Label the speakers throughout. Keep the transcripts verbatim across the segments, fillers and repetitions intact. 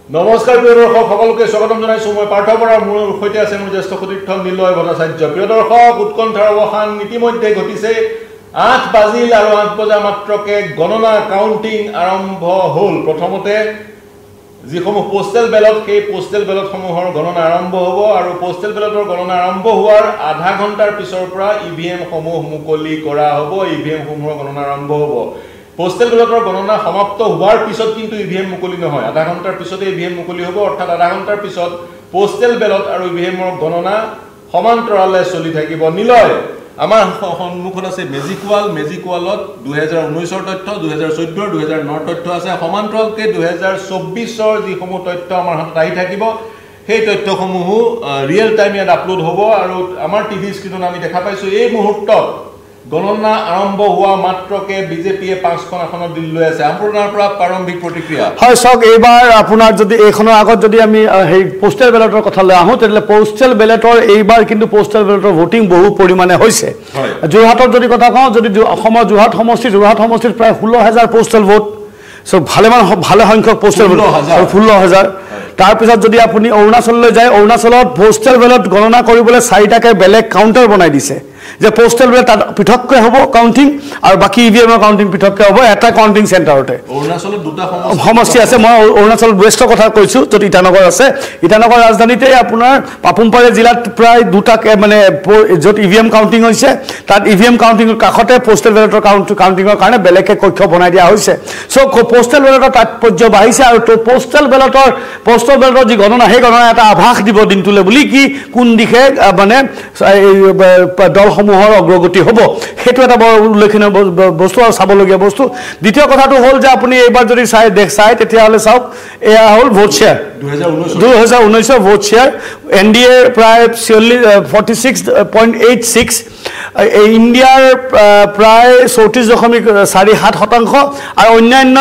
Speaker 1: নমস্কাৰ প্ৰিয় দৰ্শক সকলোকে স্বাগতম জনাইছো মই পাৰ্থ বৰা মোৰ সৈতে আছে মোৰ জ্যেষ্ঠ সতীৰ্থ নিলয় ভট্টাচাৰ্য প্ৰিয় দৰ্শক উৎকণ্ঠাৰ অৱসান ইতিমধ্যে ঘটিছে আঠ বাজিল আৰু আঠ বজা মাত্ৰকে গণনা কাউন্টিং আৰম্ভ হ'ল প্ৰথমতে যিসমূহ পোষ্টেল বেলট সেই পোষ্টেল বেলট সমূহৰ গণনা আৰম্ভ হ'ব আৰু পোষ্টেল বেলটৰ গণনা আৰম্ভ হোৱাৰ আধা ঘণ্টাৰ পিছৰ পৰা ইভিএম সমূহ মুকলি কৰা হ'ব ইভিএম সমূহৰ গণনা আৰম্ভ হ'ব পোষ্টেল বেলটৰ গণনা সমাপ্ত হোৱাৰ পিছত কিন্তু ইভিএম মুকলি নহয় আধা ঘণ্টাৰ পিছতে ইভিএম মুকলি হ'ব অৰ্থাৎ আধা ঘণ্টাৰ পিছত পোষ্টেল বেলট আৰু ইভিএমৰ গণনা সমান্তৰালে চলি থাকিব নিলয় আমাৰ সন্মুখত আছে মেজিক ওয়াল মেজিক ওয়ালত দুই হাজাৰ ঊনৈশ ৰ তথ্য দুই হাজাৰ চৈধ্য দুই হাজাৰ ন ৰ তথ্য আছে সমান্তৰালকে দুই হাজাৰ চৌব্বিশ ৰ যিসমূহ তথ্য আমাৰ হাতত আহি থাকিব সেই তথ্যসমূহ ৰিয়েল টাইম ইয়াত আপলোড হ'ব আৰু আমাৰ টিভি স্ক্ৰিনত আমি দেখা পাইছো এই মুহূৰ্তত গণনা আৰম্ভ হোৱা মাত্ৰকে বিজেপিয়ে পাঁচখন আসনত দিল লৈ আছে আপোনাৰ পৰা প্ৰাৰম্ভিক প্ৰতিক্ৰিয়া
Speaker 2: হয় সক এইবাৰ আপোনাৰ যদি এইখনৰ আগত যদি আমি হেই পোষ্টেল বেলটৰ কথা লৈ আহো তেলে পোষ্টেল বেলটৰ এইবাৰ কিন্তু পোষ্টেল বেলটৰ ভোটিং বহু পৰিমাণে হৈছে যোৰহাটৰ যদি কথা কওঁ যদি অসমৰ যোৰহাট সমষ্টি যোৰহাট সমষ্টিত প্ৰায় ষোল্ল হাজাৰ পোষ্টেল ভোট সো ভালেমান ভালে সংখ্যক পোষ্টেল ভোট ষোল্ল হাজাৰ তাৰ পিছত যদি আপুনি অৰুণাচললৈ যায় অৰুণাচলত পোষ্টেল বেলট গণনা কৰিবলৈ চাৰিটাকে বেলেগ কাউন্টাৰ বনাই দিছে যে পোষ্টেল বেলট তাত পৃথককৈ হ'ব কাউন্টিং আৰু বাকি ইভিএমৰ কাউন্টিং পৃথককৈ হ'ব এটা কাউন্টিং চেণ্টাৰতে
Speaker 1: অৰুণাচলত দুটা
Speaker 2: সমষ্টি আছে মই অৰুণাচল ৱেষ্টৰ কথা কৈছো য'ত ইটানগৰ আছে ইটানগৰ ৰাজধানীতে আপোনাৰ পাপুমপাৰে জিলাত প্ৰায় দুটাকে মানে য'ত ইভিএম কাউন্টিং হৈছে তাত ইভিএম কাউন্টিংৰ কাষতে পোষ্টেল বেলটৰ কাউন্টিংৰ কাৰণে বেলেগকে কক্ষ বনাই দিয়া হৈছে চ' পোষ্টেল বেলটৰ তাৎপৰ্য বাঢ়িছে আৰু পোষ্টেল বেলটৰ পোষ্টেল বেলটৰ যি গণনা সেই গণনা এটা আভাস দিব দিনটোলৈ বুলি কি কোন দিশে মানে দলসমূহৰ অগ্ৰগতি হ'ব সেইটো এটা বৰ উল্লেখনীয় বস্তু আৰু চাবলগীয়া বস্তু দ্বিতীয় কথাটো হ'ল যে আপুনি এইবাৰ যদি চাই দেখ চাই তেতিয়াহ'লে চাওক এয়া হ'ল ভোট শ্বেয়াৰ দুই হাজাৰ ঊনৈশ ৰ vote share N D A প্ৰায় forty six point eight six ইণ্ডিয়াৰ প্ৰায় চৌত্ৰিছ দশমিক চাৰি সাত শতাংশ আৰু অন্যান্য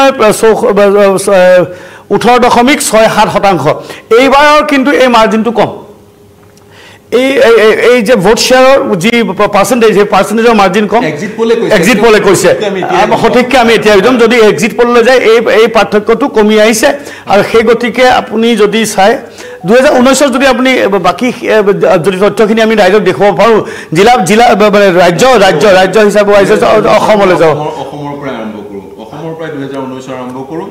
Speaker 2: ওঠৰ দশমিক ছয় সাত শতাংশ এইবাৰৰ কিন্তু এই মাৰ্জিনটো কম এই এই যে ভোট শ্বেয়াৰৰ যি পাৰ্চেণ্টেজ সেই পাৰ্চেণ্টেজৰ মাৰ্জিন কম
Speaker 1: এক্সিট পোলে কৈছে
Speaker 2: এক্সিট পোলে কৈছে সঠিককৈ আমি এতিয়া একদম যদি এক্সিট পোললৈ যায় এই এই পাৰ্থক্যটো কমি আহিছে আৰু সেই গতিকে আপুনি যদি চাই দুই হাজাৰ ঊনৈশত যদি আপুনি বাকী যদি তথ্যখিনি আমি ৰাইজক দেখুৱাব পাৰোঁ জিলা জিলা ৰাজ্য ৰাজ্য ৰাজ্য হিচাপে অসমলৈ যাওঁ
Speaker 1: অসমৰ পৰা আৰম্ভ কৰোঁ অসমৰ পৰা দুই হাজাৰ ঊনৈশৰ আৰম্ভ কৰোঁ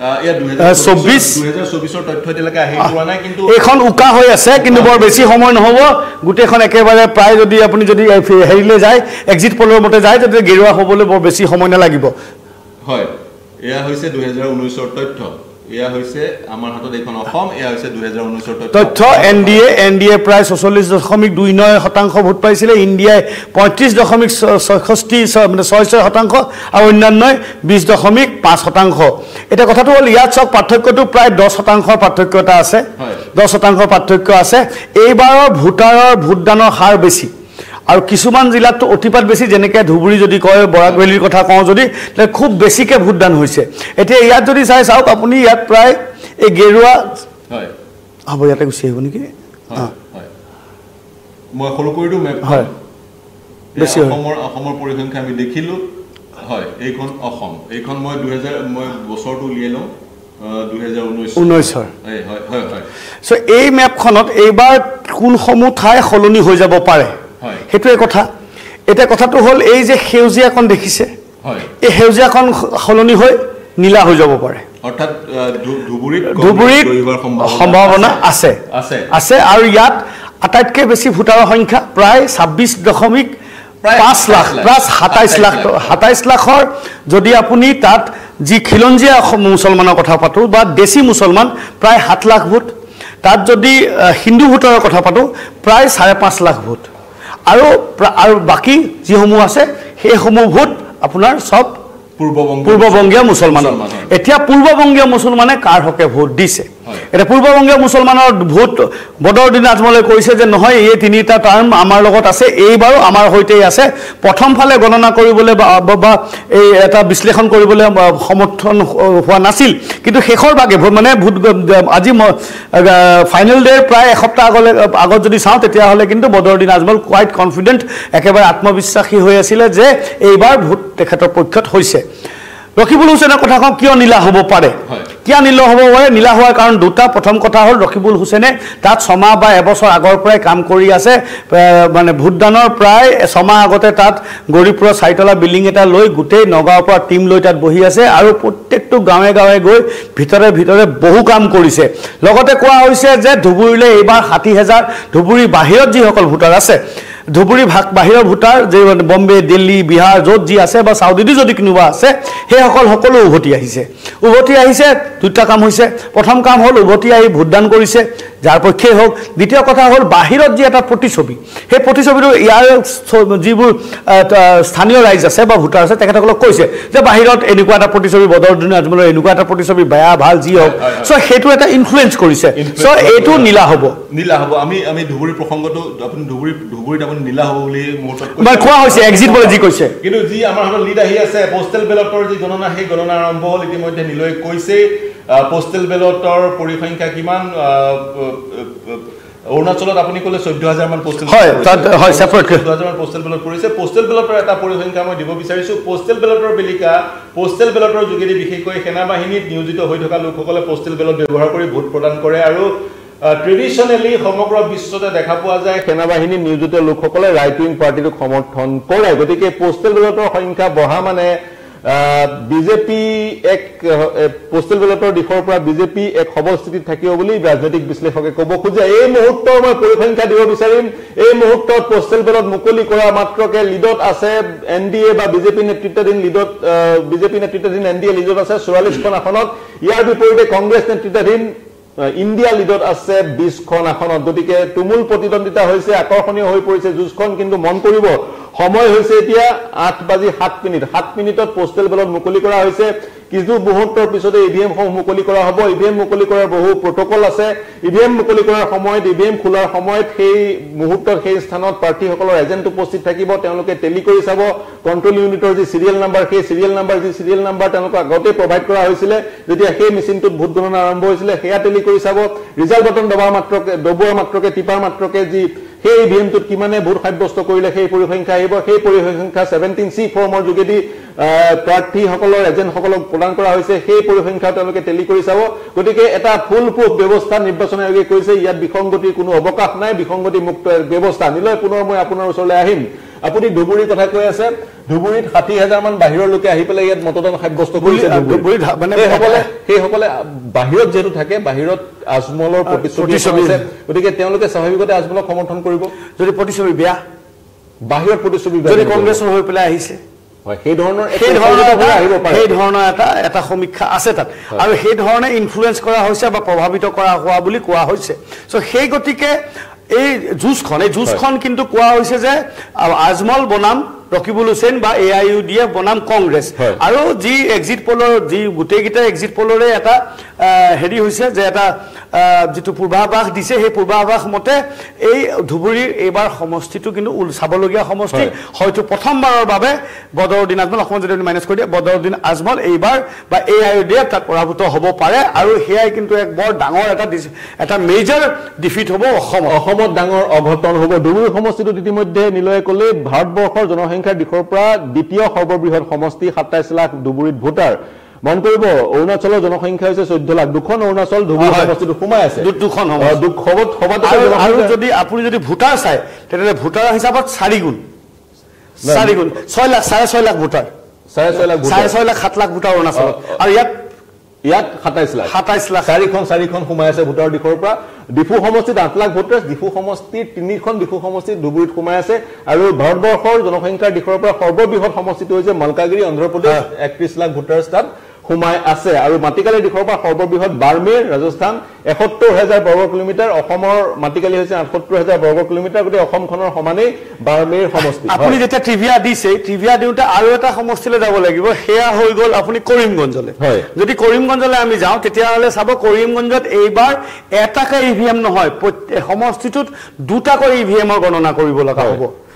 Speaker 2: এইখন উকা হৈ আছে কিন্তু বৰ বেছি সময় নহ'ব গোটেইখন একেবাৰে প্ৰায় যদি আপুনি যদি হেৰিলৈ যায় এক্সিট পলৰ মতে যায় তেতিয়া গেৰুৱা হ'বলৈ বৰ বেছি সময় নালাগিব
Speaker 1: হয় এয়া হৈছে দুই হাজাৰ ঊনৈশৰ তথ্য এয়া হৈছে আমাৰ হাতত এইখন অসম এয়া হৈছে দুই হাজাৰ ঊনৈশৰ
Speaker 2: তথ্য N D A N D A প্ৰায় ছচল্লিছ দশমিক দুই ন শতাংশ ভোট পাইছিলে ইণ্ডিয়াই পঁয়ত্ৰিছ দশমিক ছয়ষষ্ঠি মানে ছয় ছয় শতাংশ আৰু অন্যান্যই বিছ দশমিক পাঁচ শতাংশ এতিয়া কথাটো হ'ল ইয়াত চাওক পাৰ্থক্যটো প্ৰায় দহ শতাংশৰ পাৰ্থক্য এটা আছে দহ শতাংশৰ পাৰ্থক্য আছে এইবাৰৰ ভোটাৰৰ ভোটদানৰ হাৰ বেছি আৰু কিছুমান জিলাতো অতিপাত বেছি যেনেকৈ ধুবুৰী যদি কয় বৰাক ভেলীৰ কথা কওঁ যদি খুব বেছিকৈ ভোটদান হৈছে এতিয়া ইয়াত যদি চাই চাওক আপুনি ইয়াত প্ৰায় এই গেৰুৱা
Speaker 1: হয়
Speaker 2: হ'ব ইয়াতে গুচি আহিব নেকি
Speaker 1: মই সৰু কৰি দিওঁ মেপ
Speaker 2: হয় বেছি
Speaker 1: অসমৰ অসমৰ পৰিসংখ্যা আমি দেখিলোঁ হয় এইখন অসম এইখন মই দুই হাজাৰ মই বছৰটো উলিয়াই লওঁ দুই হাজাৰ ঊনৈছ
Speaker 2: ঊনৈছৰ
Speaker 1: হয় হয় হয়
Speaker 2: চ' এই মেপখনত এইবাৰ কোনসমূহ ঠাই সলনি হৈ যাব পাৰে সেইটোৱে কথা এতিয়া কথাটো হ'ল এই যে সেউজীয়াখন দেখিছে এই সেউজীয়াখন সলনি হৈ নীলা হৈ যাব পাৰে
Speaker 1: অৰ্থাৎ ধুবুৰীত
Speaker 2: ধুবুৰীত সম্ভাৱনা আছে আছে আৰু ইয়াত আটাইতকৈ বেছি ভোটাৰৰ সংখ্যা প্ৰায় ছাব্বিছ দশমিক পাঁচ লাখ প্লাছ সাতাইছ লাখ সাতাইছ লাখৰ যদি আপুনি তাত যি খিলঞ্জীয়া মুছলমানৰ কথা পাতোঁ বা দেশী মুছলমান প্ৰায় সাত লাখ ভোট তাত যদি হিন্দু ভোটাৰৰ কথা পাতোঁ প্ৰায় চাৰে পাঁচ লাখ ভোট আৰু আৰু বাকী যিসমূহ আছে সেইসমূহ ভোট আপোনাৰ চব পূৰ্ববংগীয় মুছলমানৰ এতিয়া পূৰ্ববংগীয় মুছলমানে কাৰ হকে ভোট দিছে এটা পূৰ্ববংগীয় মুছলমানৰ ভোট বদৰুদ্দিন আজমলে কৈছে যে নহয় এই তিনিটা টাৰ্ম আমাৰ লগত আছে এইবাৰো আমাৰ হৈতেই আছে প্ৰথম ফালে গণনা কৰিবলৈ বা এই এটা বিশ্লেষণ কৰিবলৈ সমৰ্থন হোৱা নাছিল কিন্তু শেষৰ ভাগে মানে ভোট আজি ফাইনেল ডেৰ প্ৰায় এসপ্তাহ আগলৈ আগত যদি চাওঁ তেতিয়াহ'লে কিন্তু বদৰুদ্দিন আজমল কোৱাইট কনফিডেণ্ট একেবাৰে আত্মবিশ্বাসী হৈ আছিলে যে এইবাৰ ভোট তেখেতৰ পক্ষত হৈছে ৰকিবুল হুছেইনৰ কথা কওঁ কিয় নীলা হ'ব পাৰে কিয় নীলা হ'ব পাৰে নীলা হোৱাৰ কাৰণ দুটা প্ৰথম কথা হ'ল ৰকিবুল হুছেইনে তাত ছমাহ বা এবছৰ আগৰ পৰাই কাম কৰি আছে মানে ভোটদানৰ প্ৰায় ছমাহ আগতে তাত গৰিপুৰৰ চাৰিতলা বিল্ডিং এটা লৈ গোটেই নগাঁৱৰ পৰা টিম লৈ তাত বহি আছে আৰু প্ৰত্যেকটো গাঁৱে গাঁৱে গৈ ভিতৰে ভিতৰে বহু কাম কৰিছে লগতে কোৱা হৈছে যে ধুবুৰীলৈ এইবাৰ ষাঠি হাজাৰ ধুবুৰীৰ বাহিৰত যিসকল ভোটাৰ আছে ধুবুৰী ভাগ বাহিৰৰ ভোটাৰ যে বম্বে দিল্লী বিহাৰ য'ত যি আছে বা চাউদিতো যদি কোনোবা আছে সেইসকল সকলো উভতি আহিছে উভতি আহিছে দুটা কাম হৈছে প্ৰথম কাম হ'ল উভতি আহি ভোটদান কৰিছে যাৰ পক্ষে হোক দ্বিতীয় কথা হ'ল বাহিৰত যি এটা প্ৰতিছবি সেই প্ৰতিছবিটো ইয়াৰ যিবোৰ স্থানীয় ৰাইজ আছে বা ভোটাৰ আছে তেখেতসকলক কৈছে যে বাহিৰত এনেকুৱা এটা প্ৰতিছবি বদৰুদ্দিন আজমলৰ এনেকুৱা এটা প্ৰতিছবি বেয়া ভাল যি হওক চ' সেইটো এটা ইনফ্লুৱেঞ্চ কৰিছে চ' এইটো নীলা হ'ব
Speaker 1: নীলা হ'ব আমি আমি ধুবুৰী প্ৰসংগটো আপুনি ধুবুৰী ধুবুৰীত আপুনি নীলা হ'ব বুলি মুহূৰ্তত
Speaker 2: মই কোৱা হৈছে এক্সিট পলে যি কৈছে
Speaker 1: কিন্তু যি আমাৰ হাতত লিড আহি আছে পোষ্টেল বেলটৰ যি গণনা সেই গণনা আৰম্ভ হ'ল ইতিমধ্যে নীলয়ে কৈছে পোষ্টেল বেলটৰ পৰিসংখ্যা কিমান অৰুণাচলত আপুনি ক'লে চৈধ্য হাজাৰ মান পোষ্টেল
Speaker 2: হয় হয় সেপাৰেট
Speaker 1: চৈধ্য হাজাৰ মান পোষ্টেল বেলট পৰিছে পোষ্টেল বেলটৰ এটা পৰিসংখ্যা মই দিব বিচাৰিছো পোষ্টেল বেলটৰ বেলিকা পোষ্টেল বেলটৰ যোগেদি বিশেষকৈ সেনা বাহিনীত নিয়োজিত হৈ থকা লোকসকলে পোষ্টেল বেলট ব্যৱহাৰ কৰি ভোট প্ৰদান কৰে আৰু ট্ৰেডিশনেলি সমগ্ৰ বিশ্বতে দেখা পোৱা যায় সেনা বাহিনীত নিয়োজিত লোকসকলে ৰাইট উইং পাৰ্টিটোক সমৰ্থন কৰে গতিকে পোষ্টেল বেলটৰ সংখ্যা বঢ়া মানে বিজেপি এক পোষ্টেল বেলটৰ দিশৰ পৰা বিজেপি এক সবল স্থিতিত থাকিব বুলি ৰাজনৈতিক বিশ্লেষকে ক'ব খোজে এই মুহূৰ্তৰ মই পৰিসংখ্যা দিব বিচাৰিম এই মুহূৰ্তত পোষ্টেল বেলট মুকলি কৰা মাত্ৰকে লিডত আছে এন ডি এ বা বিজেপি নেতৃত্বাধীন লিডত বিজেপি নেতৃত্বাধীন এন ডি এ লিডত আছে চৌৰাল্লিছখন আসনত ইয়াৰ বিপৰীতে কংগ্ৰেছ নেতৃত্বাধীন ইণ্ডিয়া লিডত আছে বিশখন আসনত গতিকে তুমুল প্ৰতিদ্বন্দ্বিতা হৈছে আকৰ্ষণীয় হৈ পৰিছে যুঁজখন কিন্তু মন কৰিব সময় হৈছে এতিয়া আঠ বাজি সাত মিনিট সাত মিনিটত পোষ্টেল বেলট মুকলি কৰা হৈছে কিছু মুহূৰ্তৰ পিছতে ইভিএম সমূহ মুকলি কৰা হ'ব ইভিএম মুকলি কৰাৰ বহু প্ৰটকল আছে ইভিএম মুকলি কৰাৰ সময়ত ইভিএম খোলাৰ সময়ত সেই মুহূৰ্তত সেই স্থানত প্ৰাৰ্থীসকলৰ এজেণ্ট উপস্থিত থাকিব তেওঁলোকে টেলি কৰি চাব কণ্ট্ৰল ইউনিটৰ যি সিৰিয়েল নাম্বাৰ সেই সিৰিয়েল নাম্বাৰ যি সিৰিয়েল নাম্বাৰ তেওঁলোকক আগতে প্ৰভাইড কৰা হৈছিলে যেতিয়া সেই মেচিনটোত ভোট গণনা আৰম্ভ হৈছিলে সেয়া টেলি কৰি চাব ৰিজাল্ট বটন দবাৰ মাত্ৰকে দবোৱাৰ মাত্ৰকে টিপাৰ মাত্ৰকে যি সেই ইভিএমটোত কিমানে ভোট সাব্যস্ত কৰিলে সেই পৰিসংখ্যা আহিব সেই পৰিসংখ্যা সেভেন্টিন চি ফৰ্মৰ যোগেদি প্ৰাৰ্থীসকলৰ এজেণ্টসকলক প্ৰদান কৰা হৈছে সেই পৰিসংখ্যা তেওঁলোকে টেলি কৰি চাব গতিকে এটা ফুল প্ৰুফ ব্যৱস্থা নিৰ্বাচন আয়োগে কৈছে ইয়াত বিসংগতিৰ কোনো অৱকাশ নাই বিসংগতি মুক্ত ব্যৱস্থা নিলয় পুনৰ মই আপোনাৰ ওচৰলৈ আহিম আপুনি ধুবুৰীৰ কথা কৈ আছে ধুবুৰীত ষাঠি হাজাৰ মান বাহিৰৰ লোকে আহি পেলাই ইয়াত মতদান সাব্যস্ত কৰিছে মানে সেইসকলে বাহিৰত যেহেতু থাকে বাহিৰত আজমলৰ প্ৰতিচ্ছবি আছে গতিকে তেওঁলোকে স্বাভাৱিকতে আজমলক সমৰ্থন কৰিব যদি প্ৰতিচ্ছবি বেয়া বাহিৰত প্ৰতিচ্ছবি যদি কংগ্ৰেছৰ হৈ পেলাই আহিছে সেই ধৰণৰ সেই ধৰণৰ এটা এটা সমীক্ষা আছে তাত আৰু সেই ধৰণে ইনফ্লুৱেঞ্চ কৰা হৈছে বা প্ৰভাৱিত কৰা হোৱা বুলি কোৱা হৈছে চ' সেই গতিকে এই যুঁজখন এই যুঁজখন কিন্তু কোৱা হৈছে যে আজমল বনাম ৰকিবুল হুছেইন বা A I U D F বনাম কংগ্ৰেছ আৰু যি এক্সিট পলৰ যি গোটেইকেইটা এক্সিট পলৰে এটা হেৰি হৈছে যে এটা যিটো পূৰ্বাভাস দিছে সেই পূৰ্বাভাস মতে এই ধুবুৰীৰ এইবাৰ সমষ্টিটো কিন্তু চাবলগীয়া সমষ্টি হয়তো প্ৰথমবাৰৰ বাবে বদৰুদ্দিন আজমল অসমত যদি মাইনাছ কৰি দিয়ে বদৰুদ্দিন আজমল এইবাৰ বা A I U D F তাত পৰাভূত হ'ব পাৰে আৰু সেয়াই কিন্তু এক বৰ ডাঙৰ এটা এটা মেজৰ ডিফিট হ'ব অসমত অসমত ডাঙৰ অঘটন হ'ব ধুবুৰী সমষ্টিটোত ইতিমধ্যে নিলয়ে ক'লে ভাৰতবৰ্ষৰ জনসংখ্যাৰ দিশৰ পৰা দ্বিতীয় সৰ্ববৃহৎ সমষ্টি সাতাইছ লাখ ধুবুৰীত ভোটাৰ মন কৰিব অৰুণাচলৰ জনসংখ্যা হৈছে চৈধ্য লাখ দুখন অৰুণাচল ধুবুৰী সমষ্টিটো সোমাই আছে দুখন আৰু যদি আপুনি যদি ভোটাৰ চাই তেতিয়াহ'লে ভোটাৰ হিচাপত চাৰি গুণ চাৰি গুণ ছয় লাখ চাৰে ছয় লাখ ভোটাৰ চাৰে ছয় লাখ চাৰে ছয় লাখ সাত লাখ ভোটাৰ অৰুণাচলত আৰু ইয়াত ইয়াত সাতাইছ লাখ সাতাইছ লাখ চাৰিখন চাৰিখন সোমাই আছে ভোটাৰ দিশৰ পৰা ডিফু সমষ্টিত আঠ লাখ ভোটাৰ ডিফু সমষ্টিৰ তিনিখন ডিফু সমষ্টিত ধুবুৰীত সোমাই আছে আৰু ভাৰতবৰ্ষৰ জনসংখ্যাৰ দিশৰ পৰা সৰ্ববৃহৎ সমষ্টিটো হৈছে মালকাগিৰি অন্ধ্ৰপ্ৰদেশ একত্ৰিশ লাখ ভোটাৰ তাত সোমাই আছে আৰু মাটিকালি দিশৰ পৰা সৰ্ববৃহৎ বাৰ্মেৰ ৰাজস্থান এসত্তৰ হাজাৰ বৰ্গ কিলোমিটাৰ অসমৰ মাটিকালি হৈছে আঠসত্তৰ হাজাৰ বৰ্গ কিলোমিটাৰ গতিকে অসমখনৰ সমানেই বাৰ্মেৰ সমষ্টি আপুনি যেতিয়া ট্ৰিভিয়া দিছে ট্ৰিভিয়া দিওঁতে আৰু এটা সমষ্টিলৈ যাব লাগিব সেয়া হৈ গ'ল আপুনি কৰিমগঞ্জলৈ যদি কৰিমগঞ্জলৈ আমি যাওঁ তেতিয়াহ'লে চাব কৰিমগঞ্জত এইবাৰ এটাকৈ ইভিএম নহয় সমষ্টিটোত দুটাকৈ ইভিএমৰ গণনা কৰিব লগা হ'ব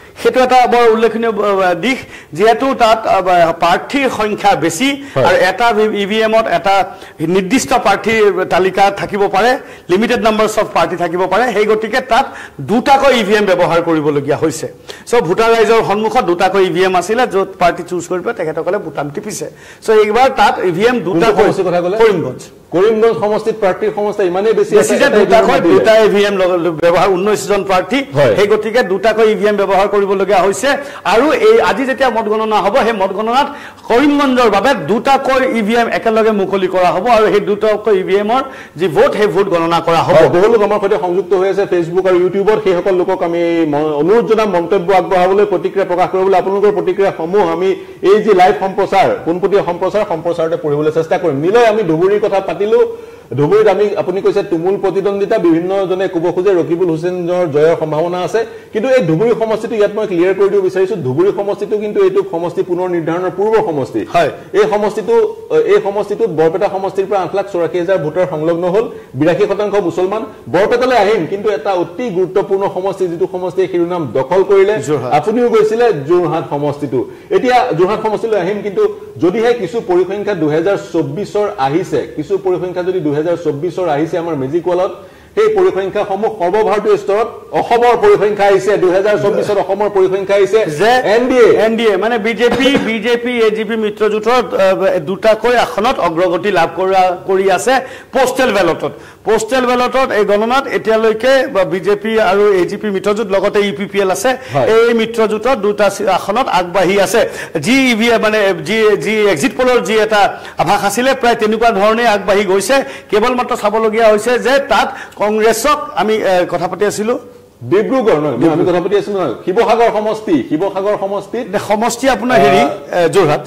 Speaker 2: সেইটো এটা বৰ উল্লেখনীয় দিশ যেহেতু তাত প্ৰাৰ্থীৰ সংখ্যা বেছি আৰু এটা ইভিএমত এটা নিৰ্দিষ্ট প্ৰাৰ্থীৰ তালিকা থাকিব পাৰে লিমিটেড নাম্বাৰছ অফ প্ৰাৰ্থী থাকিব পাৰে সেই গতিকে তাত দুটাকৈ ইভিএম ব্যৱহাৰ কৰিবলগীয়া হৈছে চ' ভোটাৰ ৰাইজৰ সন্মুখত দুটাকৈ ইভিএম আছিলে য'ত প্ৰাৰ্থী চুজ কৰিব তেখেতসকলে বুটাম টিপিছে চ' এইবাৰ তাত ইভিএম দুটাকৈ কৰিমগঞ্জ
Speaker 1: কৰিমগঞ্জ সমষ্টিত প্ৰাৰ্থীৰ সংখ্যা ইমানেই বেছি
Speaker 2: আছে যে দুটাকৈ দুটা ইভিএম ব্যৱহাৰ ঊনৈশ জন প্ৰাৰ্থী সেই গতিকে দুটাকৈ ইভিএম ব্যৱহাৰ কৰিবলগীয়া হৈছে আৰু এই আজি যেতিয়া মতগণনা হ'ব সেই মতগণনাত কৰিমগঞ্জৰ বাবে দুটাকৈ ইভিএম একেলগে মুকলি কৰা হ'ব আৰু সেই দুটাকৈ ইভিএমৰ যি ভোট সেই ভোট গণনা কৰা হ'ব
Speaker 1: বহু লোক আমাৰ সৈতে সংযুক্ত হৈ আছে ফেচবুক আৰু ইউটিউবত সেই সকল লোকক আমি অনুৰোধ জনাম মন্তব্য আগবঢ়াবলৈ প্ৰতিক্ৰিয়া প্ৰকাশ কৰিবলৈ আপোনালোকৰ প্ৰতিক্ৰিয়াসমূহ আমি এই যি লাইভ সম্প্ৰচাৰ পোনপটীয়া সম্প্ৰচাৰ সম্প্ৰচাৰতে পঢ়িবলৈ চেষ্টা কৰিম নিলয় আমি ধুবুৰীৰ কথা পাতিলো ধুবুৰীত আমি আপুনি কৈছে তুমুল প্ৰতিদ্বন্দ্বিতা বিভিন্ন জনে ক'ব খোজে ৰকিবুল হুছেইনৰ জয়ৰ সম্ভাৱনা আছে কিন্তু এই ধুবুৰী সমষ্টিটো ইয়াত মই ক্লিয়াৰ কৰি দিব বিচাৰিছো ধুবুৰী সমষ্টিটো কিন্তু এইটো সমষ্টি পুনৰ নিৰ্ধাৰণৰ পূৰ্ব সমষ্টি
Speaker 2: হয়
Speaker 1: এই সমষ্টিটো এই সমষ্টিটোত বৰপেটা সমষ্টিৰ পৰা আঠ লাখ চৌৰাশী হাজাৰ ভোটাৰ সংলগ্ন হ'ল বিৰাশী শতাংশ মুছলমান বৰপেটালৈ আহিম কিন্তু এটা অতি গুৰুত্বপূৰ্ণ সমষ্টি যিটো সমষ্টিয়ে শিৰোনাম দখল কৰিলে আপুনিও কৈছিলে যোৰহাট সমষ্টিটো এতিয়া যোৰহাট সমষ্টিলৈ আহিম কিন্তু যদিহে কিছু পৰিসংখ্যা দুহেজাৰ চৌব্বিছৰ আহিছে কিছু পৰিসংখ্যা যদি দুহেজাৰ চৌব্বিছৰ আহিছে আমাৰ মেজিক ৱালত সেই পৰিসংখ্যাসমূহ সৰ্বভাৰতীয় স্তৰত অসমৰ পৰিসংখ্যা আহিছে দুহেজাৰ চৌব্বিছৰ অসমৰ পৰিসংখ্যা আহিছে
Speaker 2: যে এনডিএ এনডিএ মানে বিজেপি বিজেপি এজিপি মিত্ৰজোঁটৰ দুটাকৈ আসনত অগ্ৰগতি লাভ কৰা কৰি আছে পোষ্টেল বেলটত পোষ্টেল বেলটত এই গণনাত এতিয়ালৈকে বিজেপি আৰু এজিপি মিত্ৰজোঁট লগতে ইউপিপিএল আছে এই মিত্ৰজোঁটত দুটা আসনত আগবাঢ়ি আছে যি মানে যি যি এক্সিট পলৰ যি এটা আভাস আছিলে প্ৰায় তেনেকুৱা ধৰণে আগবাঢ়ি গৈছে কেৱল মাত্ৰ চাবলগীয়া হৈছে যে তাত কংগ্ৰেছক আমি কথা পাতি আছিলো
Speaker 1: ডিব্ৰুগড় নহয় আমি কথা পাতি আছিলো নহয় শিৱসাগৰ সমষ্টি শিৱসাগৰ সমষ্টিত
Speaker 2: সমষ্টি আপোনাৰ হেৰি যোৰহাট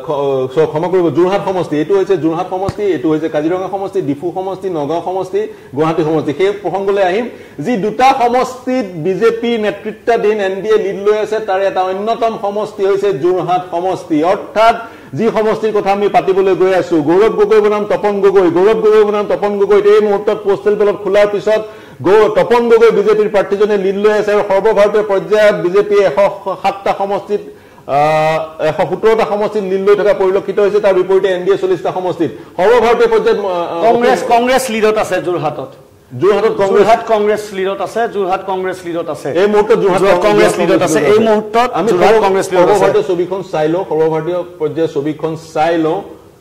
Speaker 1: ক্ষমা কৰিব যোৰহাট সমষ্টি এইটো হৈছে যোৰহাট সমষ্টি এইটো হৈছে কাজিৰঙা সমষ্টি ডিফু সমষ্টি নগাঁও সমষ্টি গুৱাহাটী সমষ্টি সেই প্ৰসংগলৈ আহিম যি দুটা সমষ্টিত বিজেপি নেতৃত্বাধীন এন ডি এ লিড লৈ আছে তাৰ এটা অন্যতম সমষ্টি হৈছে যোৰহাট সমষ্টি অৰ্থাৎ যি সমষ্টিৰ কথা আমি পাতিবলৈ গৈ আছো গৌৰৱ গগৈ বনাম তপন গগৈ গৌৰৱ গগৈ বনাম তপন গগৈ এই মুহূৰ্তত পোষ্টেল বেলট খোলাৰ পিছত তপন গগৈ বিজেপিৰ প্ৰাৰ্থীজনে লিড লৈ আছে আৰু সৰ্বভাৰতীয় পৰ্যায়ত বিজেপি এশ সাতটা সমষ্টিত এশ সোতৰটা সমষ্টিত লিড লৈ থকা পৰিলক্ষিত হৈছে তাৰ বিপৰীতে এন ডি এ চল্লিছটা সমষ্টিত সৰ্বভাৰতীয় পৰ্যায়ত
Speaker 2: কংগ্ৰেছ কংগ্ৰেছ লিডত আছে যোৰহাটত
Speaker 1: যোৰহাটত
Speaker 2: যোৰহাট কংগ্ৰেছ লিডত আছে যোৰহাট কংগ্ৰেছ লিডত আছে
Speaker 1: এই মুহূৰ্তত যোৰহাট
Speaker 2: কংগ্ৰেছ লিডত আছে এই মুহূৰ্তত
Speaker 1: আমি কংগ্ৰেছ লিডত আছে সৰ্বভাৰতীয় ছবিখন চাই লওঁ সৰ্বভাৰতীয় পৰ্যায়ৰ ছবিখন চাই লওঁ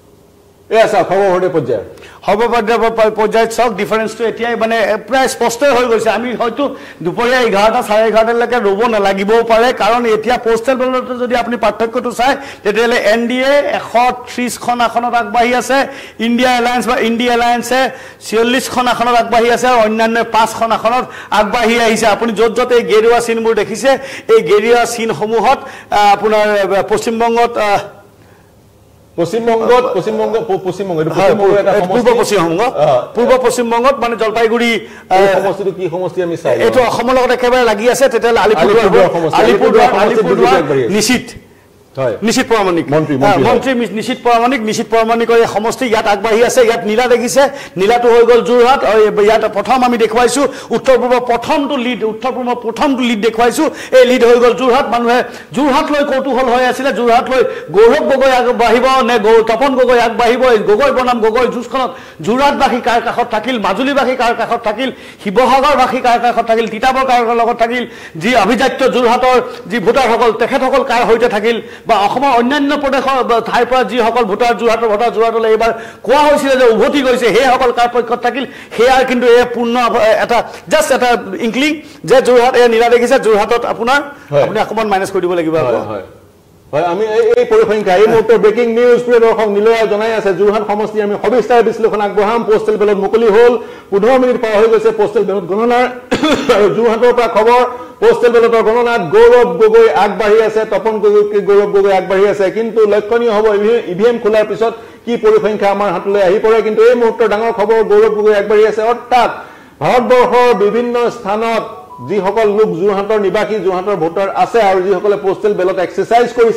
Speaker 1: এই আছে সৰ্বভাৰতীয় পৰ্যায়ৰ
Speaker 2: সৰ্বভাৰতীয় পৰ্যায়ত চাওক ডিফাৰেন্সটো এতিয়াই মানে প্ৰায় স্পষ্টই হৈ গৈছে আমি হয়তো দুপৰীয়া এঘাৰটা চাৰে এঘাৰটালৈকে ৰ'ব নালাগিবও পাৰে কাৰণ এতিয়া পোষ্টেল বেলটত যদি আপুনি পাৰ্থক্যটো চায় তেতিয়াহ'লে এন ডি এ এশ ত্ৰিছখন আসনত আগবাঢ়ি আছে ইণ্ডিয়া এলায়েন্স বা ইণ্ডিয়া এলায়েন্সে ছিয়ল্লিছখন আসনত আগবাঢ়ি আছে আৰু অন্যান্য পাঁচখন আসনত আগবাঢ়ি আহিছে আপুনি য'ত য'ত এই গেৰুৱা চিনবোৰ দেখিছে এই গেৰুৱা চিনসমূহত আপোনাৰ পশ্চিমবংগত
Speaker 1: পশ্চিমবংগত পশ্চিমবংগ পশ্চিমবংগ
Speaker 2: পূৰ্ব পশ্চিমবংগ পূৰ্ব পশ্চিমবংগত মানে জলপাইগুৰি
Speaker 1: সমষ্টিটো কি সমষ্টি আমি চাই
Speaker 2: এইটো অসমৰ লগত একেবাৰে লাগি আছে তেতিয়াহ'লে আলিপুৰদুৱাৰ আলিপুৰদুৱাৰ আলিপুৰদুৱাৰ নিশ্চিত নিশ্চিত পৰামাণিক মন্ত্ৰী নিশ্চিত পৰামাণিক নিশ্চিত পৰামাণিকৰ এই সমষ্টি ইয়াত আগবাঢ়ি আছে ইয়াত নীলা দেখিছে নীলাটো হৈ গ'ল যোৰহাট ইয়াত প্ৰথম আমি দেখুৱাইছো উত্তৰ পূৰ্ব প্ৰথমটো লিড উত্তৰ পূৰ্ব প্ৰথমটো লিড দেখুৱাইছো এই লিড হৈ গ'ল যোৰহাট মানুহে যোৰহাট লৈ কৌতূহল হৈ আছিলে যোৰহাট লৈ গৌৰৱ গগৈ আগবাঢ়িব নে তপন গগৈ আগবাঢ়িব গগৈ বনাম গগৈ যুঁজখনত যোৰহাটবাসী কাৰ কাষত থাকিল মাজুলীবাসী কাৰ কাষত থাকিল শিৱসাগৰবাসী কাৰ কাষত থাকিল তিতাবৰ কাৰ লগত থাকিল যি অভিজাত্য যোৰহাটৰ যি ভোটাৰসকল তেখেতসকল কাৰ সৈতে থাকিল বা অসমৰ অন্যান্য প্ৰদেশৰ ঠাইৰ পৰা যিসকল ভোটাৰ যোৰহাটৰ ভোটাৰ যোৰহাটলৈ এইবাৰ কোৱা হৈছিলে যে উভতি গৈছে সেইসকল কাৰ পক্ষত থাকিল সেয়াৰ কিন্তু এই পূৰ্ণ এটা জাষ্ট এটা ইংক্লিং যে যোৰহাট এই নীলা দেখিছে যোৰহাটত আপোনাৰ আপুনি অকণমান মাইনাছ কৰি দিব লাগিব
Speaker 1: হয় আমি এই পৰিসংখ্যা এই মুহূৰ্তৰ ব্ৰেকিং নিউজ প্ৰিয় দৰ্শক নিলয়ে জনাই আছে যোৰহাট সমষ্টি আমি সবিস্তাৰ বিশ্লেষণ আগবঢ়াম পোষ্টেল বেলট মুকলি হ'ল পোন্ধৰ মিনিট পাৰ হৈ গৈছে পোষ্টেল বেলট গণনাৰ আৰু যোৰহাটৰ পৰা খবৰ পোষ্টেল বেলটৰ গণনাত গৌৰৱ গগৈ আগবাঢ়ি আছে তপন গগৈ গৌৰৱ গগৈ আগবাঢ়ি আছে কিন্তু লক্ষণীয় হ'ব ইভিএম খোলাৰ পিছত কি পৰিসংখ্যা আমাৰ হাতলৈ আহি পৰে কিন্তু এই মুহূৰ্তৰ ডাঙৰ খবৰ গৌৰৱ গগৈ আগবাঢ়ি আছে অৰ্থাৎ ভাৰতবৰ্ষৰ বিভিন্ন স্থানত যিসকল লোক যোৰহাটৰ নিবাসী যোৰহাটৰ ভোটাৰ আছে আৰু যিসকলে পোষ্টেল বেলট এক্সাৰচাইজ কৰিছে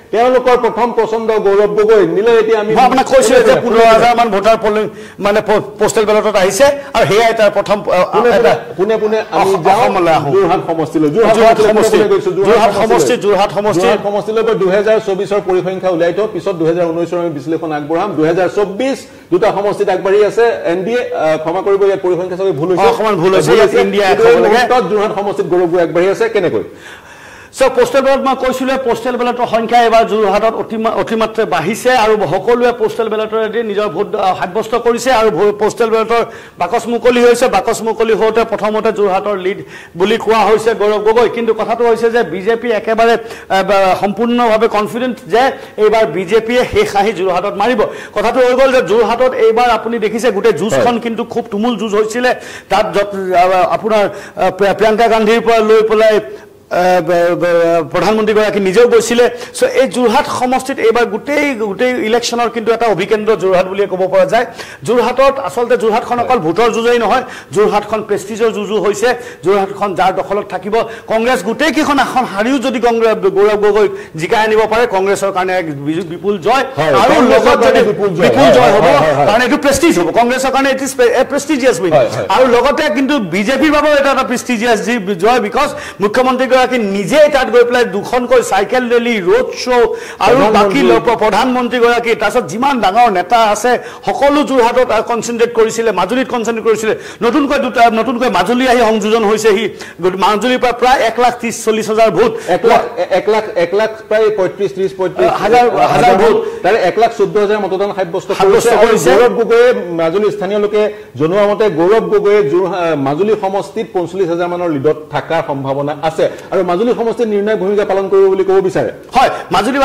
Speaker 1: তেওঁলোকৰ প্ৰথম পছন্দ গৌৰৱ গগৈ নিলে এতিয়া আমি
Speaker 2: আপোনাক কৈছো যে পোন্ধৰ হাজাৰ মান ভোটাৰ মানে পোষ্টেল বেলটত আহিছে আৰু হেয়াই তাৰ প্ৰথম
Speaker 1: পুনে পুনে আমি যোৰহাট সমষ্টিলৈ
Speaker 2: যোৰহাট সমষ্টি যোৰহাট সমষ্টি যোৰহাট সমষ্টি
Speaker 1: সমষ্টিলৈ দুহেজাৰ চৌবিছৰ পৰিসংখ্যা উলিয়াই থওঁ পিছত দুহেজাৰ ঊনৈছৰ আমি বিশ্লেষণ আগবঢ়াম দুহেজাৰ চৌবিছ দুটা সমষ্টিত আগবাঢ়ি আছে এন ডি এ ক্ষমা কৰিব ইয়াত পৰিসংখ্যা চাগে ভুল হৈছে
Speaker 2: অকমান ভুল হৈছে ইণ্ডিয়া
Speaker 1: যোৰহাট সমষ্টিত গৌৰৱ গগৈ আগবাঢ়ি আছে কেনেকৈ
Speaker 2: সো পোষ্টেল বেলট মই কৈছিলো পোষ্টেল বেলটৰ সংখ্যা এবাৰ যোৰহাটত অতিমাত্ৰে বাঢ়িছে আৰু সকলোৱে পোষ্টেল বেলটৰেদি নিজৰ ভোট সাব্যস্ত কৰিছে আৰু পোষ্টেল বেলটৰ বাকচ মুকলি হৈছে বাকচ মুকলি হওঁতে প্ৰথমতে যোৰহাটৰ লিড বুলি কোৱা হৈছে গৌৰৱ গগৈ কিন্তু কথাটো হৈছে যে বিজেপি একেবাৰে সম্পূৰ্ণভাৱে কনফিডেন্ট যে এইবাৰ বিজেপিয়ে শেষ আহি যোৰহাটত মাৰিব কথাটো হৈ গ'ল যে যোৰহাটত এইবাৰ আপুনি দেখিছে গোটেই যুঁজখন কিন্তু খুব তুমুল যুঁজ হৈছিলে তাত আপোনাৰ প্ৰিয়ংকা গান্ধীৰ পৰা লৈ পেলাই প্ৰধানমন্ত্ৰীগৰাকী নিজেও গৈছিলে সো এই যোৰহাট সমষ্টিত এইবাৰ গোটেই গোটেই ইলেকশ্যনৰ কিন্তু এটা অভিকেন্দ্ৰ যোৰহাট বুলিয়ে ক'ব পৰা যায় যোৰহাটত আচলতে যোৰহাটখন অকল ভোটৰ যুঁজেই নহয় যোৰহাটখন প্ৰেষ্টিজৰ যুঁজো হৈছে যোৰহাটখন যাৰ দখলত থাকিব কংগ্ৰেছ গোটেইকেইখন আসন হাৰিও যদি কংগ্ৰেছ গৌৰৱ গগৈ জিকাই আনিব পাৰে কংগ্ৰেছৰ কাৰণে এক বিপুল জয় আৰু লগত যদি বিপুল জয় হ'ব কাৰণ এইটো প্ৰেষ্টিজ হ'ব কংগ্ৰেছৰ কাৰণে it is a prestigious win আৰু লগতে কিন্তু বিজেপিৰ বাবেও এটা এটা প্ৰেষ্টিজিয়াছ জয় বিকজ মুখ্যমন্ত্ৰী নিজে তাত গৈ পেলাই দুখনকৈ চাইকেল ৰেলী ৰোড শ্ব' আৰু বাকী প্ৰধানমন্ত্ৰীগৰাকী তাৰপিছত যিমান ডাঙৰ নেতা আছে সকলো যোৰহাটত কনচেনট্ৰেট কৰিছিলে মাজুলীত কনচেনট্ৰেট কৰিছিলে নতুনকৈ দুটা নতুনকৈ মাজুলী আহি সংযোজন হৈছেহি মাজুলীৰ পৰা প্ৰায় এক লাখ ত্ৰিছ চল্লিছ হাজাৰ ভোট
Speaker 1: এক লাখ এক লাখ এক লাখ প্ৰায় পঁয়ত্ৰিছ ত্ৰিছ পঁয়ত্ৰিছ
Speaker 2: হাজাৰ হাজাৰ ভোট
Speaker 1: তাৰে এক লাখ চৈধ্য হাজাৰ মতদান সাব্যস্ত কৰিছে গৌৰৱ গগৈয়ে মাজুলী স্থানীয় লোকে জনোৱা মতে গৌৰৱ গগৈয়ে মাজুলী সমষ্টিত পঞ্চল্লিছ হাজাৰ মানৰ লিডত থকাৰ সম্ভাৱনা আছে আৰু মাজুলী সমষ্টিত নিৰ্ণায়ক ভূমিকা পালন কৰিব বুলি ক'ব বিচাৰে
Speaker 2: হয় মাজুলী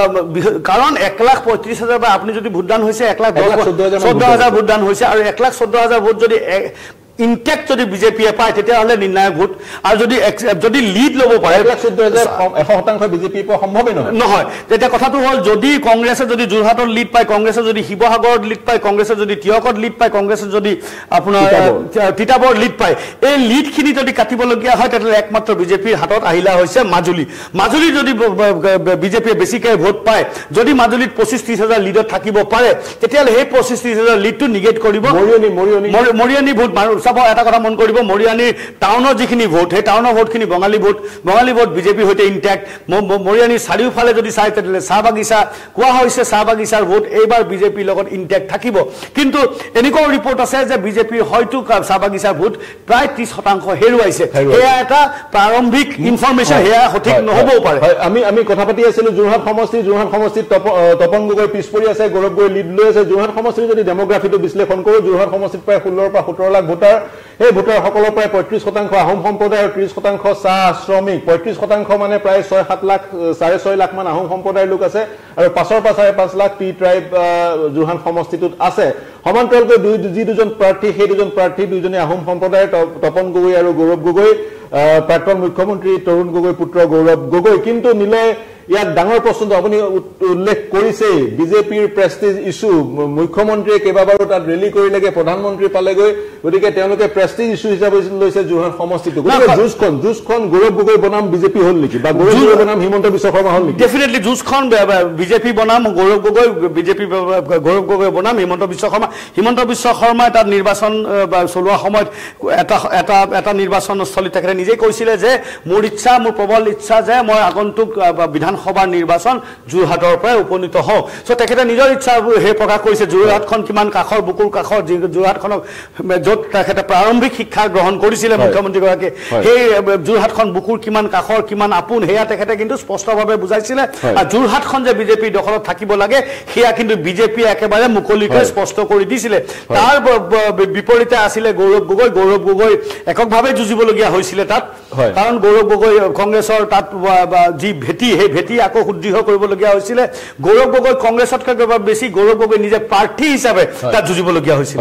Speaker 2: কাৰণ এক লাখ পঁয়ত্ৰিছ হাজাৰ বা আপুনি যদি ভোটদান হৈছে এক লাখ চৈধ্য হাজাৰ ভোটদান হৈছে আৰু এক লাখ চৈধ্য হাজাৰ ভোট যদি ইনটেক্ট যদি বিজেপিয়ে পায় তেতিয়াহ'লে নিৰ্ণায়ক ভোট আৰু যদি যদি লিড ল'ব পাৰে
Speaker 1: এক লাখ চৈধ্য হাজাৰ এশ শতাংশ বিজেপিৰ পৰা সম্ভৱেই নহয়
Speaker 2: নহয় তেতিয়া কথাটো হ'ল যদি কংগ্ৰেছে যদি যোৰহাটত লিড পায় কংগ্ৰেছে যদি শিৱসাগৰত লিড পায় কংগ্ৰেছে যদি তিয়কত লিড পায় কংগ্ৰেছে যদি আপোনাৰ তিতাবৰত লিড পায় এই লিডখিনি যদি কাটিবলগীয়া হয় তেতিয়াহ'লে একমাত্ৰ বিজেপিৰ হাতত আহিলা হৈছে মাজুলী মাজুলী যদি বিজেপিয়ে বেছিকৈ ভোট পায় যদি মাজুলীত পঁচিছ ত্ৰিছ হাজাৰ লিডত থাকিব পাৰে তেতিয়াহ'লে সেই পঁচিছ ত্ৰিছ হাজাৰ লিডটো নিগেট কৰিব
Speaker 1: মৰিয়নি মৰিয়নি
Speaker 2: মৰিয়নি ভোট চাব এটা কথা মন কৰিব মৰিয়ানী টাউনৰ যিখিনি ভোট সেই টাউনৰ ভোটখিনি বঙালী ভোট বঙালী ভোট বিজেপিৰ সৈতে ইনটেক্ট মৰিয়ানীৰ চাৰিওফালে যদি চাই তেতিয়াহ'লে চাহ বাগিচা কোৱা হৈছে চাহ বাগিচাৰ ভোট এইবাৰ বিজেপিৰ লগত ইনটেক্ট থাকিব কিন্তু এনেকুৱাও ৰিপৰ্ট আছে যে বিজেপিৰ হয়তো চাহ বাগিচাৰ ভোট প্ৰায় ত্ৰিছ শতাংশ হেৰুৱাইছে সেয়া এটা প্ৰাৰম্ভিক ইনফৰমেশ্যন সেয়া সঠিক নহ'বও পাৰে
Speaker 1: আমি আমি কথা পাতি আছিলো যোৰহাট সমষ্টি যোৰহাট সমষ্টিত তপন গগৈ পিছ পৰি আছে গৌৰৱ গগৈ লিড লৈ আছে যোৰহাট সমষ্টিৰ যদি ডেমোগ্ৰাফিটো বিশ্লেষণ কৰোঁ যোৰহাট সমষ্টিত প্ৰায় ষোল্লৰ পৰা সোতৰ লাখ ভোটাৰ এই ভোটাৰসকলৰ প্ৰায় পঁয়ত্ৰিছ শতাংশ আহোম সম্প্ৰদায়ৰ ত্ৰিছ শতাংশ চাহ শ্ৰমিক পঁয়ত্ৰিছ শতাংশ মানে প্ৰায় ছয় সাত লাখ চাৰে ছয় লাখ মান আহোম সম্প্ৰদায়ৰ লোক আছে আৰু পাঁচৰ পৰা চাৰে পাঁচ লাখ টি ট্ৰাইব যোৰহাট সমষ্টিটোত আছে সমান্তৰালকৈ দুই যি দুজন প্ৰাৰ্থী সেই দুজন প্ৰাৰ্থী দুইজনে আহোম সম্প্ৰদায়ৰ তপন গগৈ আৰু গৌৰৱ গগৈ প্ৰাক্তন মুখ্যমন্ত্ৰী তৰুণ গগৈৰ পুত্ৰ গৌৰৱ গগৈ কিন্তু নিলয় ইয়াত ডাঙৰ প্ৰশ্নটো আপুনি উল্লেখ কৰিছে বিজেপিৰ প্ৰেষ্টিজ ইছ্যু মুখ্যমন্ত্ৰীয়ে কেইবাবাৰো তাত ৰেলী কৰিলেগে প্ৰধানমন্ত্ৰী পালেগৈ গতিকে তেওঁলোকে প্ৰেষ্টিজ ইছ্যু হিচাপে লৈছে যোৰহাট সমষ্টিটো গতিকে যুঁজখন যুঁজখন গৌৰৱ গগৈ বনাম বিজেপি হ'ল নেকি বা গৌৰৱ গগৈ বনাম হিমন্ত বিশ্ব শৰ্মা হ'ল নেকি
Speaker 2: ডেফিনেটলি যুঁজখন বিজেপি বনাম গৌৰৱ গগৈ বিজেপি গৌৰৱ গগৈ বনাম হিমন্ত বিশ্ব শৰ্মা হিমন্ত বিশ্ব শৰ্মাই তাত নিৰ্বাচন চলোৱা সময়ত এটা এটা এটা নিৰ্বাচনস্থলীত তেখেতে নিজেই কৈছিলে যে মোৰ ইচ্ছা মোৰ প্ৰবল ইচ্ছা যে মই আগন্তুক বিধানসভাৰ নিৰ্বাচন যোৰহাটৰ পৰাই উপনীত হওঁ চ' তেখেতে নিজৰ ইচ্ছা সেই প্ৰকাশ কৰিছে যোৰহাটখন কিমান কাষৰ বুকুৰ কাষৰ যোৰহাটখনক য'ত তেখেতে প্ৰাৰম্ভিক শিক্ষা গ্ৰহণ কৰিছিলে মুখ্যমন্ত্ৰীগৰাকীয়ে সেই যোৰহাটখন বুকুৰ কিমান কাষৰ কিমান আপোন সেয়া তেখেতে কিন্তু স্পষ্টভাৱে বুজাইছিলে আৰু যোৰহাটখন যে বিজেপিৰ দখলত থাকিব লাগে সেয়া কিন্তু বিজেপিয়ে একেবাৰে মুকলিকৈ স্পষ্ট কৰি দিছিলে তাৰ বিপৰীতে আছিলে গৌৰৱ গগৈ গৌৰৱ গগৈ এককভাৱে যুঁজিবলগীয়া হৈছিলে তাত কাৰণ গৌৰৱ গগৈ কংগ্ৰেছৰ তাত যি ভেটি সেই ভেটি আকৌ সুদৃঢ় কৰিবলগীয়া হৈছিলে গৌৰৱ গগৈ কংগ্ৰেছতকৈ বেছি গৌৰৱ গগৈ নিজে প্ৰাৰ্থী হিচাপে তাত যুঁজিবলগীয়া হৈছিল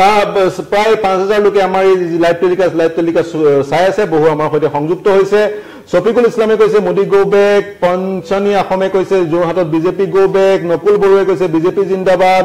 Speaker 1: প্ৰায় পাঁচ হাজাৰ লোকে আমাৰ এই লাইভ টেলিকাষ্ট লাইভ টেলিকাষ্ট চাই আছে বহু আমাৰ সৈতে সংযুক্ত হৈছে শফিকুল ইছলামে কৈছে মোদী গো বেক পঞ্চনী আসমে কৈছে যোৰহাটত বিজেপি গো বেক নকুল বৰুৱাই কৈছে বিজেপি জিন্দাবাদ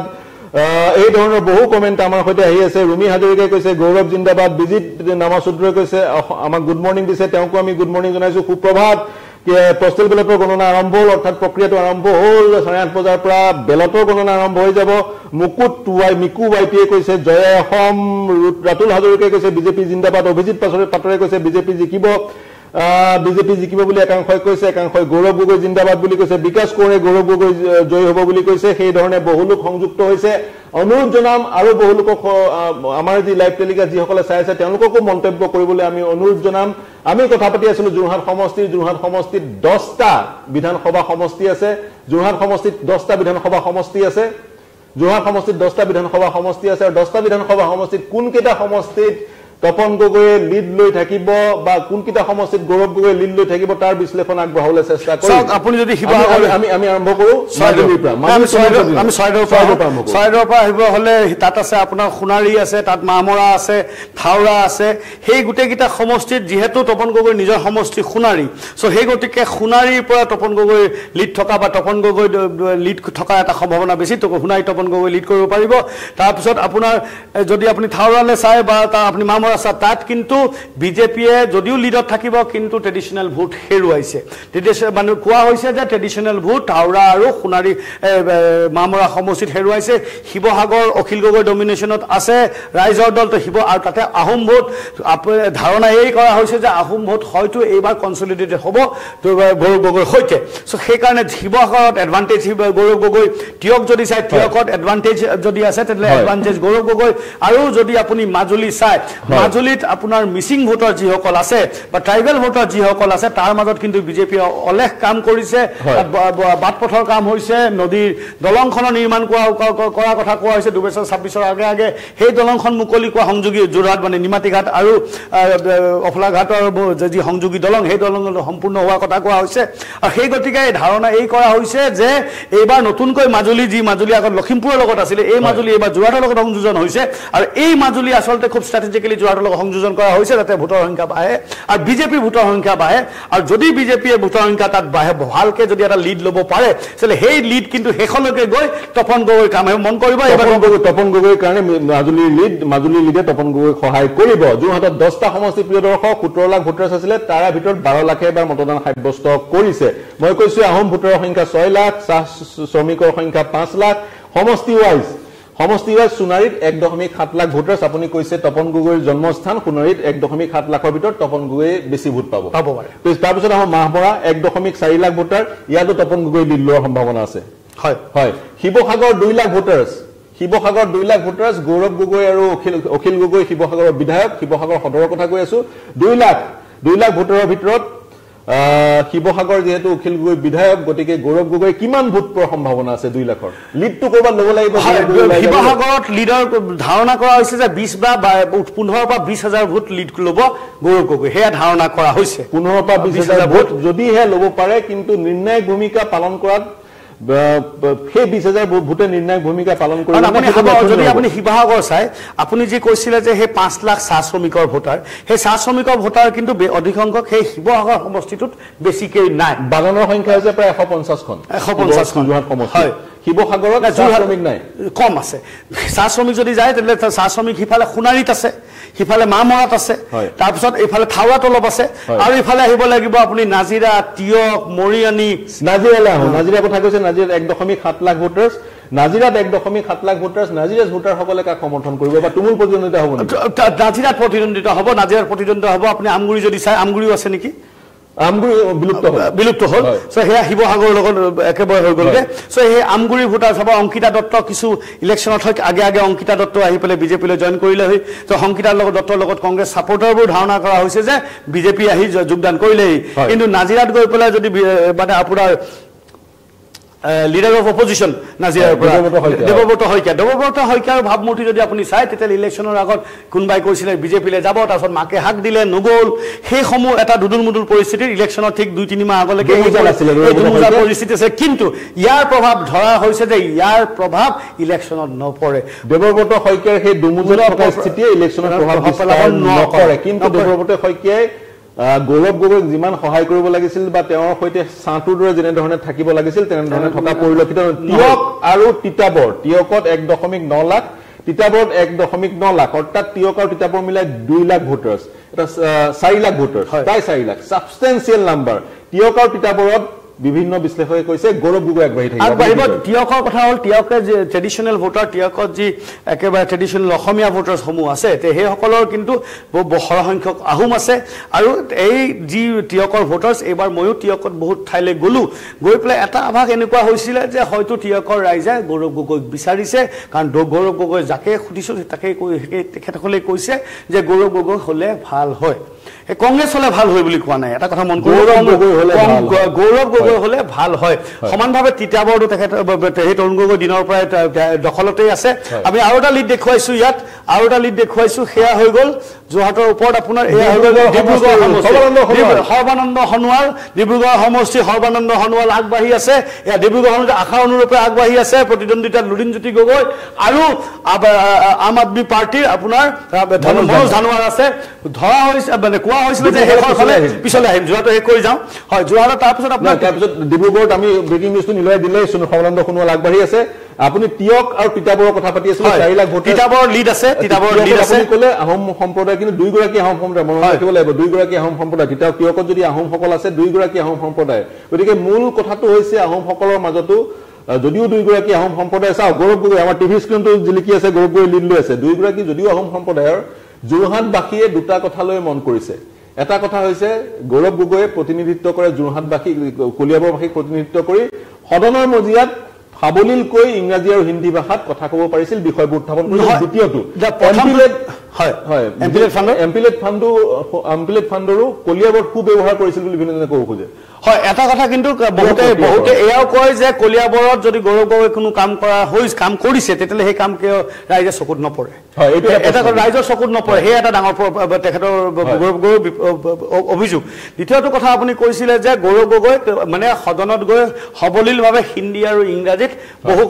Speaker 1: এই ধৰণৰ বহু কমেণ্ট আমাৰ সৈতে আহি আছে ৰুমি হাজৰিকাই কৈছে গৌৰৱ জিন্দাবাদ বিজিত নামাচুদ্ৰই কৈছে আমাক গুড মৰ্ণিং দিছে তেওঁকো আমি গুড মৰ্ণিং জনাইছো সুপ্ৰভাত
Speaker 3: পোষ্টেল বেলটৰ গণনা আৰম্ভ হ'ল অৰ্থাৎ প্ৰক্ৰিয়াটো আৰম্ভ হ'ল চাৰে আঠ বজাৰ পৰা বেলটৰ গণনা আৰম্ভ হৈ যাব মুকুট ৱাই মিকু ৱাইটিয়ে কৈছে জয় অসম ৰাতুল হাজৰিকাই কৈছে বিজেপি জিন্দাবাদ অভিজিত পাটৰে কৈছে বিজেপি জিকিব বিজেপি জিকিব বুলি একাংশই কৈছে একাংশই গৌৰৱ গগৈ জিন্দাবাদ বুলি কৈছে বিকাশ কোঁৱৰে গৌৰৱ গগৈ জয় হ'ব বুলি কৈছে সেই ধৰণে বহু লোক সংযুক্ত হৈছে অনুৰোধ জনাম আৰু বহু লোকক আমাৰ যি লাইভ টেলিকাষ্ট যিসকলে চাই আছে তেওঁলোককো মন্তব্য কৰিবলৈ আমি অনুৰোধ জনাম আমি কথা পাতি আছিলো যোৰহাট সমষ্টিৰ যোৰহাট সমষ্টিত দহটা বিধানসভা সমষ্টি আছে যোৰহাট সমষ্টিত দহটা বিধানসভা সমষ্টি আছে যোৰহাট সমষ্টিত দহটা বিধানসভা সমষ্টি আছে আৰু দহটা বিধানসভা সমষ্টিত কোনকেইটা সমষ্টিত তপন গগৈয়ে লিড লৈ থাকিব বা কোনকেইটা সমষ্টিত গৌৰৱ গগৈয়ে লিড লৈ থাকিব তাৰ বিশ্লেষণ আগবঢ়াবলৈ চেষ্টা কৰিম
Speaker 2: আপুনি যদি
Speaker 3: আমি আমি আৰম্ভ কৰো ছয়দুলিৰ পৰা
Speaker 2: আমি ছয়দুলিৰ পৰা আহিব হলে তাত আছে আপোনাৰ সোণাৰী আছে তাত মামৰা আছে থাউৰা আছে সেই গোটেইকেইটা সমষ্টিত যিহেতু তপন গগৈ নিজৰ সমষ্টি সোণাৰী চ' সেই গতিকে সোণাৰীৰ পৰা তপন গগৈ লিড থকা বা তপন গগৈ লিড থকা এটা সম্ভাৱনা বেছি সোণাৰী তপন গগৈ লিড কৰিব পাৰিব তাৰপিছত আপোনাৰ যদি আপুনি থাউৰালৈ চাই বা আপুনি মামৰা তাত কিন্তু বিজেপিয়ে যদিও লিডত থাকিব কিন্তু ট্ৰেডিশনেল ভোট হেৰুৱাইছে মানে কোৱা হৈছে যে ট্ৰেডিশনেল ভোট হাওৰা আৰু সোণাৰী মামৰা সমষ্টিত হেৰুৱাইছে শিৱসাগৰ অখিল গগৈ ডমিনেশ্যনত আছে ৰাইজৰ দলটো শিৱ আৰু তাতে আহোম ভোট ধাৰণা এই কৰা হৈছে যে আহোম ভোট হয়তো এইবাৰ কনচলিডেটেড হ'ব গৌৰৱ গগৈৰ সৈতে চ' সেইকাৰণে শিৱসাগৰত এডভান্টেজ গৌৰৱ গগৈ তিয়ক যদি চাই তিয়কত এডভান্টেজ যদি আছে তেতিয়াহ'লে এডভান্টেজ গৌৰৱ গগৈ আৰু যদি আপুনি মাজুলী চাই মাজুলীত আপোনাৰ মিচিং ভোটাৰ যিসকল আছে বা ট্ৰাইবেল ভোটাৰ যিসকল আছে তাৰ মাজত কিন্তু বিজেপিয়ে অলেখ কাম কৰিছে বাট পথৰ কাম হৈছে নদীৰ দলংখনৰ নিৰ্মাণ কৰা কথা কোৱা হৈছে দুবছৰ ছাব্বিছৰ আগে আগে সেই দলংখন মুকলি কৰা সংযোগী যোৰহাট মানে নিমাতীঘাট আৰু অফলাঘাটৰ যি সংযোগী দলং সেই দলং সম্পূৰ্ণ হোৱাৰ কথা কোৱা হৈছে আৰু সেই গতিকে এই ধাৰণা এই কৰা হৈছে যে এইবাৰ নতুনকৈ মাজুলী যি মাজুলী আগত লখিমপুৰৰ লগত আছিলে এই মাজুলী এইবাৰ যোৰহাটৰ লগত সংযোজন হৈছে আৰু এই মাজুলী আচলতে খুব ষ্ট্ৰেটেজিকেলি যোৰহাটৰ লগত সংযোজন কৰা হৈছে যাতে ভোটৰ সংখ্যা বাঢ়ে আৰু বিজেপিৰ ভোটৰ সংখ্যা বাঢ়ে আৰু যদি বিজেপিয়ে ভোটৰ সংখ্যা তাত বাঢ়ে ভালকে যদি এটা লিড ল'ব পাৰে তেতিয়াহ'লে সেই লিড কিন্তু শেষলৈকে গৈ তপন গগৈৰ কামে মন কৰিব
Speaker 3: তপন গগৈৰ কাৰণে মাজুলীৰ লিড মাজুলীৰ লিডে তপন গগৈক সহায় কৰিব যোৰহাটত দহটা সমষ্টি প্ৰিয় দৰ্শক সোতৰ লাখ ভোটাৰ আছিলে তাৰে ভিতৰত বাৰ লাখে এবাৰ মতদান সাব্যস্ত কৰিছে মই কৈছো আহোম ভোটাৰৰ সংখ্যা ছয় লাখ চাহ শ্ৰমিকৰ সংখ্যা পাঁচ লাখ সমষ্টি ৱাইজ সমষ্টি ৱাইজ সোণাৰীত এক দশমিক সাত লাখ ভোটাৰ্ছ আপুনি কৈছে তপন গগৈৰ জন্মস্থান সোণাৰীত এক দশমিক সাত লাখৰ ভিতৰত তপন গগৈয়ে বেছি ভোট পাব
Speaker 2: পাব পাৰে
Speaker 3: তাৰপিছত আমাৰ মাহপৰা এক দশমিক চাৰি লাখ ভোটাৰ ইয়াতো তপন গগৈ লিড লোৱাৰ সম্ভাৱনা আছে
Speaker 2: হয়
Speaker 3: হয় শিৱসাগৰ দুই লাখ ভোটাৰ্ছ শিৱসাগৰ দুই লাখ ভোটাৰ্ছ গৌৰৱ গগৈ আৰু অখিল অখিল গগৈ শিৱসাগৰৰ বিধায়ক শিৱসাগৰ সদৰৰ কথা কৈ আছো দুই লাখ দুই লাখ ভোটাৰৰ ভিতৰত শিৱসাগৰ যেহেতু অখিল গগৈ বিধায়ক গতিকে গৌৰৱ গগৈ কিমান ভোট পোৱাৰ সম্ভাৱনা আছে দুই লাখৰ লিডটো কৰবাত ল'ব লাগিব
Speaker 2: শিৱসাগৰত লিডৰ ধাৰণা কৰা হৈছে যে বিশ বা পোন্ধৰ পৰা বিশ হাজাৰ ভোট লিড ল'ব গৌৰৱ গগৈ সেয়া ধাৰণা কৰা হৈছে
Speaker 3: পোন্ধৰ পৰা বিশ হাজাৰ ভোট যদিহে ল'ব পাৰে কিন্তু নিৰ্ণায়ক ভূমিকা পালন কৰাত সেই বিশ হাজাৰ ভোটে নিৰ্ণায়ক ভূমিকা পালন কৰিব
Speaker 2: যদি আপুনি শিৱসাগৰ চাই আপুনি যি কৈছিলে যে সেই পাঁচ লাখ চাহ শ্ৰমিকৰ ভোটাৰ সেই চাহ শ্ৰমিকৰ ভোটাৰ কিন্তু অধিক সংখ্যক সেই শিৱসাগৰ সমষ্টিটোত বেছিকৈ নাই
Speaker 3: বাগানৰ সংখ্যা হৈছে প্ৰায় এশ পঞ্চাছখন
Speaker 2: এশ পঞ্চাছখন
Speaker 3: যোৰহাট সমষ্টি শিৱসাগৰত চাহ শ্ৰমিক নাই
Speaker 2: কম আছে চাহ শ্ৰমিক যদি যায় তেতিয়াহ'লে চাহ শ্ৰমিক সিফালে সোণাৰীত আছে সিফালে মামৰাত আছে তাৰপিছত এইফালে থাউৰাত অলপ আছে আৰু ইফালে আহিব লাগিব আপুনি নাজিৰা তিয়ক মৰিয়ানী
Speaker 3: নাজিৰালৈ আহোঁ নাজিৰা কথা কৈছে নাজিৰাত এক দশমিক সাত লাখ ভোটাৰ্ছ নাজিৰাত এক দশমিক সাত লাখ ভোটাৰ্ছ নাজিৰাত ভোটাৰসকলে কাক সমৰ্থন কৰিব বা তুমুল প্ৰতিদ্বন্দ্বিতা হ'ব
Speaker 2: নাজিৰাত প্ৰতিদ্বন্দ্বিতা হ'ব নাজিৰাত প্ৰতিদ্বন্দ্বিতা হ'ব আপুনি আমগুৰি যদি চাই আমগুৰিও আছে নেকি
Speaker 3: আমগুৰি বিলুপ্ত হ'ল
Speaker 2: বিলুপ্ত হ'ল চ' সেয়া শিৱসাগৰৰ লগত একেবাৰে হৈ গ'লগৈ চ' সেই আমগুৰি ভোটাৰ চাব অংকিতা দত্ত কিছু ইলেকশ্যনত হয় আগে আগে অংকিতা দত্ত আহি পেলাই বিজেপিলৈ জইন কৰিলেহি ত' অংকিতাৰ লগত দত্তৰ লগত কংগ্ৰেছ ছাপৰ্টাৰবোৰ ধাৰণা কৰা হৈছে যে বিজেপি আহি যোগদান কৰিলেহি কিন্তু নাজিৰাত গৈ পেলাই যদি মানে আপোনাৰ লিডাৰ অফ অপজিশ্যন নাজিৰাৰ পৰা দেৱব্ৰত শইকীয়া দেৱব্ৰত শইকীয়াৰ ভাৱমূৰ্তি যদি আপুনি চাই তেতিয়াহ'লে ইলেকশ্যনৰ আগত কোনোবাই কৈছিলে বিজেপিলৈ যাব তাৰপিছত মাকে হাক দিলে নগ'ল সেইসমূহ এটা দুদুল মুদুল পৰিস্থিতিৰ ইলেকশ্যনৰ ঠিক দুই তিনি মাহ আগলৈকে পৰিস্থিতি আছে কিন্তু ইয়াৰ প্ৰভাৱ ধৰা হৈছে যে ইয়াৰ প্ৰভাৱ ইলেকশ্যনত নপৰে
Speaker 3: দেৱব্ৰত শইকীয়াৰ সেই দুমুজুল স্থিতিয়ে ইলেকশ্যনত প্ৰভাৱ নকৰে কিন্তু দেৱব্ৰত শইকীয়াই গৌৰৱ গগৈক যিমান সহায় কৰিব লাগিছিল বা তেওঁৰ সৈতে ছাঁটোৰ দৰে যেনেধৰণে থাকিব লাগিছিল তেনেধৰণে থকা পৰিলক্ষিত তিয়ক আৰু তিতাবৰ তিয়কত এক দশমিক ন লাখ তিতাবৰত এক দশমিক ন লাখ অৰ্থাৎ টিয়ক আৰু তিতাবৰ মিলাই দুই লাখ ভোটাৰ্স এটা চাৰি লাখ ভোটাৰ্স প্ৰায় চাৰি লাখ সাবস্টেন্সিয়েল নাম্বাৰ টিয়ক আৰু তিতাবৰত বিভিন্ন বিশ্লেষকে কৈছে গৌৰৱ গগৈ আগবাঢ়ি থাকিব
Speaker 2: আগবাঢ়িব টিয়কৰ কথা হ'ল টিয়কে যে ট্ৰেডিশনেল ভোটাৰ টিয়কত যি একেবাৰে ট্ৰেডিশনেল অসমীয়া ভোটাৰ্স সমূহ আছে তে সেইসকলৰ কিন্তু বহৰ সংখ্যক আহোম আছে আৰু এই যি টিয়কৰ ভোটাৰ্স এইবাৰ ময়ো টিয়কত বহুত ঠাইলৈ গ'লো গৈ পেলাই এটা আভাস এনেকুৱা হৈছিল যে হয়তো টিয়কৰ ৰাইজে গৌৰৱ গগৈক বিচাৰিছে কাৰণ গৌৰৱ গগৈ যাকে সুধিছো তাকে তেখেতসকলে কৈছে যে গৌৰৱ গগৈ হ'লে ভাল হয় কংগ্ৰেছ হলে ভাল হয় বুলি কোৱা নাই এটা কথা মন কৰিব গৌৰৱ গগৈ হলে ভাল হয় সমানভাৱে তিতাবৰটো তেখেত সেই তৰুণ গগৈ দিনৰ পৰাই দখলতেই আছে আমি আৰু এটা লিড দেখুৱাইছো ইয়াত আৰু এটা লিড দেখুৱাইছো সেয়া হৈ গ'ল যোৰহাটৰ ওপৰত আপোনাৰ এয়া হৈ গ'ল ডিব্ৰুগড় সৰ্বানন্দ সোণোৱাল ডিব্ৰুগড় সমষ্টি সৰ্বানন্দ সোণোৱাল আগবাঢ়ি আছে এয়া ডিব্ৰুগড় সমষ্টি আশা অনুৰূপে আগবাঢ়ি আছে প্ৰতিদ্বন্দ্বিতাত লুৰিণজ্যোতি গগৈ আৰু আম আদমি পাৰ্টিৰ আপোনাৰ মনোজ ধানোৱাৰ আছে ধৰা হৈছে মানে কোৱা হৈছিল যে শেষৰ ফালে পিছলৈ আহিম যোৱাটো শেষ কৰি যাওঁ হয় যোৰহাটৰ তাৰপিছত আপোনাৰ
Speaker 3: তাৰপিছত ডিব্ৰুগড়ত আমি ব্ৰেকিং নিউজটো নিলয় দিলে সৰ্বানন্দ সোণোৱাল আগবাঢ়ি আছে আপুনি টিয়ক আৰু তিতাবৰৰ কথা পাতি আছিল চাৰি লাখ ভোটাৰ
Speaker 2: তিতাবৰ লিড আছে তিতাবৰ লিড আছে
Speaker 3: কলে আহোম সম্প্ৰদায় কিন্তু দুই গৰাকী আহোম সম্প্ৰদায় মনত ৰাখিব লাগিব দুই গৰাকী আহোম সম্প্ৰদায় তিতা টিয়কত যদি আহোমসকল আছে দুই গৰাকী আহোম সম্প্ৰদায় গতিকে মূল কথাটো হৈছে আহোমসকলৰ মাজতো যদিও দুই গৰাকী আহোম সম্প্ৰদায় চাও গৌৰৱ গগৈ আমাৰ টিভি স্ক্ৰীনটো জিলিকি আছে গৌৰৱ গগৈ লিড লৈ আছে দুই গৰাকী যদিও আহোম সম্প্ৰদায়ৰ যোৰহাটবাসীয়ে দুটা কথালৈ মন কৰিছে এটা কথা হৈছে গৌৰৱ গগৈয়ে প্ৰতিনিধিত্ব কৰে যোৰহাটবাসী কলিয়াবৰবাসীক প্ৰতিনিধিত্ব কৰি সদনৰ মজিয়াত সাবলীলকৈ ইংৰাজী আৰু হিন্দী ভাষাত কথা ক'ব পাৰিছিল বিষয়বোৰ উত্থাপন কৰিছিল দ্বিতীয়টো এমপিলেট হয় হয় এমপিলেট ফাণ্ড এমপিলেট ফাণ্ডো এমপিলেট ফাণ্ডৰো কলিয়াবৰত খুব ব্যৱহাৰ কৰিছিল বুলি বিভিন্নজনে ক'ব খোজে
Speaker 2: হয় এটা কথা কিন্তু বহুতে বহুতে এয়াও কয় যে কলিয়াবৰত যদি গৌৰৱ গগৈ কোনো কাম কৰা হৈছে কাম কৰিছে তেতিয়াহ'লে সেই কাম কিয় ৰাইজে চকুত নপৰে
Speaker 3: হয় এইটো
Speaker 2: এটা ৰাইজৰ চকুত নপৰে সেই এটা ডাঙৰ তেখেতৰ গৌৰৱ গগৈৰ অভিযোগ দ্বিতীয়টো কথা আপুনি কৈছিলে যে গৌৰৱ গগৈ মানে সদনত গৈ সবলীলভাৱে হিন্দী আৰু ইংৰাজীত বহু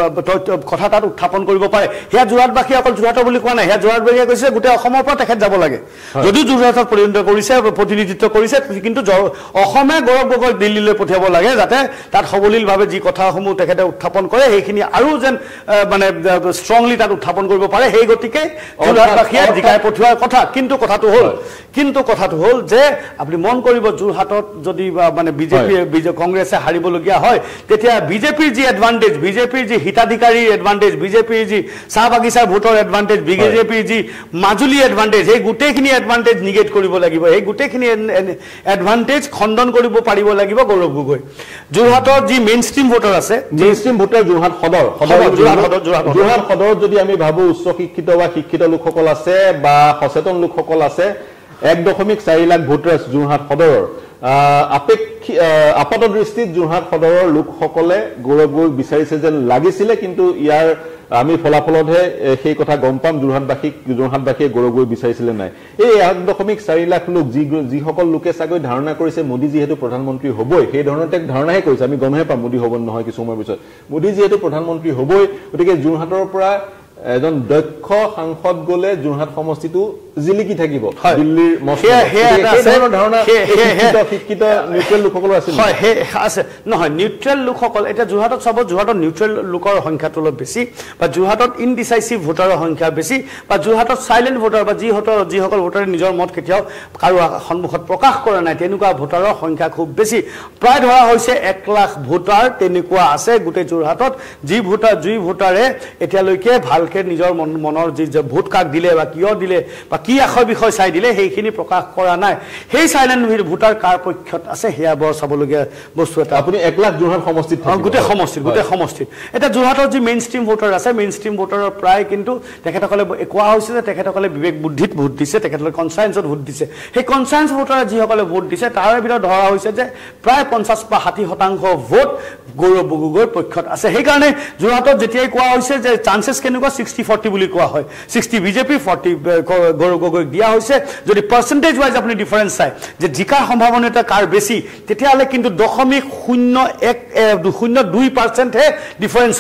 Speaker 2: কথা তাত উত্থাপন কৰিব পাৰে সেয়া যোৰহাটবাসী অকল যোৰহাটৰ বুলি কোৱা নাই সেয়া যোৰহাটবাসীয়ে কৈছে গোটেই অসমৰ পৰা তেখেত যাব লাগে যদিও যোৰহাটত প্ৰতিনিধিত্ব কৰিছে প্ৰতিনিধিত্ব কৰিছে কিন্তু অসমে গৌৰৱ গগৈক দিল্লীলৈ পঠিয়াব লাগে যাতে তাত সবলীলভাৱে যি কথাসমূহ তেখেতে উত্থাপন কৰে সেইখিনি আৰু যেন মানে ষ্ট্ৰংলি তাত উত্থাপন কৰিব পাৰে সেই গতিকে যোৰহাটবাসীয়ে জিকাই পঠিওৱাৰ কথা কিন্তু কথাটো হ'ল কিন্তু কথাটো হ'ল যে আপুনি মন কৰিব যোৰহাটত যদি মানে বিজেপি কংগ্ৰেছে হাৰিবলগীয়া হয় তেতিয়া বিজেপিৰ যি এডভান্টেজ বিজেপিৰ যি হিতাধিকাৰীৰ এডভান্টেজ বিজেপিৰ যি চাহ বাগিচাৰ ভোটৰ এডভান্টেজ বিজেপিৰ যি মাজুলী এডভান্টেজ সেই গোটেইখিনি এডভান্টেজ নিগেট কৰিব লাগিব এই গোটেইখিনি এডভান্টেজ খণ্ডন কৰিব পাৰিব লাগিব গৌৰৱ গগৈ যোৰহাটৰ যি মেইন ষ্ট্ৰীম ভোটাৰ আছে
Speaker 3: mainstream voter Jorhat Sadar Jorhat সদৰত যদি আমি ভাবো উচ্চ শিক্ষিত বা শিক্ষিত লোকসকল আছে বা সচেতন লোকসকল আছে এক দশমিক চাৰি লাখ ভোটাৰ যোৰহাট সদৰৰ আপেক্ষিক আপাত দৃষ্টিত যোৰহাট সদৰৰ লোকসকলে গৌৰৱ গগৈক বিচাৰিছে যেন লাগিছিলে কিন্তু ইয়াৰ আমি ফলাফলতহে সেই কথা গম পাম যোৰহাটবাসীক যোৰহাটবাসীয়ে গৌৰৱ গগৈ বিচাৰিছিলে নাই এই এক দশমিক চাৰি লাখ লোক যি যিসকল লোকে চাগৈ ধাৰণা কৰিছে মোদী যিহেতু প্ৰধানমন্ত্ৰী হ'বই সেই ধৰণৰ তেওঁক ধাৰণাহে কৰিছে আমি গমহে পাম মোদী হ'ব নহয় কিছু সময়ৰ পিছত মোদী যিহেতু প্ৰধানমন্ত্ৰী হ'বই গতিকে যোৰহাটৰ পৰা এজন দক্ষ সাংসদ গলে যোৰহাট সমষ্টিটো জিলিকি থাকিব দিল্লীৰ শিক্ষিত নিউট্ৰেল লোকসকল আছে
Speaker 2: আছে নহয় নিউট্ৰেল লোকসকল এতিয়া যোৰহাটত চাব যোৰহাটত নিউট্ৰেল লোকৰ সংখ্যাটো অলপ বেছি বা যোৰহাটত ইনডিচাইচিভ ভোটাৰৰ সংখ্যা বেছি বা যোৰহাটত চাইলেণ্ট ভোটাৰ বা যিসকল যিসকল ভোটাৰে নিজৰ মত কেতিয়াও কাৰো সন্মুখত প্ৰকাশ কৰা নাই তেনেকুৱা ভোটাৰৰ সংখ্যা খুব বেছি প্ৰায় ধৰা হৈছে এক লাখ ভোটাৰ তেনেকুৱা আছে গোটেই যোৰহাটত যি ভোটাৰ যি ভোটাৰে এতিয়ালৈকে ভাল নিজৰ মনৰ যি ভোট কাক দিলে বা কিয় দিলে বা কি আখৰ বিষয় চাই দিলে সেইখিনি প্ৰকাশ কৰা নাই সেই সাইলেন্ট ভোটাৰ কাৰ পক্ষত আছে সেয়া বৰ চাবলগীয়া বস্তু এটা
Speaker 3: আপুনি এক লাখ যোৰহাট সমষ্টিত
Speaker 2: গোটেই সমষ্টিত গোটেই সমষ্টিত এটা যোৰহাটৰ যি মেইন ষ্ট্ৰীম ভোটাৰ আছে মেইন ষ্ট্ৰীম ভোটাৰৰ প্ৰায় কিন্তু তেখেতসকলে কোৱা হৈছে যে তেখেতসকলে বিবেক বুদ্ধিত ভোট দিছে তেখেতসকলে কনচায়েন্সত ভোট দিছে সেই কনচায়েন্স ভোটাৰে যিসকলে ভোট দিছে তাৰ ভিতৰত ধৰা হৈছে যে প্ৰায় পঞ্চাছ বা ষাঠি শতাংশ ভোট গৌৰৱ গগৈৰ পক্ষত আছে সেইকাৰণে যোৰহাটত যেতিয়াই কোৱা হৈছে যে চান্সেছ কেনেকুৱা ছিক্সটি ফৰ্টি বুলি কোৱা হয় ছিক্সটি বিজেপি ফৰ্টি গৌৰৱ গগৈক দিয়া হৈছে যদি পাৰ্চেণ্টেজ ৱাইজ আপুনি ডিফাৰেঞ্চ চাই যে জিকাৰ সম্ভাৱনীয়তা কাৰ বেছি তেতিয়াহ'লে কিন্তু দশমিক শূন্য এক শূন্য দুই পাৰ্চেণ্টহে ডিফাৰেঞ্চ হয়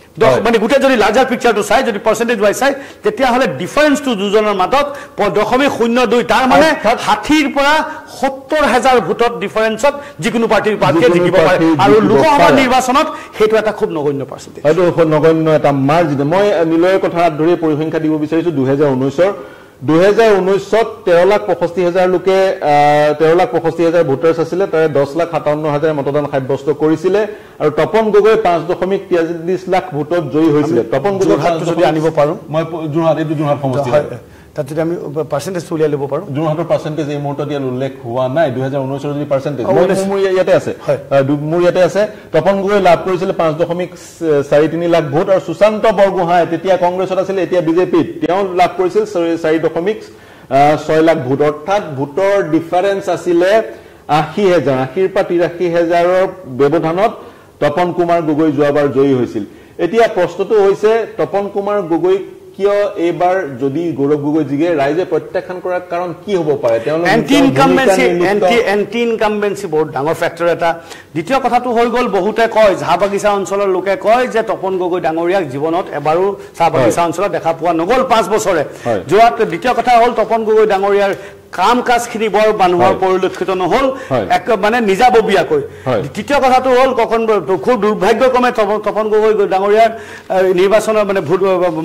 Speaker 2: মানে গোটেই যদি লাৰ্জাৰ পিকচাৰটো চাই যদি পাৰ্চেণ্টেজ ৱাইজ চাই তেতিয়াহ'লে ডিফাৰেঞ্চটো দুজনৰ মাজত দশমিক শূন্য দুই তাৰ মানে ষাঠিৰ পৰা সত্তৰ হাজাৰ ভোটত ডিফাৰেঞ্চত যিকোনো পাৰ্টিৰ প্ৰাৰ্থীয়ে জিকিব পাৰে আৰু লোকসভা নিৰ্বাচনত সেইটো এটা খুব নগণ্য পাৰ্চেণ্টেজ
Speaker 3: হয়তো নগণ্য এটা মাৰ্জিন মই নিলয়ৰ কথা ধৰি পৰিসংখ্যা দিব বিচাৰিছোঁ দুহেজাৰ ঊনৈছৰ দুহেজাৰ ঊনৈছত তেৰ লাখ পঁয়ষষ্ঠি হাজাৰ লোকে তেৰ লাখ পঁয়ষষ্ঠি হাজাৰ ভোটাৰ্ছ আছিলে তাৰে দহ লাখ সাতাৱন্ন হাজাৰ মতদান সাব্যস্ত কৰিছিলে আৰু তপন গগৈ পাঁচ দশমিক তিয়াল্লিছ লাখ ভোটত জয়ী হৈছিলে তপন গগৈ যদি আনিব পাৰোঁ মই যোৰহাট এইটো যোৰহাট সমষ্টি
Speaker 2: তাত যদি আমি পাৰ্চেণ্টেজটো উলিয়াই ল'ব পাৰোঁ
Speaker 3: যোৰহাটৰ পাৰ্চেণ্টেজ এই মুহূৰ্তত ইয়াত উল্লেখ হোৱা নাই দুহেজাৰ ঊনৈছৰ যদি পাৰ্চেণ্টেজ মোৰ ইয়াতে আছে মোৰ ইয়াতে আছে তপন গগৈ লাভ কৰিছিলে পাঁচ দশমিক চাৰি তিনি লাখ ভোট আৰু সুশান্ত বৰগোহাঁই তেতিয়া কংগ্ৰেছত আছিলে এতিয়া বিজেপিত তেওঁ লাভ কৰিছিল চাৰি দশমিক ছয় লাখ ভোট অৰ্থাৎ ভোটৰ ডিফাৰেঞ্চ আছিলে আশী হাজাৰ আশীৰ পৰা তিৰাশী হাজাৰৰ ব্যৱধানত তপন কুমাৰ গগৈ যোৱাবাৰ জয়ী হৈছিল এতিয়া প্ৰশ্নটো হৈছে তপন কুমাৰ গগৈ কিয় এইবাৰ যদি গৌৰৱ গগৈ জিগে ৰাইজে প্ৰত্যাখ্যান কৰাৰ কাৰণ কি হ'ব পাৰে
Speaker 2: anti incumbency anti anti incumbency বহুত ডাঙৰ ফেক্টৰ এটা দ্বিতীয় কথাটো হৈ গ'ল বহুতে কয় চাহ বাগিচা অঞ্চলৰ লোকে কয় যে তপন গগৈ ডাঙৰীয়াক জীৱনত এবাৰো চাহ বাগিচা অঞ্চলত দেখা পোৱা নগ'ল পাঁচ বছৰে যোৱাত দ্বিতীয় কথা হ'ল তপন গগৈ ডাঙৰীয়াৰ কাম কাজখিনি বৰ মানুহৰ পৰিলক্ষিত নহ'ল এক মানে নিজাববীয়াকৈ তৃতীয় কথাটো হ'ল কখন খুব দুৰ্ভাগ্যক্ৰমে তপন গগৈ ডাঙৰীয়াৰ নিৰ্বাচনৰ মানে ভোট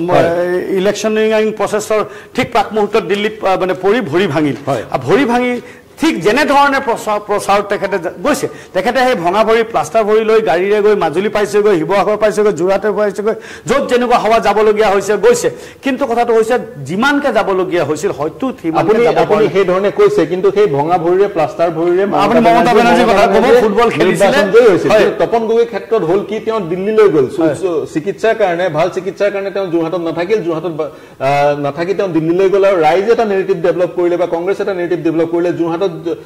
Speaker 2: ইলেকশ্যনিং প্ৰচেছৰ ঠিক প্ৰাক মুহূৰ্তত দিল্লীত মানে পৰি ভৰি ভাঙিল ভৰি ভাঙি ঠিক যেনেধৰণে প্ৰচাৰ প্ৰচাৰ তেখেতে গৈছে তেখেতে সেই ভঙা ভৰি প্লাষ্টাৰ ভৰি লৈ গাড়ীৰে গৈ মাজুলী পাইছেগৈ শিৱসাগৰ পাইছেগৈ যোৰহাটৰ পাইছেগৈ য'ত যেনেকুৱা সভা যাবলগীয়া হৈছে গৈছে কিন্তু কথাটো হৈছে যিমানকে যাবলগীয়া হৈছিল হয়তো
Speaker 3: আপুনি সেই ধৰণে কৈছে কিন্তু সেই ভঙা ভৰিৰে প্লাষ্টাৰ ভৰিৰে
Speaker 2: মমতা বেনাৰ্জীৰ কথা ক'ব ফুটবল খেলিছিলে
Speaker 3: তপন গগৈৰ ক্ষেত্ৰত হ'ল কি তেওঁ দিল্লীলৈ গ'ল চিকিৎসাৰ কাৰণে ভাল চিকিৎসাৰ কাৰণে তেওঁ যোৰহাটত নাথাকিল যোৰহাটত নাথাকি তেওঁ দিল্লীলৈ গ'ল আৰু ৰাইজে এটা নেৰেটিভ ডেভেলপ কৰিলে বা কংগ্ৰেছে এটা নেৰেটিভ ডেভেলপ কৰিলে যোৰহাটত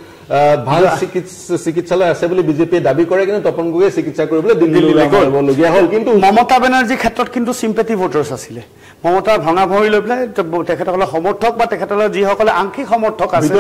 Speaker 3: ভাল চিকিৎসালয় আছে বুলি বিজেপিয়ে দাবী কৰে কিন্তু তপন গগৈয়ে চিকিৎসা কৰিবলৈ দিল্লীলৈ যাবলগীয়া হ'ল কিন্তু
Speaker 2: মমতা বেনাৰ্জীৰ ক্ষেত্ৰত কিন্তু চিম্পেথি ভোটাৰ্ছ আছিলে মমতাৰ ভঙা ভৰি লৈ পেলাই তেখেতসকলৰ সমৰ্থক বা তেখেতসকলৰ যিসকলে আংশিক সমৰ্থক আছে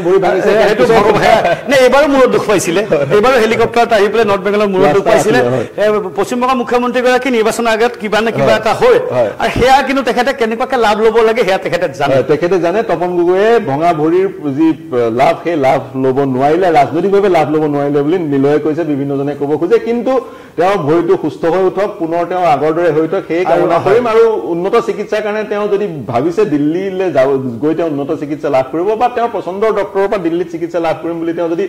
Speaker 2: এইবাৰো মূৰত দুখ পাইছিলে এইবাৰো হেলিকপ্টাৰত আহি পেলাই নৰ্থ বেংগলৰ মূৰত দুখ পাইছিলে পশ্চিমবংগৰ মুখ্যমন্ত্ৰীগৰাকী নিৰ্বাচনৰ আগত কিবা নে কিবা এটা হয় আৰু সেয়া কিন্তু তেখেতে কেনেকুৱাকে লাভ ল'ব লাগে সেয়া তেখেতে জানে
Speaker 3: তেখেতে জানে তপন গগৈয়ে ভঙা ভৰিৰ যি লাভ সেই লাভ ল'ব নোৱাৰিলে ৰাজনৈতিকভাৱে লাভ ল'ব নোৱাৰিলে বুলি নিলয়ে কৈছে বিভিন্নজনে ক'ব খোজে কিন্তু তেওঁ ভৰিটো সুস্থ হৈ উঠক পুনৰ তেওঁ আগৰ দৰে হৈ উঠক সেই কামনা কৰিম আৰু উন্নত চিকিৎসাৰ কাৰণে তেওঁ যদি ভাবিছে দিল্লীলৈ গৈ তেওঁ উন্নত চিকিৎসা লাভ কৰিব বা তেওঁৰ পচন্দৰ ডক্টৰৰ পৰা দিল্লীত চিকিৎসা লাভ কৰিম বুলি তেওঁ যদি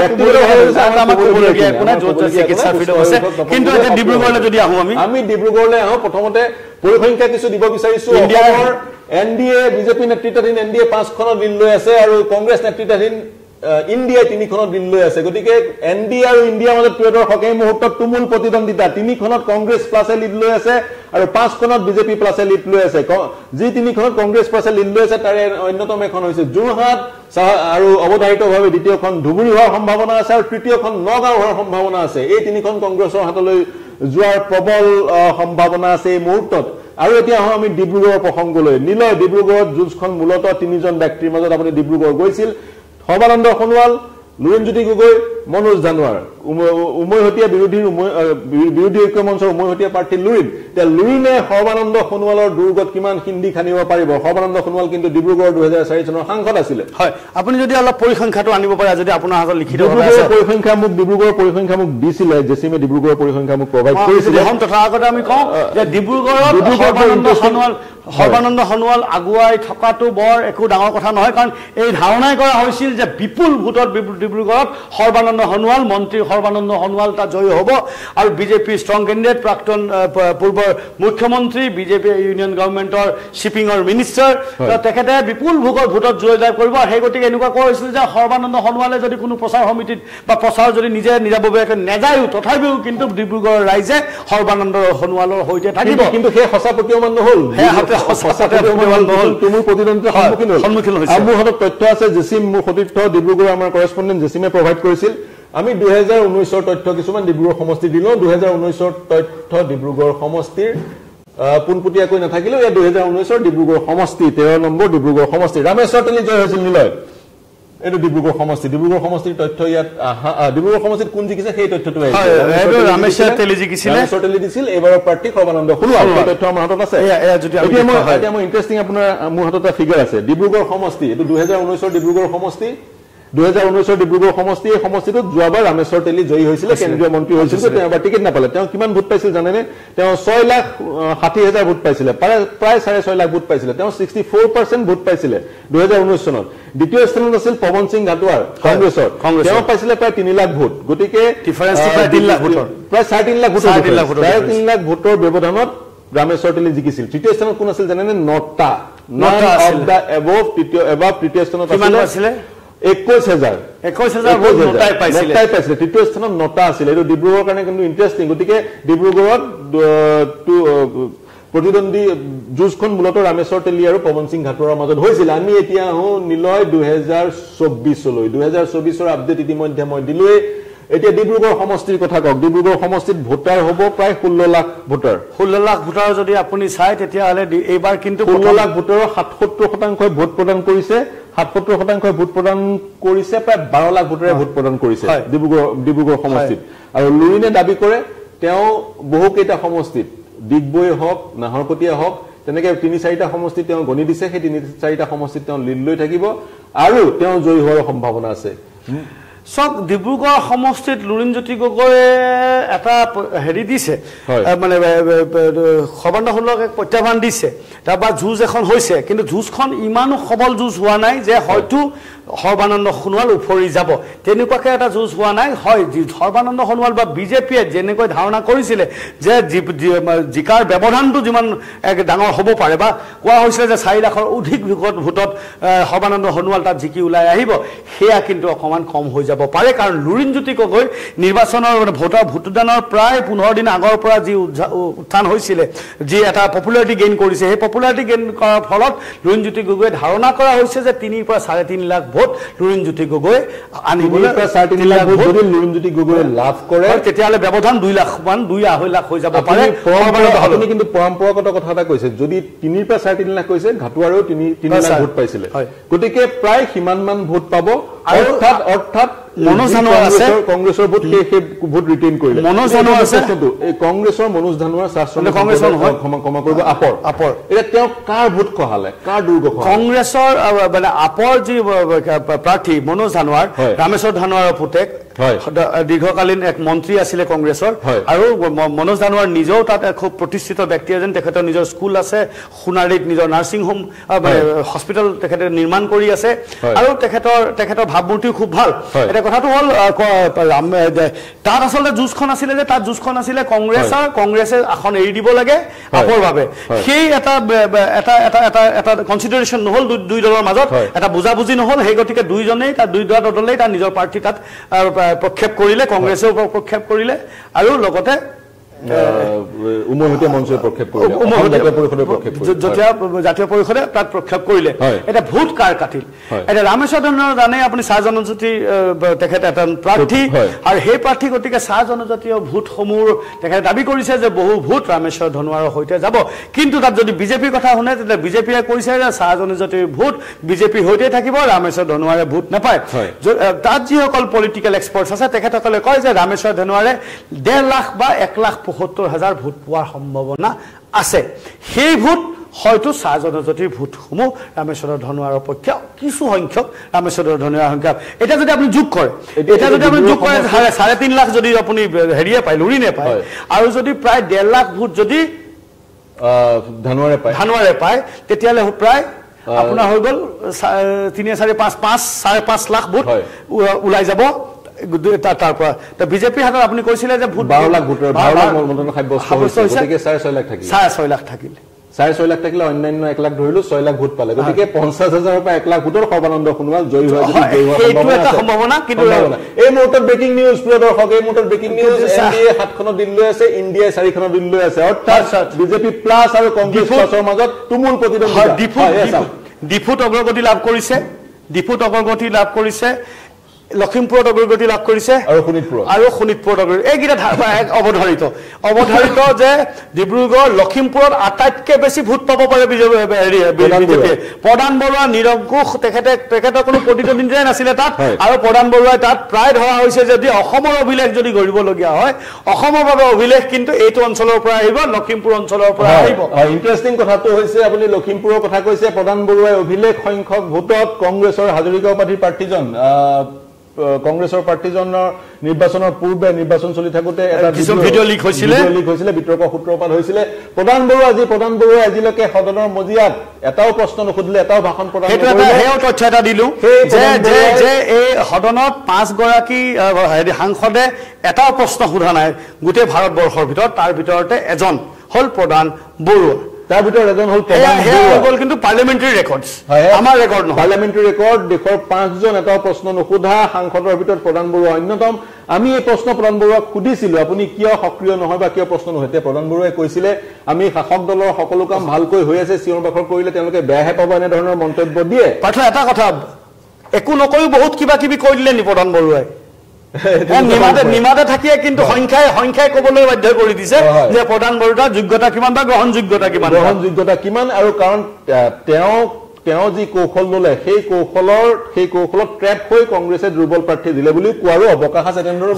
Speaker 3: আমি ডিব্ৰুগড়লৈ আহোঁ প্ৰথমতে পৰিসংখ্যা কিছু দিব বিচাৰিছো ইণ্ডিয়াৰ এন ডি এ বিজেপি নেতৃত্বাধীন এন ডি এ পাঁচখনত দিন লৈ আছে আৰু কংগ্ৰেছ নেতৃত্বাধীন ইণ্ডিয়াই তিনিখনত দিন লৈ আছে গতিকে এন ডি এ আৰু ইণ্ডিয়াৰ মাজত প্ৰিয় দৰ্শক এই মুহূৰ্তত তুমুল প্ৰতিদ্বন্দ্বিতা তিনিখনত কংগ্ৰেছ প্লাছে লিড লৈ আছে আৰু পাঁচখনত বিজেপি প্লাছে লিড লৈ আছে যি তিনিখনত কংগ্ৰেছ প্লাছে লিড লৈ আছে তাৰে অন্যতম এখন হৈছে যোৰহাট আৰু অৱধাৰিতভাৱে দ্বিতীয়খন ধুবুৰী হোৱাৰ সম্ভাৱনা আছে আৰু তৃতীয়খন নগাঁও হোৱাৰ সম্ভাৱনা আছে এই তিনিখন কংগ্ৰেছৰ হাতলৈ যোৱাৰ প্ৰবল সম্ভাৱনা আছে এই মুহূৰ্তত আৰু এতিয়া আহোঁ আমি ডিব্ৰুগড়ৰ প্ৰসংগলৈ নিলয় ডিব্ৰুগড়ত যুঁজখন মূলতঃ তিনিজন ব্যক্তিৰ মাজত আপুনি ডিব্ৰুগড় গৈছিল সৰ্বানন্দ সোণোৱাল লুৰিণজ্যোতি গগৈ মনোজ ধানোৱাৰ উমৈহতীয়া বিৰোধীৰ বিৰোধী ঐক্য মঞ্চৰ উমৈহতীয়া প্ৰাৰ্থী লুৰিণ এতিয়া লুৰিণে সৰ্বানন্দ সোণোৱালৰ দুৰ্গত কিমান হিন্দী খানিব পাৰিব সৰ্বানন্দ সোণোৱাল কিন্তু ডিব্ৰুগড় দুহেজাৰ চাৰি চনৰ সাংসদ আছিলে
Speaker 2: হয় আপুনি যদি অলপ পৰিসংখ্যাটো আনিব পাৰে যদি আপোনাৰ হাতত লিখিত
Speaker 3: পৰিসংখ্যা মোক ডিব্ৰুগড়ৰ পৰিসংখ্যা মোক দিছিলে জেচিমে ডিব্ৰুগড়ৰ পৰিসংখ্যা মোক প্ৰভাইড কৰিছিলে
Speaker 2: তথা আগতে আমি কওঁ যে ডিব্ৰুগড়ত সৰ্বানন্দ সোণোৱাল সৰ্বানন্দ সোণোৱাল আগুৱাই থকাটো বৰ একো ডাঙৰ কথা নহয় কাৰণ এই ধাৰণাই কৰা হৈছিল যে বিপুল ভোটত ডিব্ৰুগড়ত সৰ্বানন্দ সোণোৱাল মন্ত্ৰী সৰ্বানন্দ সোণোৱাল তাত জয়ী হ'ব আৰু বিজেপিৰ ষ্ট্ৰং কেণ্ডিডেট প্ৰাক্তন পূৰ্বৰ মুখ্যমন্ত্ৰী বিজেপি ইউনিয়ন গভৰ্ণমেণ্টৰ শ্বিপিঙৰ মিনিষ্টাৰ তেখেতে বিপুল ভোটৰ ভোটত জয়লাভ কৰিব সেই গতিকে এনেকুৱা কোৱা হৈছিল যে সৰ্বানন্দ সোণোৱালে যদি কোনো প্ৰচাৰ সমিতিত বা প্ৰচাৰ যদি নিজে নিজাববীয়াকৈ নেযায়ো তথাপিও কিন্তু ডিব্ৰুগড়ৰ ৰাইজে সৰ্বানন্দ সোণোৱালৰ সৈতে থাকিব
Speaker 3: কিন্তু সেই সঁচা প্ৰতীয়মান নহ'ল মোৰ হাতত তথ্য আছে জেচিম মোৰ সতীৰ্থ ডিব্ৰুগড় আমাৰ কৰেছপণ্ডেণ্ট জেচিমে প্ৰভাইড কৰিছিল আমি দুহেজাৰ ঊনৈছৰ তথ্য কিছুমান ডিব্ৰুগড় সমষ্টি দিলোঁ দুহেজাৰ ঊনৈছৰ তথ্য ডিব্ৰুগড় সমষ্টিৰ পোনপটীয়াকৈ নাথাকিলেও এয়া দুহেজাৰ ঊনৈছৰ ডিব্ৰুগড় সমষ্টি তেৰ নম্বৰ ডিব্ৰুগড় সমষ্টি ৰামেশ্বৰ তেলি জয় হৈছিল নিলয় এইটো ডিব্ৰুগড় সমষ্টি ডিব্ৰুগড় সমষ্টিৰ তথ্য ইয়াত ডিব্ৰুগড় সমষ্টিত কোন জিকিছে সেই তথ্যটো
Speaker 2: আহিছে ৰামেশ্বৰ তেলী জিকিছিলে
Speaker 3: ৰামেশ্বৰ তেলী দিছিল এইবাৰৰ প্ৰাৰ্থী সৰ্বানন্দ সোণোৱাল এই তথ্য আমাৰ হাতত আছে এতিয়া মই এতিয়া মই ইণ্টাৰেষ্টিং আপোনাৰ মোৰ হাতত এটা ফিগাৰ আছে ডিব্ৰুগড় সমষ্টি এইটো দুহেজাৰ ঊনৈশৰ ডিব্ৰুগড় সমষ্টি দুহেজাৰ ঊনৈশৰ ডিব্ৰুগড় সমষ্টি এই সমষ্টিটোত যোৱাবাৰ ৰামেশ্বৰ তেলী জয়ী হৈছিলে কেন্দ্ৰীয় মন্ত্ৰী হৈছিল তেওঁ এবাৰ টিকেট নাপালে তেওঁ কিমান ভোট পাইছিল জানেনে তেওঁ ছয় লাখ ষাঠি হাজাৰ ভোট পাইছিলে প্ৰায় প্ৰায় চাৰে ছয় লাখ ভোট পাইছিলে তেওঁ ছিক্সটি ফ'ৰ পাৰ্চেণ্ট ভোট পাইছিলে দুহেজাৰ ঊনৈশ চনত দ্বিতীয় স্থানত আছিল পৱন সিং ঘাটোৱাৰ কংগ্ৰেছৰ তেওঁ পাইছিলে প্ৰায় তিনি লাখ ভোট গতিকে প্ৰায় তিনি লাখ ভোটৰ প্ৰায় চাৰে তিনি লাখ ভোটৰ চাৰে তিনি লাখ ভোটৰ ব্যৱধানত ৰামেশ্বৰ তেলী জিকিছিল তৃতীয় স্থানত কোন আছিল জানেনে NOTA none of the above তৃতীয় এবাভ তৃতীয় স্থানত আছিল একৈশ হাজাৰ একৈশ হাজাৰ ভোট নটাই পাইছিলে পাইছিলে তৃতীয় স্থানত নটা আছিল এইটো ডিব্ৰুগড়ৰ কাৰণে কিন্তু ইণ্টাৰেষ্টিং গতিকে ডিব্ৰুগড়ত প্ৰতিদ্বন্দ্বী যুঁজখন মূলতঃ ৰামেশ্বৰ তেলী আৰু পৱন সিং ঘাটোৱাৰৰ মাজত হৈছিল আমি এতিয়া আহো নিলয় দুহেজাৰ চৌব্বিছলৈ দুহেজাৰ চৌব্বিছৰ আপডেট ইতিমধ্যে মই দিলোৱে এতিয়া ডিব্ৰুগড় সমষ্টিৰ কথা কওক ডিব্ৰুগড় সমষ্টিত ভোটাৰ হ'ব প্ৰায় ষোল্ল লাখ ভোটাৰ
Speaker 2: ষোল্ল লাখ ভোটাৰ যদি আপুনি চাই তেতিয়াহ'লে এইবাৰ কিন্তু
Speaker 3: ষোল্ল লাখ ভোটাৰৰ সাতসত্তৰ শতাংশই ভোট প্ৰদান কৰিছে সাতসত্তৰ শতাংশই ভোট প্ৰদান কৰিছে প্ৰায় বাৰ লাখ ভোটাৰে ভোট প্ৰদান কৰিছে ডিব্ৰুগড় ডিব্ৰুগড় সমষ্টিত আৰু লুৰিনে দাবী কৰে তেওঁ বহুকেইটা সমষ্টিত ডিগবৈ হওক নাহৰকটীয়া হওক তেনেকে তিনি চাৰিটা সমষ্টিত তেওঁ গণি দিছে সেই তিনি চাৰিটা সমষ্টিত তেওঁ লিড লৈ থাকিব আৰু তেওঁ জয়ী হোৱাৰ সম্ভাৱনা আছে
Speaker 2: সব ডিব্ৰুগড় সমষ্টিত লুৰিণজ্যোতি গগৈয়ে এটা হেৰি দিছে মানে সৰ্বানন্দ সোণোৱালক এক প্ৰত্যাহ্বান দিছে তাৰপৰা যুঁজ এখন হৈছে কিন্তু যুঁজখন ইমানো সবল যুঁজ হোৱা নাই যে হয়তো সৰ্বানন্দ সোণোৱাল উফৰি যাব তেনেকুৱাকৈ এটা যুঁজ হোৱা নাই হয় সৰ্বানন্দ সোণোৱাল বা বিজেপিয়ে যেনেকৈ ধাৰণা কৰিছিলে যে জিকাৰ ব্যৱধানটো যিমান এক ডাঙৰ হ'ব পাৰে বা কোৱা হৈছিলে যে চাৰি লাখৰ অধিক ভোটত সৰ্বানন্দ সোণোৱাল তাত জিকি ওলাই আহিব সেয়া কিন্তু অকণমান কম হৈ যাব পাৰে কাৰণ লুৰিণজ্যোতি গগৈ নিৰ্বাচনৰ ভোটৰ ভোটদানৰ প্ৰায় পোন্ধৰ দিন আগৰ পৰা যি উত্থান হৈছিলে যি এটা পপুলাৰিটি গেইন কৰিছে সেই পপুলাৰিটি গেইন কৰাৰ ফলত লুৰিণজ্যোতি গগৈয়ে ধাৰণা কৰা হৈছে যে তিনিৰ পৰা চাৰে তিনি লাখ ভোট লুৰিণজ্যোতি গগৈ আনিবলৈ
Speaker 3: চাৰে তিনি লাখ ভোট যদি লুৰিণজ্যোতি গগৈয়ে লাভ কৰে
Speaker 2: তেতিয়াহ'লে ব্যৱধান দুই লাখ মান দুই আঢ়ৈ লাখ হৈ যাব পাৰে
Speaker 3: আপুনি কিন্তু পৰম্পৰাগত কথা এটা কৈছে যদি তিনিৰ পৰা চাৰে তিনি লাখ কৈছে ঘাটোৱাৰেও তিনি তিনি লাখ ভোট পাইছিলে গতিকে প্ৰায় সিমান মান ভোট পাব অৰ্থাৎ অৰ্থাৎ
Speaker 2: মনোজ ধানোৱাৰ আছে
Speaker 3: কংগ্ৰেছৰ ভোট সেই ভোট ৰিটেইন কৰিলে
Speaker 2: মনোজ ধানোৱাৰ আছে
Speaker 3: এই কংগ্ৰেছৰ মনোজ ধানোৱাৰ শাস্ত্ৰনে
Speaker 2: কংগ্ৰেছৰ নহয়
Speaker 3: ক্ষমা কৰিব আপৰ
Speaker 2: আপৰ
Speaker 3: এতিয়া তেওঁ কাৰ ভোট খহালে কাৰ দুৰ্গ
Speaker 2: কংগ্ৰেছৰ মানে আপৰ যি প্ৰাৰ্থী মনোজ ধানোৱাৰ ৰামেশ্বৰ ধানোৱাৰৰ পুতেক দীৰ্ঘকালীন এক মন্ত্ৰী আছিলে কংগ্ৰেছৰ আৰু মনোজ ধানোৱাৰ নিজেও তাত খুব প্ৰতিষ্ঠিত ব্যক্তি এজন তেখেতৰ নিজৰ স্কুল আছে সোণাৰীত নিজৰ নাৰ্ছিং হোম হস্পিটেল তেখেতে নিৰ্মাণ কৰি আছে আৰু তেখেতৰ তেখেতৰ ভাৱমূৰ্তিও খুব ভাল এতিয়া কথাটো হ'ল তাত আচলতে যুঁজখন আছিলে যে তাত যুঁজখন আছিলে কংগ্ৰেছৰ কংগ্ৰেছে আসন এৰি দিব লাগে আপৰ বাবে সেই এটা এটা এটা এটা এটা কনচিডাৰেশ্যন নহ'ল দুই দলৰ মাজত এটা বুজাবুজি নহ'ল সেই গতিকে দুইজনেই তাত দুই দল দলেই তাত নিজৰ প্ৰাৰ্থী তাত প্ৰক্ষেপ কৰিলে কংগ্ৰেছেও প্ৰক্ষেপ কৰিলে আৰু লগতে
Speaker 3: উমৈহতীয়া মঞ্চই প্ৰক্ষেপ কৰিলে
Speaker 2: জাতীয় পৰিষদে তাত প্ৰক্ষেপ কৰিলে এতিয়া ভোট কাৰ কাটিল এতিয়া ৰামেশ্বৰ ধানোৱাৰ জানে আপুনি চাহ জনজাতি তেখেত এটা প্ৰাৰ্থী আৰু সেই প্ৰাৰ্থী গতিকে চাহ জনজাতীয় ভোটসমূহ তেখেতে দাবী কৰিছে যে বহু ভোট ৰামেশ্বৰ ধানোৱাৰৰ সৈতে যাব কিন্তু তাত যদি বিজেপিৰ কথা শুনে তেতিয়া বিজেপিয়ে কৈছে যে চাহ জনজাতিৰ ভোট বিজেপিৰ সৈতে থাকিব ৰামেশ্বৰ ধানোৱাৰে ভোট নাপায় তাত যিসকল পলিটিকেল এক্সপাৰ্টছ আছে তেখেতসকলে কয় যে ৰামেশ্বৰ ধানোৱাৰে ডেৰ লাখ বা এক লাখ পঁয়সত্তৰ হাজাৰ ভোট পোৱাৰ সম্ভাৱনা আছে সেই ভোট হয়তো চাহ জনজাতিৰ ভোটসমূহ ৰামেশ্বৰ ধানোৱাৰৰ পক্ষে কিছু সংখ্যক ৰামেশ্বৰ ধানোৱাৰ সংখ্যা এতিয়া যদি আপুনি যোগ কৰে এতিয়া যদি আপুনি যোগ কৰে চাৰে তিনি লাখ যদি আপুনি হেৰিয়ে পায় লুৰিণে পায় আৰু যদি প্ৰায় ডেৰ লাখ ভোট যদি
Speaker 3: ধানোৱাৰে পায়
Speaker 2: ধানোৱাৰে পায় তেতিয়াহ'লে প্ৰায় আপোনাৰ হৈ গ'ল তিনি চাৰি পাঁচ পাঁচ চাৰে পাঁচ লাখ ভোট ওলাই যাব তাৰ পৰা বিজেপিৰ হাতত আপুনি কৈছিলে যে ভোট
Speaker 3: বাৰ লাখ ভোটৰ বাৰ লাখ গতিকে চাৰে ছয় লাখ থাকিল
Speaker 2: চাৰে ছয় লাখ থাকিল
Speaker 3: চাৰে ছয় লাখ থাকিলে অন্যান্য এক লাখ ধৰিলো ছয় লাখ ভোট পালে গতিকে পঞ্চাছ হাজাৰৰ পৰা এক লাখ ভোটৰ সৰ্বানন্দ সোণোৱাল জয়ী হোৱা
Speaker 2: সম্ভাৱনা কিন্তু
Speaker 3: এই মুহূৰ্তত ব্ৰেকিং নিউজ প্ৰিয় দৰ্শক এই মুহূৰ্তত breaking news N D A সাতখনত দিন লৈ আছে ইণ্ডিয়াই চাৰিখনত দিন লৈ আছে অৰ্থাৎ বিজেপি প্লাছ আৰু কংগ্ৰেছ প্লাছৰ মাজত তুমুল প্ৰতিদ্বন্দ্বিতা
Speaker 2: ডিফুত অগ্ৰগতি লাভ কৰিছে ডিফুত অগ্ৰগতি লাভ কৰিছে লখিমপুৰত অগ্ৰগতি লাভ কৰিছে
Speaker 3: আৰু শোণিতপুৰত
Speaker 2: আৰু শোণিতপুৰত অগ্ৰগতি এইকেইটা অৱধাৰিত অৱধাৰিত যে ডিব্ৰুগড় লখিমপুৰত আটাইতকৈ বেছি ভোট পাব পাৰে বিজেপিয়ে প্ৰধান বৰুৱা নিৰংকুশ তেখেতে তেখেতৰ কোনো প্ৰতিদ্বন্দ্বিতাই নাছিলে তাত আৰু প্ৰধান বৰুৱাই তাত প্ৰায় ধৰা হৈছে যদি অসমৰ অভিলেখ যদি গঢ়িবলগীয়া হয় অসমৰ বাবে অভিলেখ কিন্তু এইটো অঞ্চলৰ পৰা আহিব লখিমপুৰ অঞ্চলৰ পৰা আহিব
Speaker 3: ইণ্টাৰেষ্টিং কথাটো হৈছে আপুনি লখিমপুৰৰ কথা কৈছে প্ৰধান বৰুৱাই অভিলেখ সংখ্যক ভোটত কংগ্ৰেছৰ হাজৰিকা উপাধিৰ প্ৰাৰ্থীজন কংগ্ৰেছৰ প্ৰাৰ্থীজনৰ নিৰ্বাচনৰ পূৰ্বে নিৰ্বাচন চলি থাকোতে এটা
Speaker 2: ভিডিঅ' লিক হৈছিলে
Speaker 3: লিক হৈছিলে বিতৰ্ক সূত্ৰপাত হৈছিলে প্ৰধান বৰুৱা আজি প্ৰধান বৰুৱাই আজিলৈকে সদনৰ মজিয়াত এটাও প্ৰশ্ন নুসুধিলে এটাও ভাষণ প্ৰদান
Speaker 2: নকৰিলে সেইটো তথ্য এটা দিলো যে যে যে এই সদনত পাঁচ গৰাকী সাংসদে এটাও প্ৰশ্ন সোধা নাই গোটেই ভাৰতবৰ্ষৰ ভিতৰত তাৰ ভিতৰতে এজন হল প্ৰধান বৰুৱা তাৰ ভিতৰত এজন হল প্ৰধান বৰুৱা কিন্তু পাৰ্লিয়ামেণ্টাৰী ৰেকৰ্ডছ আমাৰ ৰেকৰ্ড নহয়
Speaker 3: পাৰ্লিয়ামেণ্টাৰী ৰেকৰ্ড দেশৰ পাঁচজন এটাও প্ৰশ্ন নুসুধা সাংসদৰ ভিতৰত প্ৰধান বৰুৱা অন্যতম আমি এই প্ৰশ্ন প্ৰধান বৰুৱাক সুধিছিলো আপুনি কিয় সক্ৰিয় নহয় বা কিয় প্ৰশ্ন নুসুধে প্ৰধান বৰুৱাই কৈছিলে আমি শাসক দলৰ সকলো কাম ভালকৈ হৈ আছে চিঞৰ বাখৰ কৰিলে তেওঁলোকে বেয়াহে পাব এনে ধৰণৰ মন্তব্য দিয়ে
Speaker 2: পাৰ্থ এটা কথা একো নকৰি বহুত কিবা কিবি কৈ দিলে নি প্ৰধান বৰুৱাই নিমাতে নিমাতে থাকিয়ে কিন্তু সংখ্যাই সংখ্যাই ক'বলৈ বাধ্য কৰি দিছে যে প্ৰধান বৰুৱাৰ যোগ্যতা কিমান বা গ্ৰহণযোগ্যতা কিমান
Speaker 3: গ্ৰহণযোগ্যতা কিমান আৰু কাৰণ তেওঁ তেওঁ যি কৌশল ললে সেই কৌশলৰ সেই কৌশলত ট্ৰেপ হৈ কংগ্ৰেছে দুৰ্বল প্ৰাৰ্থী দিলে বুলি কোৱাৰো অৱকাশ আছে তেনেদৰে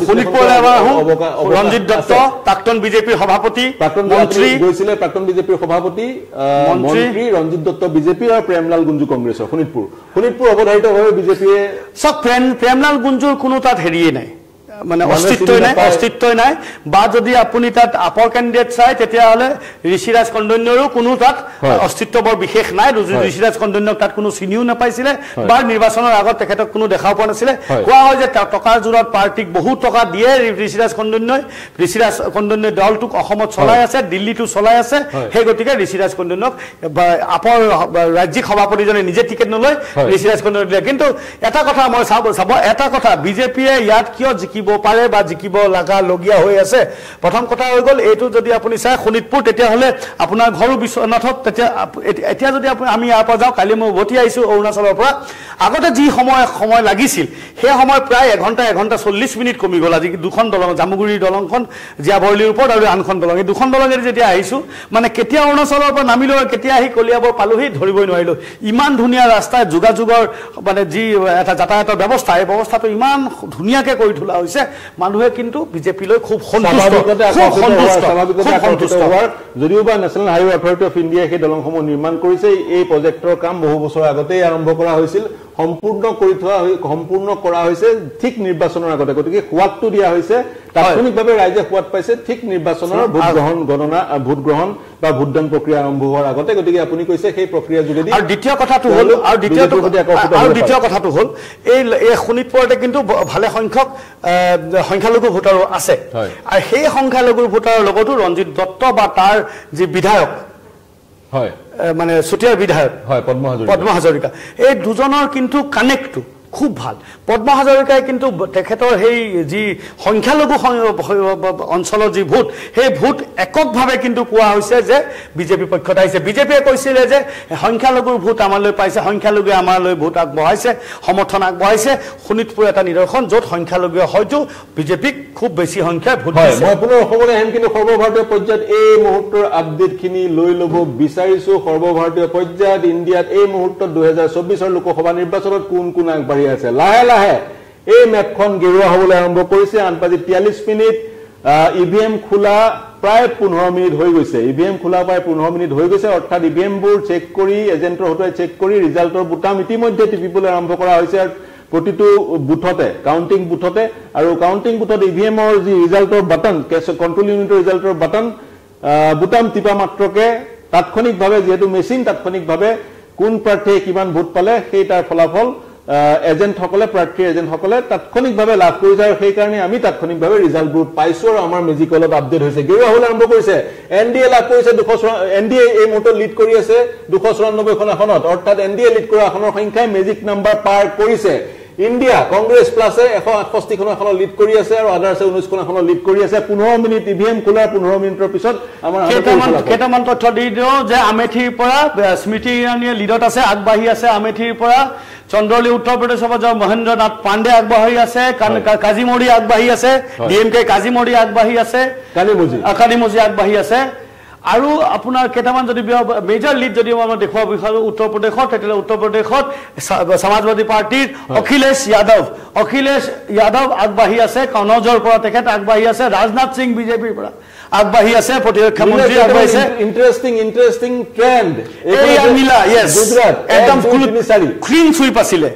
Speaker 2: ৰঞ্জিত দত্ত প্ৰাক্তন বিজেপিৰ সভাপতি
Speaker 3: প্ৰাক্তন মন্ত্ৰী গৈছিলে প্ৰাক্তন বিজেপিৰ সভাপতি মন্ত্ৰী ৰঞ্জিত দত্ত বিজেপি আৰু প্ৰেমলাল গুঞ্জু কংগ্ৰেছৰ শোণিতপুৰ শোণিতপুৰ অৱধাৰিতভাৱে বিজেপিয়ে
Speaker 2: চব প্ৰেমলাল গুঞ্জুৰ কোনো তাত হেৰিয়ে নাই মানে অস্তিত্বই নাই অস্তিত্বই নাই বা যদি আপুনি তাত আপৰ কেণ্ডিডেট চাই তেতিয়াহ'লে ঋষিৰাজ কন্দন্যৰো কোনো তাত অস্তিত্ব বৰ বিশেষ নাই ঋষিৰাজ কন্দন্যক তাত কোনো চিনিও নাপাইছিলে বা নিৰ্বাচনৰ আগত তেখেতক কোনো দেখাও পোৱা নাছিলে কোৱা হয় যে টকাৰ জোৰত পাৰ্টিক বহুত টকা দিয়ে ঋষিৰাজ কন্দন্যই ঋষিৰাজ কন্দন্যই দলটোক অসমত চলাই আছে দিল্লীটো চলাই আছে সেই গতিকে ঋষিৰাজ কন্দন্যক আপৰ ৰাজ্যিক সভাপতিজনে নিজে টিকেট নলয় ঋষিৰাজ কন্দন্যক দিলে কিন্তু এটা কথা মই চাব চাব এটা কথা বিজেপিয়ে ইয়াত কিয় জিকিব পাৰে বা জিকিব লগা লগীয়া হৈ আছে প্ৰথম কথা হৈ গ'ল এইটো যদি আপুনি চাই শোণিতপুৰ তেতিয়াহ'লে আপোনাৰ ঘৰো বিশ্বনাথত তেতিয়া এতিয়া যদি আমি ইয়াৰ পৰা যাওঁ কালি মই উভতি আহিছোঁ অৰুণাচলৰ পৰা আগতে যি সময় সময় লাগিছিল সেই সময় প্ৰায় এঘণ্টা এঘণ্টা চল্লিছ মিনিট কমি গ'ল আজি দুখন দলং জামুগুৰিৰ দলংখন জীয়াভৰলীৰ ওপৰত আৰু আনখন দলং এই দুখন দলঙেৰে যেতিয়া আহিছোঁ মানে কেতিয়া অৰুণাচলৰ পৰা নামিলোঁ কেতিয়া আহি কলিয়াবৰ পালোহি ধৰিবই নোৱাৰিলোঁ ইমান ধুনীয়া ৰাস্তাই যোগাযোগৰ মানে যি এটা যাতায়াতৰ ব্যৱস্থা এই ব্যৱস্থাটো ইমান ধুনীয়াকৈ কৰি তোলা হৈছে মানুহে কিন্তু বিজেপিলৈ খুব
Speaker 3: যদিও বা নেশ্যনেল হাইৱে অথৰিটি অফ ইণ্ডিয়াই সেই দলংসমূহ নিৰ্মাণ কৰিছে এই প্ৰজেক্টৰ কাম বহু বছৰ আগতেই আৰম্ভ কৰা হৈছিল সম্পূৰ্ণ কৰি থোৱা সম্পূৰ্ণ কৰা হৈছে ঠিক নিৰ্বাচনৰ আগতে গতিকে সোৱাদটো দিয়া হৈছে তাৎক্ষণিকভাৱে ৰাইজে সোৱাদ পাইছে ঠিক নিৰ্বাচনৰ ভোট গ্ৰহণ গণনা ভোট গ্ৰহণ বা ভোটদান প্ৰক্ৰিয়া আৰম্ভ হোৱাৰ আগতে গতিকে আপুনি কৈছে সেই প্ৰক্ৰিয়া যোগেদি
Speaker 2: আৰু দ্বিতীয় কথাটো হ'ল আৰু দ্বিতীয়টো আৰু দ্বিতীয় কথাটো হ'ল এই এই শোণিতপুৰতে কিন্তু ভালে সংখ্যক সংখ্যালঘু ভোটাৰো আছে আৰু সেই সংখ্যালঘু ভোটাৰৰ লগতো ৰঞ্জিত দত্ত বা তাৰ যি বিধায়ক
Speaker 3: হয়
Speaker 2: মানে চুতীয়াৰ বিধায়ক
Speaker 3: হয় পদ্ম হাজৰিকা
Speaker 2: পদ্ম হাজৰিকা এই দুজনৰ কিন্তু কানেক্টটো খুব ভাল পদ্ম হাজৰিকাই কিন্তু তেখেতৰ সেই যি সংখ্যালঘু অঞ্চলৰ যি ভোট সেই ভোট এককভাৱে কিন্তু কোৱা হৈছে যে বিজেপি পক্ষত আহিছে বিজেপিয়ে কৈছিলে যে সংখ্যালঘুৰ ভোট আমালৈ পাইছে সংখ্যালঘুৱে আমালৈ ভোট আগবঢ়াইছে সমৰ্থন আগবঢ়াইছে শোণিতপুৰ এটা নিদৰ্শন য'ত সংখ্যালঘুৱে হয়তো বিজেপিক খুব বেছি সংখ্যায় ভোট দিছে
Speaker 3: মই পুনৰ অসমলৈ আহিম কিন্তু সৰ্বভাৰতীয় পৰ্যায়ত এই মুহূৰ্তৰ আপডেটখিনি লৈ ল'ব বিচাৰিছোঁ সৰ্বভাৰতীয় পৰ্যায়ত ইণ্ডিয়াত এই মুহূৰ্তত দুহেজাৰ চৌবিছৰ লোকসভা নিৰ্বাচনত কোন কোন আগবাঢ়ি আছে লাহে লাহে এই মেপখন গেৰুৱা হ'বলৈ আৰম্ভ কৰিছে আঠ বাজি তিয়াল্লিছ মিনিট ইভিএম খোলা প্ৰায় পোন্ধৰ মিনিট হৈ গৈছে ইভিএম খোলা প্ৰায় পোন্ধৰ মিনিট হৈ গৈছে অৰ্থাৎ ইভিএমবোৰ চেক কৰি এজেণ্টৰ হতুৱাই চেক কৰি ৰিজাল্টৰ বুটাম ইতিমধ্যে টিপিবলৈ আৰম্ভ কৰা হৈছে প্ৰতিটো বুথতে কাউণ্টিং বুথতে আৰু কাউণ্টিং বুথত ইভিএমৰ যি ৰিজাল্টৰ বাটন কণ্ট্ৰল ইউনিটৰ ৰিজাল্টৰ বাটন বুটাম টিপা মাত্ৰকে তাৎক্ষণিকভাৱে যিহেতু মেচিন তাৎক্ষণিকভাৱে কোন প্ৰাৰ্থীয়ে কিমান ভোট পালে সেই তাৰ ফলাফল এজেণ্টসকলে প্ৰাৰ্থীৰ এজেণ্টসকলে তাৎক্ষণিকভাৱে লাভ কৰিছে আৰু সেইকাৰণে আমি তাৎক্ষণিকভাৱে ৰিজাল্টবোৰ পাইছোঁ আৰু আমাৰ মেজিকলত আপডেট হৈছে গেৰুৱা হ'বলৈ আৰম্ভ কৰিছে এন ডি এ লাভ কৰিছে দুশ এন ডি এ এই মুহূৰ্তত লিড কৰি আছে দুশ চৌৰান্নব্বৈখন আসনত অৰ্থাৎ এন ডি এ লিড কৰা আসনৰ সংখ্যাই মেজিক নাম্বাৰ পাৰ কৰিছে ইণ্ডিয়া কংগ্ৰেছ প্লাছে এশ আঠষষ্ঠি খন আসন লিড কৰি আছে আৰু আদাৰ্ছে ঊনৈশ খন আসন লিড কৰি আছে পোন্ধৰ মিনিট ইভিএম খোলাৰ পোন্ধৰ মিনিটৰ পিছত আমাৰ
Speaker 2: কেইটামান তথ্য দি দিওঁ যে আমেথিৰ পৰা স্মৃতি ইৰাণীয়ে লিডত আছে আগবাঢ়ি আছে আমেথিৰ পৰা চন্দ্ৰলি উত্তৰ প্ৰদেশৰ পৰা মহেন্দ্ৰ নাথ পাণ্ডে আগবাঢ়ি আছে কাজিমৰি আগবাঢ়ি আছে ডি এম কে কাজিমৰি আগবাঢ়ি আছে
Speaker 3: কালিমজি
Speaker 2: কালিমজি আগবাঢ়ি আছে আৰু আপোনাৰ কেইটামান যদি মেজৰ লিড যদি আমাৰ দেখুৱাব বিচাৰো উত্তৰ প্ৰদেশত তেতিয়াহ'লে উত্তৰ প্ৰদেশত সমাজবাদী পাৰ্টিৰ অখিলেশ যাদৱ অখিলেশ যাদৱ আগবাঢ়ি আছে কনৌজৰ পৰা তেখেত আগবাঢ়ি আছে ৰাজনাথ সিং বিজেপিৰ পৰা আগবাঢ়ি আছে প্ৰতিৰক্ষা মন্ত্ৰী আগবাঢ়িছে
Speaker 3: ইন্টাৰেষ্টিং ইন্টাৰেষ্টিং ট্ৰেন্ড
Speaker 2: এই মিলা ইয়েস
Speaker 3: গুজৰাট
Speaker 2: একদম ক্লিন সুইপ আছিলে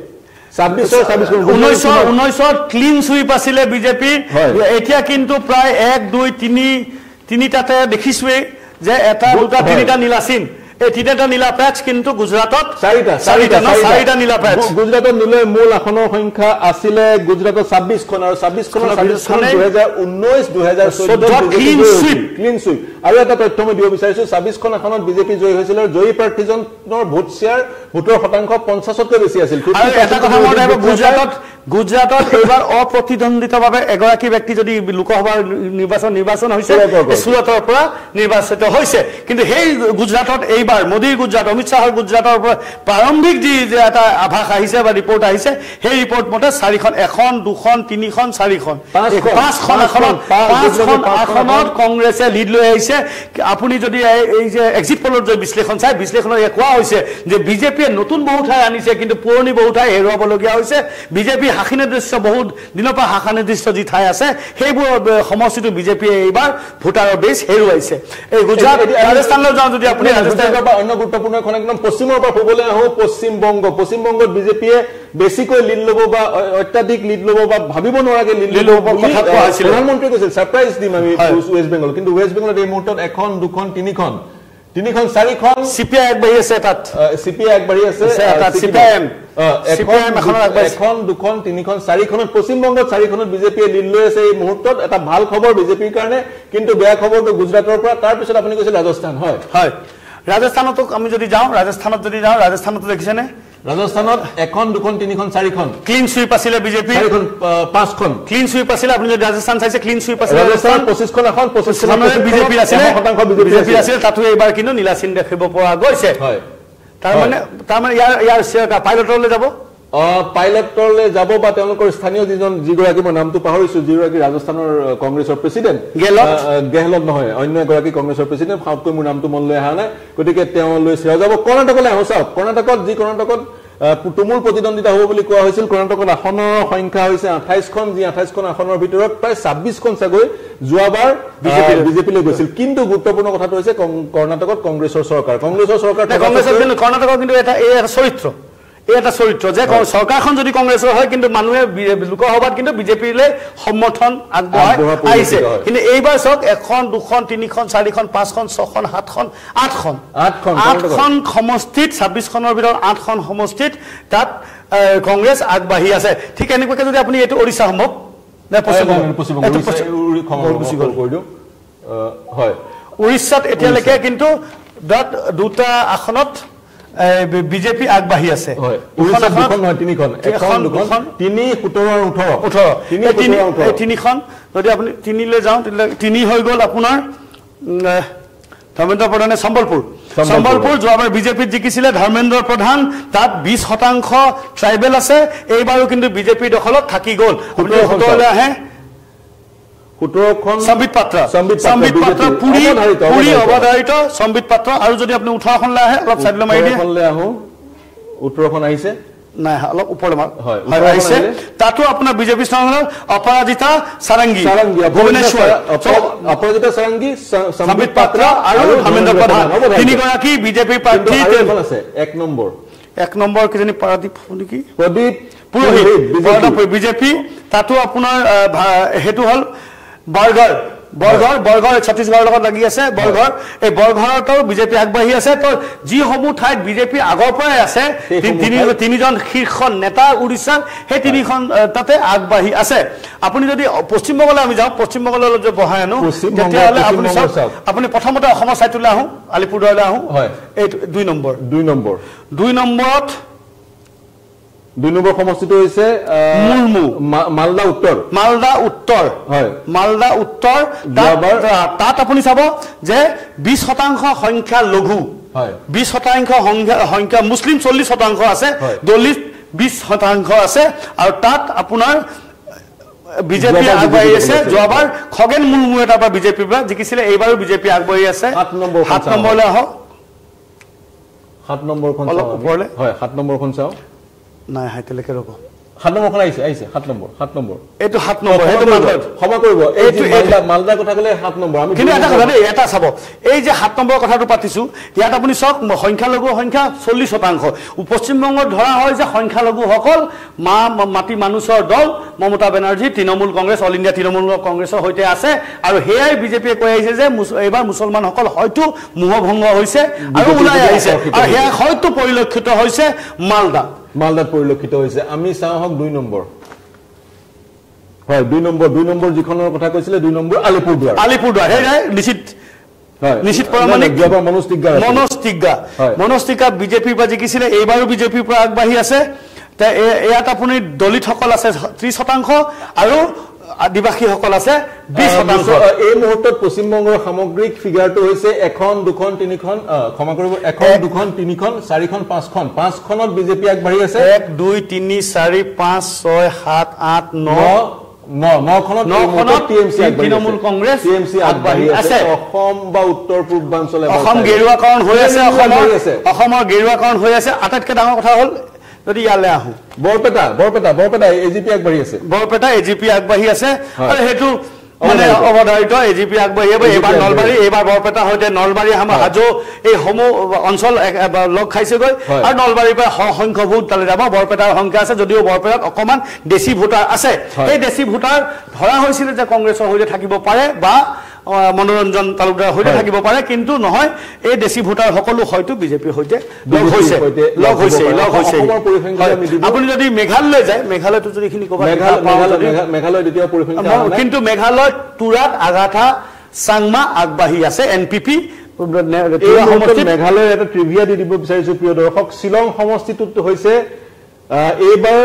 Speaker 2: ঊনৈশ ক্লিন সুইপ আছিলে বিজেপি এতিয়া কিন্তু প্ৰায় এক দুই তিনি তিনিটাতে দেখিছোৱেই যে এটা দুটা তিনিটা নীলাচিন এই তিনিটা নীলা পেচ কিন্তু গুজৰাটত
Speaker 3: চাৰিটা
Speaker 2: চাৰিটা চাৰিটা নীলা পেচ
Speaker 3: গুজৰাটত নীলা মূল আসনৰ সংখ্যা আছিলে গুজৰাটত ছাব্বিশ খন আৰু ছাব্বিশ খনৰ ছাব্বিশ খন দুই হাজাৰ ঊনৈশ দুই হাজাৰ চৈধ্য
Speaker 2: ক্লিন সুইপ
Speaker 3: ক্লিন সুইপ আৰু এটা তথ্য মই দিব বিচাৰিছো ছাব্বিশ খন আসনত বিজেপি জয়ী হৈছিল আৰু জয়ী প্ৰাৰ্থীজনৰ ভোট শ্বেয়াৰ ভোটৰ শতাংশ পঞ্চাশতকৈ বেছি আছিল
Speaker 2: আৰু এটা কথা মই গুজৰাটত গুজৰাটত এইবাৰ অপ্ৰতিদ্বন্দ্বিতভাৱে এগৰাকী ব্যক্তি যদি লোকসভাৰ নিৰ্বাচন নিৰ্বাচন হৈছে সুৰতৰ পৰা নিৰ্বাচিত হৈছে কিন্তু সেই গুজৰাটত এইবাৰ মোদীৰ গুজৰাট অমিত শ্বাহৰ গুজৰাটৰ পৰা প্ৰাৰম্ভিক যি এটা আভাস আহিছে বা ৰিপৰ্ট আহিছে সেই ৰিপৰ্ট মতে চাৰিখন এখন দুখন তিনিখন চাৰিখন পাঁচখন আসনত পাঁচখন আসনত কংগ্ৰেছে লিড লৈ আহিছে আপুনি যদি এই যে এক্সিট পলৰ যে বিশ্লেষণ চাই বিশ্লেষণত কোৱা হৈছে যে বিজেপিয়ে নতুন বহু ঠাই আনিছে কিন্তু পুৰণি বহু ঠাই হেৰুৱাবলগীয়া হৈছে বিজেপি শাখা নিৰ্দিষ্ট বহুত দিনৰ পৰা শাখা নিৰ্দিষ্ট যি ঠাই আছে সেইবোৰ সমষ্টিটো বিজেপিয়ে এইবাৰ ভোটাৰৰ বেছ হেৰুৱাইছে এই গুজৰাট ৰাজস্থানলৈ যাওঁ যদি আপুনি
Speaker 3: ৰাজস্থানৰ পৰা অন্য গুৰুত্বপূৰ্ণ এখন একদম পশ্চিমৰ পৰা পূবলৈ আহো পশ্চিমবংগ পশ্চিমবংগত বিজেপিয়ে বেছিকৈ লিড ল'ব বা অত্যাধিক লিড ল'ব বা ভাবিব নোৱাৰাকে লিড ল'ব প্ৰধানমন্ত্ৰীয়ে কৈছিল ছাৰপ্ৰাইজ দিম আমি ৱেষ্ট বেংগল কিন্তু ৱেষ্ট বেংগলত এই মুহূৰ্তত এখন দুখন তিনিখন তিনিখন চাৰিখন
Speaker 2: চিপিআই আগবাঢ়ি আছে তাত
Speaker 3: চিপিআই আগবাঢ়ি আছে
Speaker 2: চিপিআইএম
Speaker 3: এখন দুখন তিনিখন চাৰিখনত পশ্চিমবংগত চাৰিখনত বিজেপিয়ে লিড লৈ আছে এই মুহূৰ্তত এটা ভাল খবৰ বিজেপিৰ কাৰণে কিন্তু বেয়া খবৰটো গুজৰাটৰ পৰা তাৰপিছত আপুনি কৈছিল ৰাজস্থান হয়
Speaker 2: হয় ৰাজস্থানতো আমি যদি যাওঁ ৰাজস্থানত যদি যাওঁ ৰাজস্থানতো দেখিছেনে
Speaker 3: ৰাজস্থানত এখন দুখন তিনিখন চাৰিখন
Speaker 2: ক্লিন সুইপ আছিলে বিজেপি
Speaker 3: চাৰিখন পাঁচখন
Speaker 2: ক্লিন সুইপ আছিলে আপুনি যদি ৰাজস্থান চাইছে ক্লিন সুইপ আছিলে
Speaker 3: ৰাজস্থান পঁচিছখন এখন পঁচিছখন
Speaker 2: বিজেপি আছিলে শতাংশ বিজেপি আছিলে তাতো এইবাৰ কিন্তু নীলাচিন দেখিব পৰা গৈছে
Speaker 3: হয়
Speaker 2: তাৰমানে তাৰমানে ইয়াৰ ইয়াৰ পাইলটলৈ যাব
Speaker 3: পাইলটলৈ যাব বা তেওঁলোকৰ স্থানীয় যিজন যিগৰাকী মই নামটো পাহৰিছো যিগৰাকী ৰাজস্থানৰ কংগ্ৰেছৰ প্ৰেচিডেণ্ট
Speaker 2: গেহলট
Speaker 3: গেহলট নহয় অন্য এগৰাকী কংগ্ৰেছৰ প্ৰেচিডেণ্ট ফাউতকৈ মোৰ নামটো মনলৈ অহা নাই গতিকে তেওঁলৈ চেৰা যাব কৰ্ণাটকলৈ আহো চাওক কৰ্ণাটকত যি কৰ্ণাটকত তুমুল প্ৰতিদ্বন্দ্বিতা হ'ব বুলি কোৱা হৈছিল কৰ্ণাটকত আসনৰ সংখ্যা হৈছে আঠাইছখন যি আঠাইছখন আসনৰ ভিতৰত প্ৰায় ছাব্বিছখন চাগৈ যোৱাবাৰ বিজেপিলৈ গৈছিল কিন্তু গুৰুত্বপূৰ্ণ কথাটো হৈছে কৰ্ণাটকত কংগ্ৰেছৰ চৰকাৰ কংগ্ৰেছৰ চৰকাৰ
Speaker 2: কৰ্ণাটকৰ কিন্তু এটা এই এটা চৰিত্ৰ এই এটা চৰিত্ৰ যে চৰকাৰখন যদি কংগ্ৰেছৰ হয় কিন্তু মানুহে লোকসভাত কিন্তু বিজেপিলৈ সমৰ্থন আগবঢ়াই আহিছে কিন্তু এইবাৰ চাওক এখন দুখন তিনিখন চাৰিখন পাঁচখন ছখন সাতখন আঠখন
Speaker 3: আঠখন
Speaker 2: আঠখন সমষ্টিত ছাব্বিছখনৰ ভিতৰত আঠখন সমষ্টিত তাত কংগ্ৰেছ আগবাঢ়ি আছে ঠিক এনেকুৱাকে যদি আপুনি এইটো ওড়িশা সম্ভৱ
Speaker 3: হয়
Speaker 2: উৰিষ্যাত এতিয়ালৈকে কিন্তু দুটা আসনত বিজেপি আগবাঢ়ি আছে তিনিখন যদি আপুনি তিনিলৈ যাওঁ তিনি হৈ গ'ল আপোনাৰ ধৰ্মেন্দ্ৰ প্ৰধানে সম্বলপুৰ সম্বলপুৰ যোৱাবাৰ বিজেপিত জিকিছিলে ধৰ্মেন্দ্ৰ প্ৰধান তাত বিশ শতাংশ ট্ৰাইবেল আছে এইবাৰো কিন্তু বিজেপিৰ দখলত থাকি গ'ল আপুনি সোতৰলৈ আহে
Speaker 3: সোতৰখন
Speaker 2: সম্বিত পাত্ৰ সম্বিত পাত্ৰ পুৰি পুৰি অৱধাৰিত সম্বিত পাত্ৰ আৰু যদি আপুনি ওঠৰখনলৈ আহে অলপ চাইডলৈ মাৰি দিয়ে
Speaker 3: ওঠৰখনলৈ আহো ওঠৰখন আহিছে
Speaker 2: নাই অলপ ওপৰলৈ মাৰ হয় আহিছে তাতো আপোনাৰ বিজেপি স্থানৰ অপৰাজিতা সাৰংগী ভুৱনেশ্বৰ
Speaker 3: অপৰাজিতা সাৰংগী
Speaker 2: সম্বিত পাত্ৰ আৰু ধৰ্মেন্দ্ৰ প্ৰধান তিনিগৰাকী বিজেপি প্ৰাৰ্থী
Speaker 3: আছে এক নম্বৰ
Speaker 2: এক নম্বৰ কিজনী পাৰাদীপ নেকি
Speaker 3: প্ৰদীপ
Speaker 2: পুৰোহিত বিজেপি তাতো আপোনাৰ হেতু হল বৰগড় বৰগড় বৰগড় ছত্তীশগড়ৰ লগত লাগি আছে বৰগড় এই বৰগড়তো বিজেপি আগবাঢ়ি আছে তো যিসমূহ ঠাইত বিজেপি আগৰ পৰাই আছে তিনিজন শীৰ্ষ নেতা উৰিষ্যাৰ সেই তিনিখন তাতে আগবাঢ়ি আছে আপুনি যদি পশ্চিমবংগলৈ আমি যাওঁ পশ্চিমবংগলৈ যদি বহাই আনো তেতিয়াহ'লে আপুনি চাওক আপুনি প্ৰথমতে অসমৰ চাইটোলৈ আহোঁ আলিপুৰদুৱাৰলৈ আহোঁ এই দুই নম্বৰ
Speaker 3: দুই নম্বৰ
Speaker 2: দুই নম্বৰত
Speaker 3: দুই নম্বৰ সমষ্টিটো হৈছে
Speaker 2: মুলমু
Speaker 3: মালদা উত্তৰ
Speaker 2: মালদা উত্তৰ
Speaker 3: হয়
Speaker 2: মালদা উত্তৰ তাত আপুনি চাব যে বিশ শতাংশ সংখ্যা লঘু
Speaker 3: হয়
Speaker 2: বিশ শতাংশ সংখ্যা মুছলিম চল্লিশ শতাংশ আছে দলিত বিশ শতাংশ আছে আৰু তাত আপোনাৰ বিজেপি আগবাঢ়ি আছে যোৱাবাৰ খগেন মুৰ্মু এটা পৰা বিজেপিৰ পৰা জিকিছিলে এইবাৰো বিজেপি আগবাঢ়ি আছে
Speaker 3: সাত নম্বৰ
Speaker 2: সাত নম্বৰলৈ আহক
Speaker 3: সাত নম্বৰখন
Speaker 2: অলপ ওপৰলৈ
Speaker 3: হয় সাত নম্বৰখন চাওঁ
Speaker 2: নাই হাইতেলৈকে ৰ'ব
Speaker 3: সাত নম্বৰখন আহিছে আহিছে সাত নম্বৰ সাত নম্বৰ
Speaker 2: এইটো সাত নম্বৰ সেইটো
Speaker 3: ক্ষমা কৰিব এইটো মালদা মালদাৰ কথা ক'লে সাত নম্বৰ আমি
Speaker 2: কিন্তু এটা কথা দেই এটা চাব এই যে সাত নম্বৰৰ কথাটো পাতিছোঁ ইয়াত আপুনি চাওক সংখ্যালঘুৰ সংখ্যা চল্লিছ শতাংশ পশ্চিমবংগত ধৰা হয় যে সংখ্যালঘুসকল মা মাটি মানুহৰ দল মমতা বেনাৰ্জী তৃণমূল কংগ্ৰেছ অল ইণ্ডিয়া তৃণমূল কংগ্ৰেছৰ সৈতে আছে আৰু সেয়াই বিজেপিয়ে কৈ আহিছে যে এইবাৰ মুছলমানসকল হয়তো মোহভংগ হৈছে আৰু ওলাই আহিছে আৰু সেয়া হয়তো পৰিলক্ষিত হৈছে মালদা
Speaker 3: মালদাত পৰিলক্ষিত হৈছে আমি চাওঁ হওক দুই নম্বৰ হয় দুই নম্বৰ দুই নম্বৰ যিখনৰ কথা কৈছিলে দুই নম্বৰ আলিপুৰদুৱাৰ
Speaker 2: আলিপুৰদুৱাৰ সেই নিশ্চিত নিশ্চিত প্ৰামাণিক
Speaker 3: মনোজ টিগ্গা
Speaker 2: মনোজ টিগ্গা মনোজ টিগ্গা বিজেপিৰ পৰা জিকিছিলে এইবাৰো বিজেপিৰ পৰা আগবাঢ়ি আছে ইয়াত আপুনি দলিতসকল আছে ত্ৰিশ শতাংশ আৰু আদিবাসীসকল আছে বিশ শতাংশ
Speaker 3: এই মুহূৰ্তত পশ্চিমবংগৰ সামগ্ৰিক ফিগাৰটো হৈছে এখন দুখন তিনিখন ক্ষমা কৰিব এখন দুখন তিনিখন চাৰিখন পাঁচখন পাঁচখনত বিজেপি আগবাঢ়ি আছে
Speaker 2: এক দুই তিনি চাৰি পাঁচ ছয় সাত আঠ ন তৃণমূল কংগ্ৰেছ আগবাঢ়ি আছে
Speaker 3: অসম বা উত্তৰ পূৰ্বাঞ্চলে
Speaker 2: অসম গেৰুৱাকৰণ হৈ আছে অসমৰ গেৰুৱাকৰণ হৈ আছে আটাইতকৈ ডাঙৰ কথা হ'ল যদি ইয়ালৈ আহো
Speaker 3: বৰপেটা বৰপেটা বৰপেটা এজিপি আগবাঢ়ি আছে
Speaker 2: বৰপেটা এজিপি আগবাঢ়ি আছে আৰু সেইটো মানে অৱধাৰিত এজিপি আগবাঢ়ি এইবাৰ নলবাৰী এইবাৰ বৰপেটাৰ সৈতে নলবাৰী আমাৰ হাজো এই সমূহ অঞ্চল লগ খাইছেগৈ আৰু নলবাৰীৰ পৰা সসংখ্য ভোট তালৈ যাব বৰপেটাৰ সংখ্যা আছে যদিও বৰপেটাত অকণমান দেশী ভোটাৰ আছে এই দেশী ভোটাৰ ধৰা হৈছিলে যে কংগ্ৰেছৰ সৈতে থাকিব পাৰে বা মনোৰঞ্জন তালুকদাৰ সৈতে থাকিব পাৰে কিন্তু নহয় এই দেশী ভোটাৰ সকলো হয়তো বিজেপিৰ সৈতে লগ হৈছে লগ হৈছে লগ হৈছে আপুনি যদি মেঘালয় যায় মেঘালয়তো যদি এইখিনি ক'ব
Speaker 3: মেঘালয় দ্বিতীয় পৰিসংখ্যা
Speaker 2: কিন্তু মেঘালয়ত তুৰাত আগাথা চাংমা আগবাঢ়ি আছে এন পি পি
Speaker 3: মেঘালয়ৰ এটা ট্ৰিভিয়া দি দিব বিচাৰিছো প্ৰিয় দৰ্শক শ্বিলং সমষ্টিটোত হৈছে এইবাৰ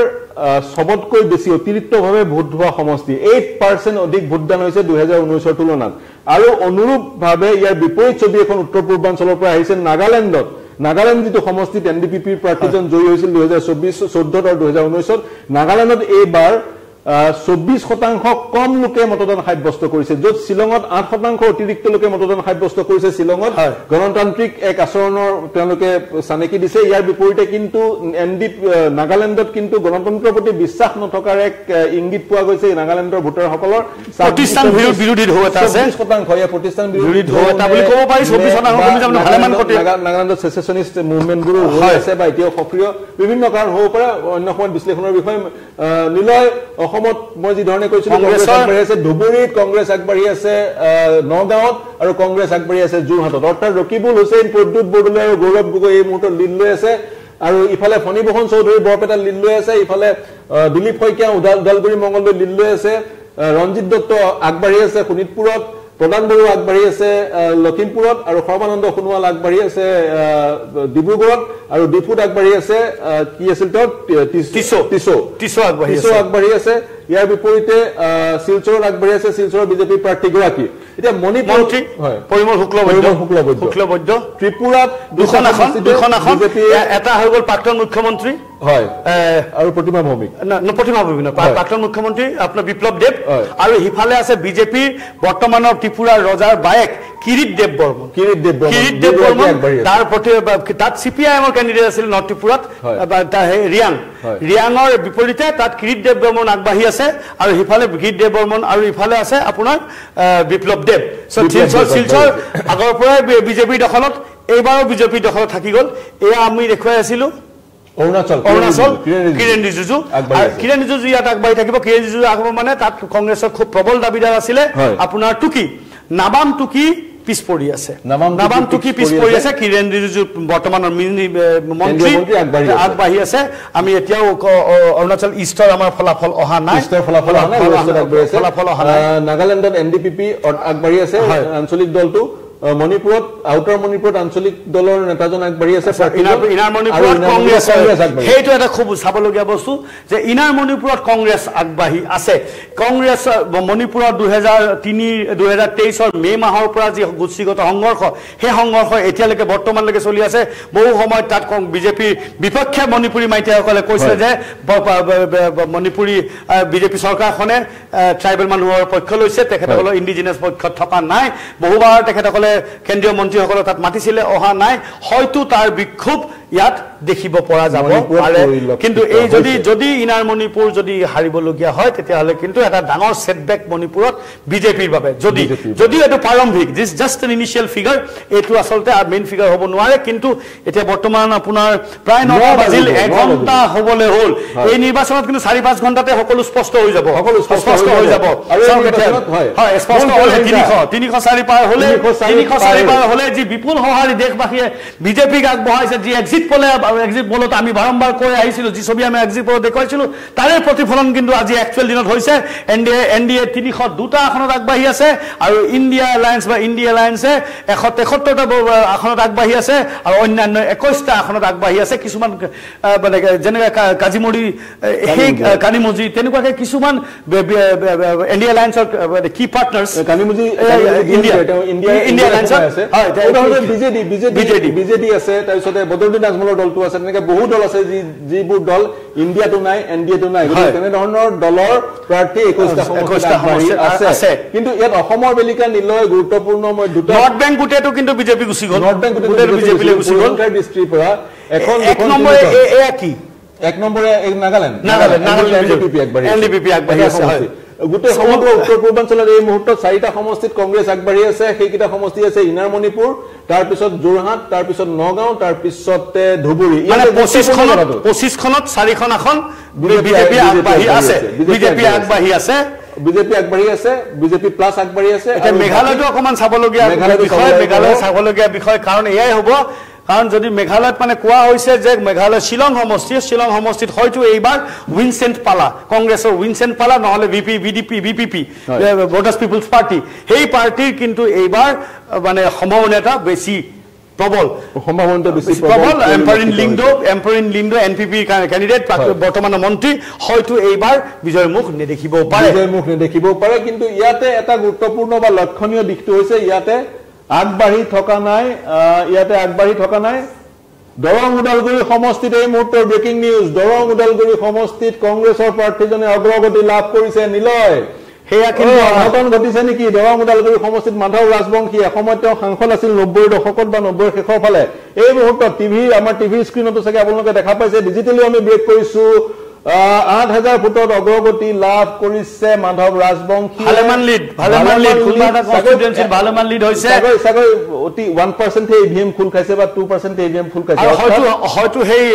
Speaker 3: সবতকৈ বেছি অতিৰিক্তভাৱে ভোট হোৱা সমষ্টি এইট পাৰ্চেণ্ট অধিক ভোটদান হৈছে দুহেজাৰ ঊনৈছৰ তুলনাত আৰু অনুৰূপভাৱে ইয়াৰ বিপৰীত ছবি এখন উত্তৰ পূৰ্বাঞ্চলৰ পৰা আহিছে নাগালেণ্ডত নাগালেণ্ড যিটো সমষ্টিত এন ডি পি পিৰ প্ৰাৰ্থীজন জয়ী হৈছিল দুহেজাৰ চৌবিছ চৈধ্যত আৰু দুহেজাৰ ঊনৈছত নাগালেণ্ডত এইবাৰ চৌব্বিছ শতাংশ কম লোকে মতদান সাব্যস্ত কৰিছে য'ত শ্বিলঙত আঠ শতাংশ অতিৰিক্ত লোকে মতদান সাব্যস্ত কৰিছে শ্বিলঙত গণতান্ত্ৰিক এক আচৰণৰ তেওঁলোকে চানেকি দিছে ইয়াৰ বিপৰীতে কিন্তু এন ডি নাগালেণ্ডত কিন্তু গণতন্ত্ৰৰ প্ৰতি বিশ্বাস নথকাৰ এক ইংগিত পোৱা গৈছে নাগালেণ্ডৰ ভোটাৰসকলৰ
Speaker 2: প্ৰতিষ্ঠান বিৰোধী ঢৌ এটা আছে
Speaker 3: শতাংশ ইয়াৰ প্ৰতিষ্ঠান
Speaker 2: বিৰোধী ঢৌ এটা বুলি ক'ব পাৰি চৌব্বিছ শতাংশ
Speaker 3: নাগালেণ্ডত চেচেচনিষ্ট মুভমেণ্টবোৰো হৈ আছে বা এতিয়াও সক্ৰিয় বিভিন্ন কাৰণ হ'ব পাৰে অন্য সময়ত বিশ্লেষণৰ বিষয়ে নিলয় অসমত মই যি ধৰণে কৈছিলো কংগ্ৰেছ আগবাঢ়ি আছে ধুবুৰীত কংগ্ৰেছ আগবাঢ়ি আছে নগাঁৱত আৰু কংগ্ৰেছ আগবাঢ়ি আছে যোৰহাটত অৰ্থাৎ ৰকিবুল হুছেইন প্ৰদ্যুৎ বৰদলৈ আৰু গৌৰৱ গগৈ এই মুহূৰ্তত লিড লৈ আছে আৰু ইফালে ফণীভূষণ চৌধুৰী বৰপেটাত লিড লৈ আছে ইফালে দিলীপ শইকীয়া ওদালগুৰি মংগলদৈ লিড লৈ আছে ৰঞ্জিত দত্ত আগবাঢ়ি আছে শোণিতপুৰত প্ৰধান বড়ো আগবাঢ়ি আছে লখিমপুৰত আৰু সৰ্বানন্দ সোণোৱাল আগবাঢ়ি আছে ডিব্ৰুগড়ত আৰু ডিফুত আগবাঢ়ি আছে কি আছিল তেওঁ টিছো টিছো
Speaker 2: টিছো আগবাঢ়ি
Speaker 3: টিছো আগবাঢ়ি আছে ইয়াৰ বিপৰীতে শিলচৰত আগবাঢ়ি আছে শিলচৰৰ বিজেপি প্ৰাৰ্থীগৰাকী এতিয়া মণিপুৰ
Speaker 2: পৰিমল শুক্লবৈদ্য শুক্লবৈদ্য ত্ৰিপুৰাত দুখন আসন দুখন আসন এটা হৈ গ'ল প্ৰাক্তন মুখ্যমন্ত্ৰী
Speaker 3: হয় আৰু প্ৰতিমা ভৌমিক
Speaker 2: প্ৰতিমা ভৌমিক প্ৰাক্তন মুখ্যমন্ত্ৰী আপোনাৰ বিপ্লৱ দেৱ আৰু সিফালে আছে বিজেপিৰ বৰ্তমানৰ ত্ৰিপুৰাৰ ৰজাৰ বায়েক কিৰিট দেৱ বৰ্মন
Speaker 3: কিৰিট দেৱ
Speaker 2: কিৰিট দেৱ বৰ্মন তাৰ প্ৰতি তাত চি পি আই এমৰ কেণ্ডিডেট আছিল নৰ্থ ত্ৰিপুৰাত ৰিয়াং ৰিয়াঙৰ বিপৰীতে তাত কিৰিট দেৱ বৰ্মন আগবাঢ়ি আছে আৰু সিফালে কিৰিট দেৱ বৰ্মন আৰু ইফালে আছে আপোনাৰ বিপ্লৱ দেৱ শিলচৰ শিলচৰ আগৰ পৰাই বিজেপিৰ দখলত এইবাৰো বিজেপিৰ দখলত থাকি গ'ল এয়া আমি দেখুৱাই আছিলো
Speaker 3: অৰুণাচল
Speaker 2: অৰুণাচল কিৰেণ ৰিজিজু কিৰেণ ৰিজিজু ইয়াত আগবাঢ়ি থাকিব কিৰেণ ৰিজিজু আগব মানে তাত কংগ্ৰেছৰ খুব প্ৰবল দাবীদাৰ আছিলে আপোনাৰ টুকি নাবাম টুকি পিছ পৰি আছে নাবাম টুকি পিছ পৰি আছে কিৰেণ ৰিজিজু বৰ্তমানৰ মন্ত্ৰী আগবাঢ়ি আছে আমি এতিয়াও অৰুণাচল ইষ্টৰ আমাৰ ফলাফল অহা নাই
Speaker 3: ফলাফল অহা নাই নাগালেণ্ডত এন ডি পি পি আগবাঢ়ি আছে আঞ্চলিক দলটো মণিপুৰত আউটাৰ মণিপুৰত আঞ্চলিক দলৰ নেতাজন আগবাঢ়ি আছে
Speaker 2: ইনাৰ মণিপুৰত কংগ্ৰেছ সেইটো এটা খুব চাবলগীয়া বস্তু যে ইনাৰ মণিপুৰত কংগ্ৰেছ আগবাঢ়ি আছে কংগ্ৰেছ মণিপুৰত দুহেজাৰ তিনি দুহেজাৰ তেইছৰ মে মাহৰ পৰা যি গোষ্ঠীগত সংঘৰ্ষ সেই সংঘৰ্ষ এতিয়ালৈকে বৰ্তমানলৈকে চলি আছে বহু সময়ত তাত বিজেপিৰ বিপক্ষে মণিপুৰী মাইতীসকলে কৈছে যে মণিপুৰী বিজেপি চৰকাৰখনে ট্ৰাইবেল মানুহৰ পক্ষ লৈছে তেখেতসকলৰ ইণ্ডিজিনাছ পক্ষত থকা নাই বহুবাৰ তেখেতসকলে কেন্দ্ৰীয় মন্ত্ৰীসকলে তাত মাতিছিলে অহা নাই হয়তো তাৰ বিক্ষোভ ইয়াত দেখিব পৰা যাব পাৰে কিন্তু এই যদি যদি ইনাৰ মণিপুৰ যদি হাৰিবলগীয়া হয় তেতিয়াহ'লে কিন্তু এটা ডাঙৰ সেটবেক মণিপুৰত বিজেপিৰ বাবে যদি যদি এটো প্ৰাৰম্ভিক this just an initial figure এটো আসলতে মেইন ফিগাৰ হ'ব নোৱাৰে কিন্তু এতিয়া বৰ্তমান আপোনাৰ প্ৰায় নটা বাজিল এক ঘণ্টা হ'বলে হ'ল এই নিৰ্বাচনত কিন্তু চাৰি পাঁচ ঘণ্টাতে সকলো স্পষ্ট হৈ যাব সকলো স্পষ্ট হৈ যাব হয় স্পষ্ট হ'লে তিনিশ তিনিশ চাৰি পাৰ হ'লে তিনিশ চাৰি পাৰ হ'লে যি বিপুল সঁহাৰি দেশবাসীয়ে বিজেপিক আগবঢ়াইছে যি এক্সিট পোলে এক্সিট পোলত আমি বাৰম্বাৰ কৈ আহিছিলো যি ছবি আমি এক্সিট পোলত দেখুৱাইছিলো তাৰে প্ৰতিফলন কিন্তু আজি একচুৱেল দিনত হৈছে এনডিএ এনডিএ তিনিশ দুটা আসনত আগবাঢ়ি আছে আৰু ইণ্ডিয়া এলায়েন্স বা ইণ্ডিয়া এলায়েন্সে এশ তেসত্তৰটা আসনত আগবাঢ়ি আছে আৰু অন্যান্য একৈশটা আসনত আগবাঢ়ি আছে কিছুমান মানে যেনেকৈ কাজিমৰি সেই কানিমজি তেনেকুৱাকে কিছুমান ইণ্ডিয়া এলায়েন্সৰ কি পাৰ্টনাৰ্ছ
Speaker 3: কানিমজি
Speaker 2: ইণ্ডিয়া ইণ্ডিয়া এলায়েন্সৰ হয়
Speaker 3: বিজেডি বিজেডি বিজেডি আছে তাৰপিছতে বদৰুদ্দিন আজমলৰ দলটো আছে তেনেকৈ বহু দল আছে যি যিবোৰ দল ইণ্ডিয়াটো নাই এনডিএটো নাই তেনেধৰণৰ দলৰ প্ৰাৰ্থী একৈশটা আছে কিন্তু ইয়াত অসমৰ বেলিকা নিলয় গুৰুত্বপূৰ্ণ মই দুটা
Speaker 2: নৰ্থ বেংক গোটেইটো কিন্তু বিজেপি গুচি গ'ল
Speaker 3: নৰ্থ বেংক গোটেইটো বিজেপিলৈ গুচি গ'ল ডিষ্ট্ৰিক্টৰ পৰা এখন
Speaker 2: এক নম্বৰ এয়া কি
Speaker 3: এক নম্বৰে নাগালেণ্ড
Speaker 2: নাগালেণ্ড নাগালেণ্ড
Speaker 3: এনডিপি আগবাঢ়ি
Speaker 2: এনডিপি আগবাঢ়ি আছে
Speaker 3: গোটেই সমগ্ৰ উত্তৰ পূৰ্বাঞ্চলত এই মুহূৰ্তত চাৰিটা সমষ্টিত কংগ্ৰেছ আগবাঢ়ি আছে সেইকেইটা সমষ্টি আছে ইনাৰ মণিপুৰ তাৰপিছত যোৰহাট তাৰপিছত নগাঁও তাৰপিছতে ধুবুৰী
Speaker 2: পঁচিছ খনত চাৰিখন আসন বিজেপি আগবাঢ়ি আছে বিজেপি আগবাঢ়ি আছে
Speaker 3: বিজেপি আগবাঢ়ি আছে বিজেপি প্লাছ আগবাঢ়ি আছে
Speaker 2: এতিয়া মেঘালয়টো অকণমান চাবলগীয়া বিষয় মেঘালয় চাবলগীয়া বিষয় কাৰণ এয়াই হ'ব কাৰণ যদি মেঘালয়ত মানে কোৱা হৈছে যে মেঘালয় শ্বিলং সমষ্টি শ্বিলং সমষ্টিত হয়তো এইবাৰ উইনচেণ্ট পালা কংগ্ৰেছৰ উইনচেণ্ট পালা নহ'লে B P B D P B P P voters people's party সেই পাৰ্টিৰ কিন্তু এইবাৰ মানে সম্ভাৱনা বেছি প্ৰবল
Speaker 3: সম্ভাৱনা বেছি
Speaker 2: প্ৰবল এম্পাৰিন লিংডো এম্পাৰিন লিংডো এন পি পিৰ কেণ্ডিডেট বৰ্তমানৰ মন্ত্ৰী হয়তো এইবাৰ বিজয় মুখ নেদেখিব পাৰে
Speaker 3: বিজয় মুখ নেদেখিব পাৰে কিন্তু ইয়াতে এটা গুৰুত্বপূৰ্ণ বা লক্ষণীয় দিশটো হৈছে ইয়াতে আগবাঢ়ি থকা নাই ইয়াতে আগবাঢ়ি থকা নাই দৰং ওদালগুৰি সমষ্টিত এই মুহূৰ্তৰ ব্ৰেকিং নিউজ দৰং ওদালগুৰি সমষ্টিত কংগ্ৰেছৰ প্ৰাৰ্থীজনে অগ্ৰগতি লাভ কৰিছে নিলয় সেয়া কিন্তু অঘটন ঘটিছে নেকি দৰং ওদালগুৰি সমষ্টিত মাধৱ ৰাজবংশী এসময়ত তেওঁ সাংসদ আছিল নব্বৈৰ দশকত বা নব্বৈৰ শেষৰ ফালে এই মুহূৰ্তত টিভি আমাৰ টিভি স্ক্ৰীণতো চাগে আপোনালোকে দেখা পাইছে ডিজিটেলি আমি ব্ৰেক কৰিছো আঠ হাজাৰ ফুটত অগ্ৰগতি লাভ কৰিছে মাধৱ ৰাজবংশী
Speaker 2: ভালেমান লিড ভালেমান লিড কুলবাটা কনস্টিটুৱেন্সিত ভালেমান লিড হৈছে
Speaker 3: চাগৈ চাগৈ অতি এক পাৰ্চেণ্ট হে ইভিএম ফুল খাইছে বা দুই পাৰ্চেণ্ট হে ইভিএম ফুল খাইছে
Speaker 2: হয়তো হয়তো সেই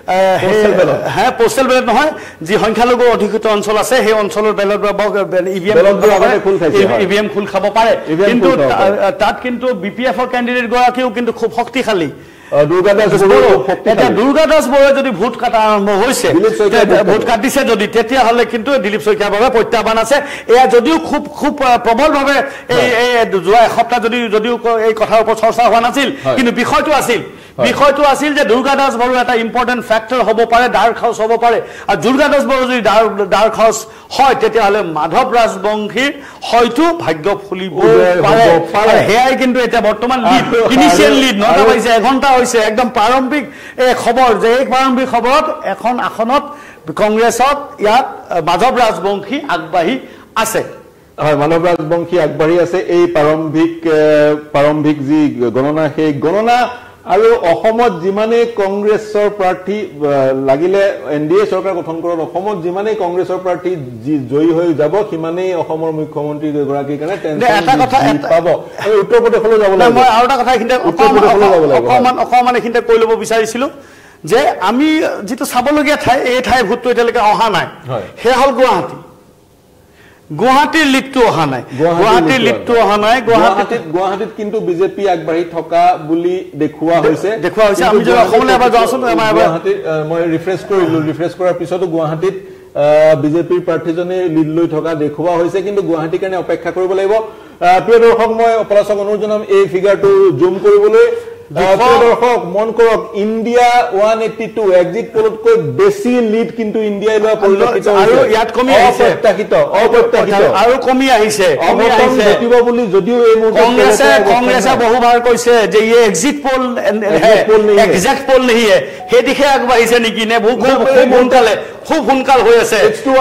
Speaker 2: হ্যাঁ পোষ্টেল বেলট নহয় যি সংখ্যালঘু অধিকৃত অঞ্চল আছে সেই অঞ্চলৰ বেলট ইভিএম ইভিএম ফুল খাব পাৰে কিন্তু তাত কিন্তু বিপিএফৰ কেণ্ডিডেট গৰাকীও কিন্তু খুব শক্তিশালী
Speaker 3: দুৰ্গাদাস বড়ো
Speaker 2: এটা দুৰ্গাদাস বড়ো যদি ভোট কাটা আৰম্ভ হৈছে ভোট কাটিছে যদি তেতিয়াহ'লে কিন্তু দিলীপ শইকীয়াৰ বাবে প্ৰত্যাহ্বান আছে এয়া যদিও খুব খুব প্ৰবলভাৱে এই যোৱা এসপ্তাহ যদি যদিও এই কথাৰ ওপৰত চৰ্চা হোৱা নাছিল কিন্তু বিষয়টো আছিল বিষয়টো আছিল যে দুৰ্গাদাস বড়ো এটা ইম্পৰ্টেণ্ট ফেক্টৰ হ'ব পাৰে ডাৰ খাউচ হ'ব পাৰে আৰু দুৰ্গাদাস বড়ো যদি ডাৰ ডাৰ খাউচ হয় তেতিয়াহ'লে মাধৱ ৰাজবংশীৰ হয়তো ভাগ্য ফুলিব পাৰে সেয়াই কিন্তু এতিয়া বৰ্তমান লিড ইনিচিয়েল লিড নটা পাইছে এঘণ্টা হৈছে একদম প্ৰাৰম্ভিক এই খবৰ যে এই প্ৰাৰম্ভিক খবৰত এখন আসনত কংগ্ৰেছত ইয়াত মাধৱ ৰাজবংশী আগবাঢ়ি আছে
Speaker 3: হয় মাধৱ ৰাজবংশী আগবাঢ়ি আছে এই প্ৰাৰম্ভিক প্ৰাৰম্ভিক যি গণনা সেই গণনা আৰু অসমত যিমানে কংগ্ৰেছৰ প্ৰাৰ্থী লাগিলে এনডিএ চৰকাৰ গঠন কৰাৰ অসমত যিমানে কংগ্ৰেছৰ প্ৰাৰ্থী জয়ী হৈ যাব সিমানেই অসমৰ মুখ্যমন্ত্ৰী গৰাকীৰ কাৰণে টেনচন পাব উত্তৰ প্ৰদেশলৈ যাব লাগিব
Speaker 2: মই আৰু এটা কথা এইখিনিতে অকণমান অকণমান এইখিনিতে কৈ ল'ব বিচাৰিছিলোঁ যে আমি যিটো চাবলগীয়া ঠাই এই ঠাইৰ ভোটটো এতিয়ালৈকে অহা নাই সেয়া হ'ল গুৱাহাটী গুৱাহাটীৰ লিডটো অহা নাই গুৱাহাটীৰ লিডটো অহা নাই
Speaker 3: গুৱাহাটীত গুৱাহাটীত কিন্তু বিজেপি আগবাঢ়ি থকা বুলি দেখুওৱা হৈছে
Speaker 2: দেখুওৱা হৈছে আমি যদি অসমলৈ এবাৰ যাওঁচোন
Speaker 3: গুৱাহাটীত মই ৰিফ্ৰেছ কৰিলোঁ ৰিফ্ৰেছ কৰাৰ পিছতো গুৱাহাটীত বিজেপিৰ প্ৰাৰ্থীজনে লিড লৈ থকা দেখুওৱা হৈছে কিন্তু গুৱাহাটীৰ কাৰণে অপেক্ষা কৰিব লাগিব প্ৰিয় দৰ্শক মই পলাশক অনুৰোধ জনাম এই ফিগাৰটো জুম কৰিবলৈ প্ৰিয় দৰ্শক মন কৰক India one eighty two exit পোলতকৈ বেছি লিড কিন্তু ইণ্ডিয়াই লোৱা পৰিলক্ষিত
Speaker 2: আৰু ইয়াত কমি আহিছে
Speaker 3: অপ্ৰত্যাশিত অপ্ৰত্যাশিত
Speaker 2: আৰু কমি আহিছে কমি আহিছে
Speaker 3: ঘটিব বুলি যদিও এই মুহূৰ্তত
Speaker 2: কংগ্ৰেছে কংগ্ৰেছে বহুবাৰ কৈছে যে এই এক্সিট পোল এক্সাক্ট পোল নেহি হে সেই দিশে আগবাঢ়িছে নেকি নে খুব সোনকালে খুব সোনকাল হৈ আছে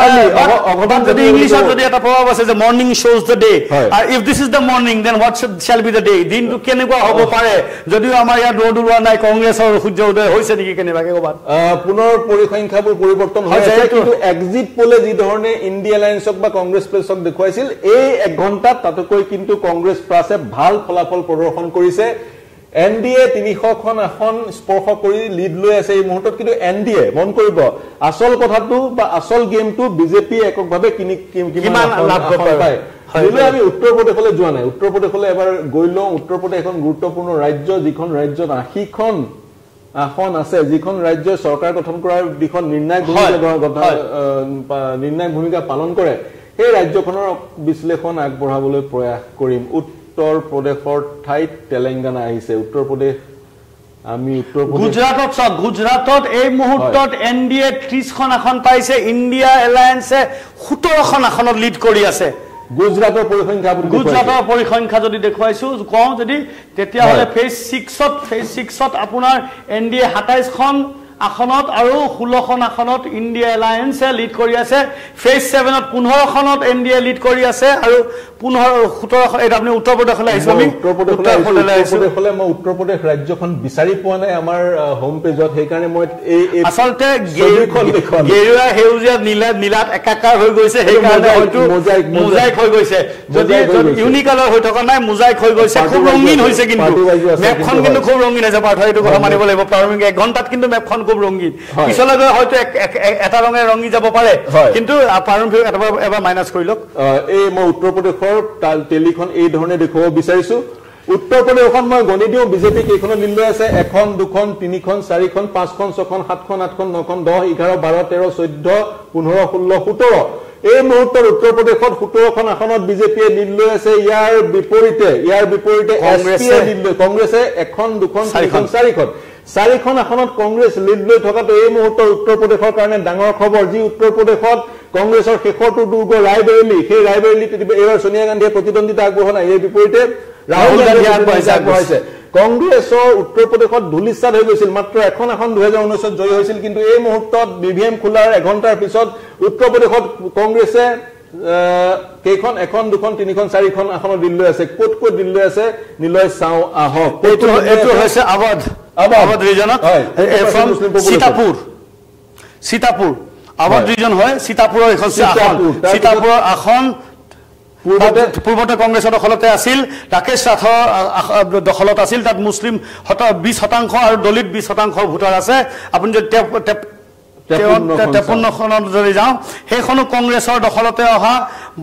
Speaker 2: যদি ইংলিছত যদি এটা প্ৰভাৱ আছে যে morning shows the day if this is the morning then what should shall be the day দিনটো কেনেকুৱা হ'ব পাৰে যদিও আমাৰ ইয়াত ৰ'দ ওলোৱা নাই কংগ্ৰেছৰ সূৰ্য উদয় হৈছে নেকি কেনেবাকে ক'বাত
Speaker 3: পুনৰ পৰিসংখ্যাবোৰ পৰিৱৰ্তন হৈছে কিন্তু এক্সিট পোলে যি ধৰণে ইণ্ডিয়া এলায়েন্সক বা কংগ্ৰেছ প্লেছক দেখুৱাইছিল এই এক ঘণ্টাত তাতকৈ কিন্তু কংগ্ৰেছ প্লাছে ভাল ফলাফল প্ৰদৰ্শন কৰিছে এন ডি এ তিনিশখন আসন স্পৰ্শ কৰি লিড লৈ আছে এই মুহূৰ্তত কিন্তু এন ডি এ মন কৰিব আসল কথাটো বা আসল গেমটো বিজেপি এককভাৱে কিমান লাভ পায় দিলে আমি উত্তৰ প্ৰদেশলৈ যোৱা নাই উত্তৰ প্ৰদেশলৈ এবাৰ গৈ লওঁ উত্তৰ প্ৰদেশ এখন গুৰুত্বপূৰ্ণ ৰাজ্য যিখন ৰাজ্যত আশীখন আসন আছে যিখন ৰাজ্যই চৰকাৰ গঠন কৰাৰ দিশত নিৰ্ণায়ক ভূমিকা নিৰ্ণায়ক ভূমিকা পালন কৰে সেই ৰাজ্যখনৰ বিশ্লেষণ আগবঢ়াবলৈ প্ৰয়াস কৰিম উত্তৰ প্ৰদেশৰ ঠাইত তেলেংগানা আহিছে উত্তৰ প্ৰদেশ আমি উত্তৰ প্ৰদেশ
Speaker 2: গুজৰাটত চাওক গুজৰাটত এই মুহূৰ্তত এন ডি এ ত্ৰিশখন আসন পাইছে ইণ্ডিয়া এলায়েন্সে সোতৰখন আসনত লিড কৰি আছে
Speaker 3: গুজৰাটৰ পৰিসংখ্যা
Speaker 2: গুজৰাটৰ পৰিসংখ্যা যদি দেখুৱাইছো কওঁ যদি তেতিয়াহ'লে ফেজ ছিক্সত ফেজ ছিক্সত আপোনাৰ এন ডি এ সাতাইশখন আসনত আৰু ষোল্লখন আসনত ইণ্ডিয়া এলায়েন্সে লিড কৰি আছে ফেজ ছেভেনত পোন্ধৰখনত এন ডি এ লিড কৰি আছে আৰু পোন্ধৰ সোতৰখন এটা আপুনি উত্তৰ প্ৰদেশলৈ আহিছো আমি
Speaker 3: উত্তৰ প্ৰদেশলৈ মই উত্তৰ প্ৰদেশ ৰাজ্যখন বিচাৰি পোৱা নাই আমাৰ হোম পেজত সেইকাৰণে মই এই
Speaker 2: আচলতে গেৰুৱা সেউজীয়া নীলা নীলাত একাকাৰ হৈ গৈছে সেইকাৰণে হয়তো মোজাইক হৈ গৈছে যদি ইউনিকালাৰ হৈ থকা নাই মোজাইক হৈ গৈছে খুব ৰঙীন হৈছে কিন্তু মেপখন কিন্তু খুব ৰঙীন হৈছে পাৰ্থ এইটো কথা মানিব লাগিব প্ৰাৰম্ভিক এক ঘণ্টাত কিন্তু মেপখন খুব ৰঙীন পিছলৈ গৈ হয়তো এটা ৰঙে ৰঙি যাব পাৰে কিন্তু প্ৰাৰম্ভিক এবাৰ এবাৰ মাইনাছ কৰি লওক
Speaker 3: এই মই উত্তৰ প্ৰদেশৰ টেলিখন এই ধৰণে দেখুৱাব বিচাৰিছো উত্তৰ প্ৰদেশখন মই গণি দিওঁ বিজেপি কেইখনত লিড লৈ আছে এখন দুখন তিনিখন চাৰিখন পাঁচখন ছখন সাতখন আঠখন নখন দহ এঘাৰ বাৰ তেৰ চৈধ্য পোন্ধৰ ষোল্ল সোতৰ এই মুহূৰ্তত উত্তৰ প্ৰদেশত সোতৰখন আসনত বিজেপিয়ে লিড লৈ আছে ইয়াৰ বিপৰীতে ইয়াৰ বিপৰীতে এছপিয়ে লিড লৈ কংগ্ৰেছে এখন দুখন তিনিখন চাৰিখন চাৰিখন আসনত কংগ্ৰেছ লিড লৈ থকাটো এই মুহূৰ্তত উত্তৰ প্ৰদেশৰ কাৰণে ডাঙৰ খবৰ যি উত্তৰ প্ৰদেশত কংগ্ৰেছৰ শেষৰটো দুৰ্গ ৰায়বেৰেলী সেই ৰায়বেৰেলীত এইবাৰ সোনিয়া গান্ধীয়ে প্ৰতিদ্বন্দ্বিতা আগবঢ়োৱা নাই এই বিপৰীতে ৰাহুল গান্ধী আগবঢ়াইছে কংগ্ৰেছৰ উত্তৰ প্ৰদেশত ধূলিসাৎ হৈ গৈছিল মাত্ৰ এখন আসন দুহেজাৰ ঊনৈশত জয়ী হৈছিল কিন্তু এই মুহূৰ্তত বি ভি এম খোলাৰ এঘণ্টাৰ পিছত উত্তৰ প্ৰদেশত কংগ্ৰেছে কেইখন এখন দুখন তিনিখন চাৰিখন আসনত দিল্লী আছে ক'ত ক'ত দিল্লী আছে নিলয় চাওঁ আহক
Speaker 2: এইটো এইটো হৈছে আৱাধ আৱাধ ৰিজনত ফ্ৰম সীতাপুৰ সীতাপুৰ আৱাধ ৰিজন হয় সীতাপুৰৰ এখন আসন সীতাপুৰৰ আসন পূৰ্বতে কংগ্ৰেছৰ দখলতে আছিল ৰাকেশ ৰাথৰ দখলত আছিল তাত মুছলিম বিশ শতাংশ আৰু দলিত বিশ শতাংশৰ ভোটাৰ আছে আপুনি যদি তেপন্নখনত যদি যাওঁ সেইখনো কংগ্ৰেছৰ দখলতে অহা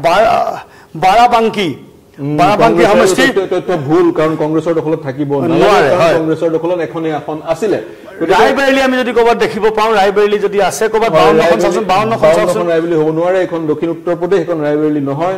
Speaker 2: বাৰাবাংকি বাৰাবাংকি সমষ্টি
Speaker 3: ভুল কাৰণ কংগ্ৰেছৰ দখলত থাকিব নোৱাৰে কংগ্ৰেছৰ দখলত এখনেই আসন আছিলে
Speaker 2: ৰায়বেৰেলী আমি যদি ক'ৰবাত দেখিব পাওঁ ৰায়বেৰেলী যদি আছে ক'ৰবাত বাৱন্নখন চাওকচোন বাৱন্নখন চাওকচোন
Speaker 3: ৰায়বেৰেলী হ'ব নোৱাৰে এখন দক্ষিণ উত্তৰ প্ৰদেশ এখন ৰায়বেৰেলী নহয়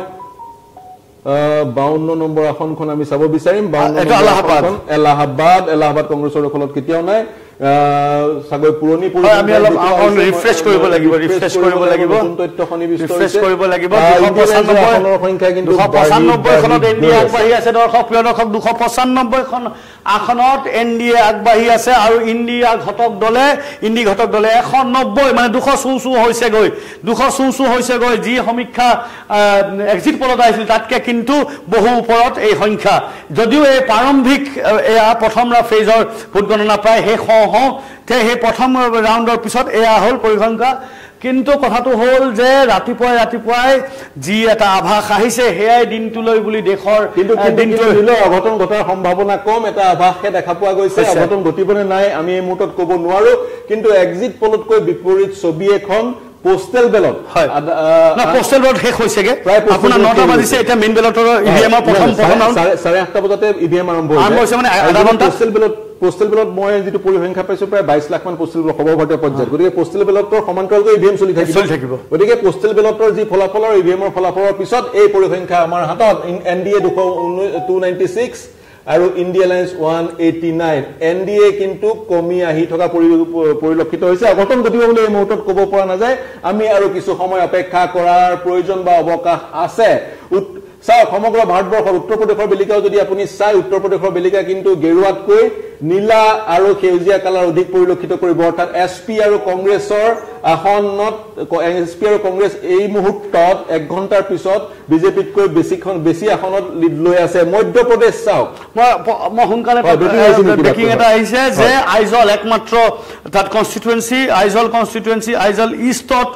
Speaker 3: বাৱন্ন নম্বৰ আসনখন আমি চাব বিচাৰিম এলাহাবাদ এলাহাবাদ কংগ্ৰেছৰ দখলত কেতিয়াও নাই সাগৰ পুৰণি
Speaker 2: আমি অলপ ৰিফ্ৰেছ কৰিব লাগিব ৰিফ্ৰেছ কৰিব লাগিব
Speaker 3: তথ্য সন্নিবিষ্ট
Speaker 2: ৰিফ্ৰেছ কৰিব লাগিব দুশ
Speaker 3: সংখ্যা কিন্তু
Speaker 2: দুশ পঁচানব্বৈ খনত এন ডি এ আগবাঢ়ি আছে দৰ্শক প্ৰিয় দৰ্শক দুশ পঁচানব্বৈ খন আসনত এন ডি এ আগবাঢ়ি আছে আৰু ইণ্ডিয়া ঘটক দলে ইণ্ডি ঘটক দলে এশ নব্বৈ মানে দুশ চৌ চৌ হৈছেগৈ দুশ চৌ চৌ হৈছেগৈ যি সমীক্ষা এক্সিট পলত আহিছিল তাতকে কিন্তু বহু ওপৰত এই সংখ্যা যদিও এই প্ৰাৰম্ভিক এয়া প্ৰথম ফেজৰ ভোট গণনা প্ৰায় শেষ হওঁ সেই প্ৰথম ৰাউণ্ডৰ পিছত এয়া হ'ল পৰিসংখ্যা কিন্তু কথাটো হ'ল যে ৰাতিপুৱাই ৰাতিপুৱাই যি এটা আভাস আহিছে সেয়াই দিনটোলৈ বুলি দেশৰ
Speaker 3: কিন্তু অঘটন ঘটাৰ সম্ভাৱনা কম এটা আভাসে দেখা পোৱা গৈছে অঘটন ঘটিবনে নাই আমি এই মুহূৰ্তত ক'ব নোৱাৰো কিন্তু এক্সিট পলতকৈ বিপৰীত ছবি এখন পোষ্টেল বেলট
Speaker 2: হয় না পোষ্টেল বেলট শেষ হৈছেগে আপোনাৰ নটা বাজিছে এটা মেইন বেলটৰ ইভিএমৰ প্ৰথম প্ৰথম
Speaker 3: চাৰে আঠটা বজাতে ইভিএম আৰম্ভ
Speaker 2: হৈছে মানে আধা ঘণ্টা
Speaker 3: পোষ্টেল বেলট পোষ্টেল বেলত মই যিটো পৰিসংখ্যা পাইছো প্ৰায় বাইশ লাখ মান পোষ্টেল বেলট সৰ্বভাৰতীয় পৰ্যায়ত গতিকে পোষ্টেল বেলটৰ সমান্তৰালকৈ ইভিএম চলি থাকিব গতিকে পোষ্টেল বেলটৰ যি ফলাফলৰ ইভিএমৰ ফলাফলৰ পিছত এই পৰিসংখ্যা আমাৰ হাতত এনডিএ টু নাইণ্টি ছিক্স আৰু India alliance one eighty nine NDA কিন্তু কমি আহি থকা পৰিলক্ষিত হৈছে অঘটন ঘটিব বুলি এই মুহূৰ্তত ক'ব পৰা নাযায় আমি আৰু কিছু সময় অপেক্ষা কৰাৰ প্ৰয়োজন বা অৱকাশ আছে চাওক সমগ্ৰ ভাৰতবৰ্ষৰ উত্তৰ প্ৰদেশৰ বেলিকাও যদি আপুনি চাই উত্তৰ প্ৰদেশৰ বেলিকা কিন্তু গেৰুৱাতকৈ নীলা আৰু সেউজীয়া কালাৰ অধিক পৰিলক্ষিত কৰিব অৰ্থাৎ এছ পি আৰু কংগ্ৰেছৰ আসনত এছ পি আৰু কংগ্ৰেছ এই মুহূৰ্তত এক ঘণ্টাৰ পিছত বিজেপিতকৈ বেছিখন বেছি আসনত লিড লৈ আছে মধ্যপ্ৰদেশ চাওক
Speaker 2: মই সোনকালে ব্ৰেকিং এটা আহিছে যে আইজল একমাত্ৰ তাত কনষ্টিটুৱেঞ্চি আইজল কনষ্টিটুৱেঞ্চি আইজল ইষ্টত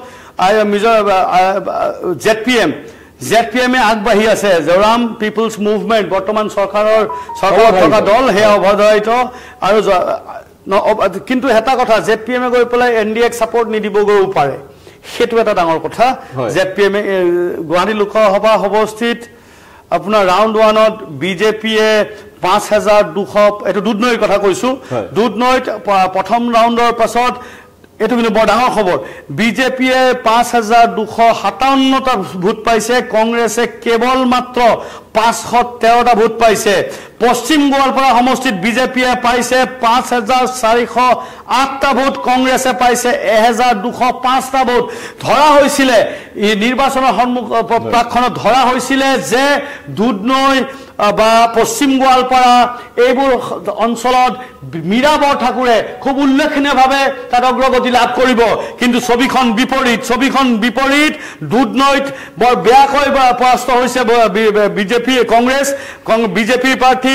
Speaker 2: Z P M Z P M এ আগবাঢ়ি আছে জৰাম পিপুলছ মুভমেণ্ট বৰ্তমান চৰকাৰৰ চৰকাৰত থকা দল সেয়া অৱধাৰিত আৰু কিন্তু এটা কথা জেড পি এম এ গৈ পেলাই এন ডি এক ছাপৰ্ট নিদিবগৈও পাৰে সেইটো এটা ডাঙৰ কথা জেড পি এম এ গুৱাহাটী লোকসভা সমষ্টিত আপোনাৰ ৰাউণ্ড ওৱানত বিজেপিয়ে পাঁচ হাজাৰ দুশ এইটো দুধনৈৰ কথা কৈছো দুধনৈত প্ৰথম ৰাউণ্ডৰ পাছত এইটো কিন্তু বৰ ডাঙৰ খবৰ বিজেপিয়ে পাঁচ হাজাৰ দুশ সাতাৱন্নটা ভোট পাইছে কংগ্ৰেছে কেৱল মাত্ৰ পাঁচশ তেৰটা ভোট পাইছে পশ্চিম গোৱালপাৰা সমষ্টিত বিজেপিয়ে পাইছে পাঁচ হাজাৰ চাৰিশ আঠটা ভোট কংগ্ৰেছে পাইছে এহেজাৰ দুশ পাঁচটা ভোট ধৰা হৈছিলে এই নিৰ্বাচনৰ সন্মুখ প্ৰাক্ষণত ধৰা হৈছিলে যে দুধনৈ বা পশ্চিম গোৱালপাৰা এইবোৰ অঞ্চলত মীৰা বৰঠাকুৰে খুব উল্লেখনীয়ভাৱে তাত অগ্ৰগতি লাভ কৰিব কিন্তু ছবিখন বিপৰীত ছবিখন বিপৰীত দুধনৈত বৰ বেয়াকৈ পৰাস্ত হৈছে বিজেপি কংগ্ৰেছ বিজেপি প্ৰাৰ্থী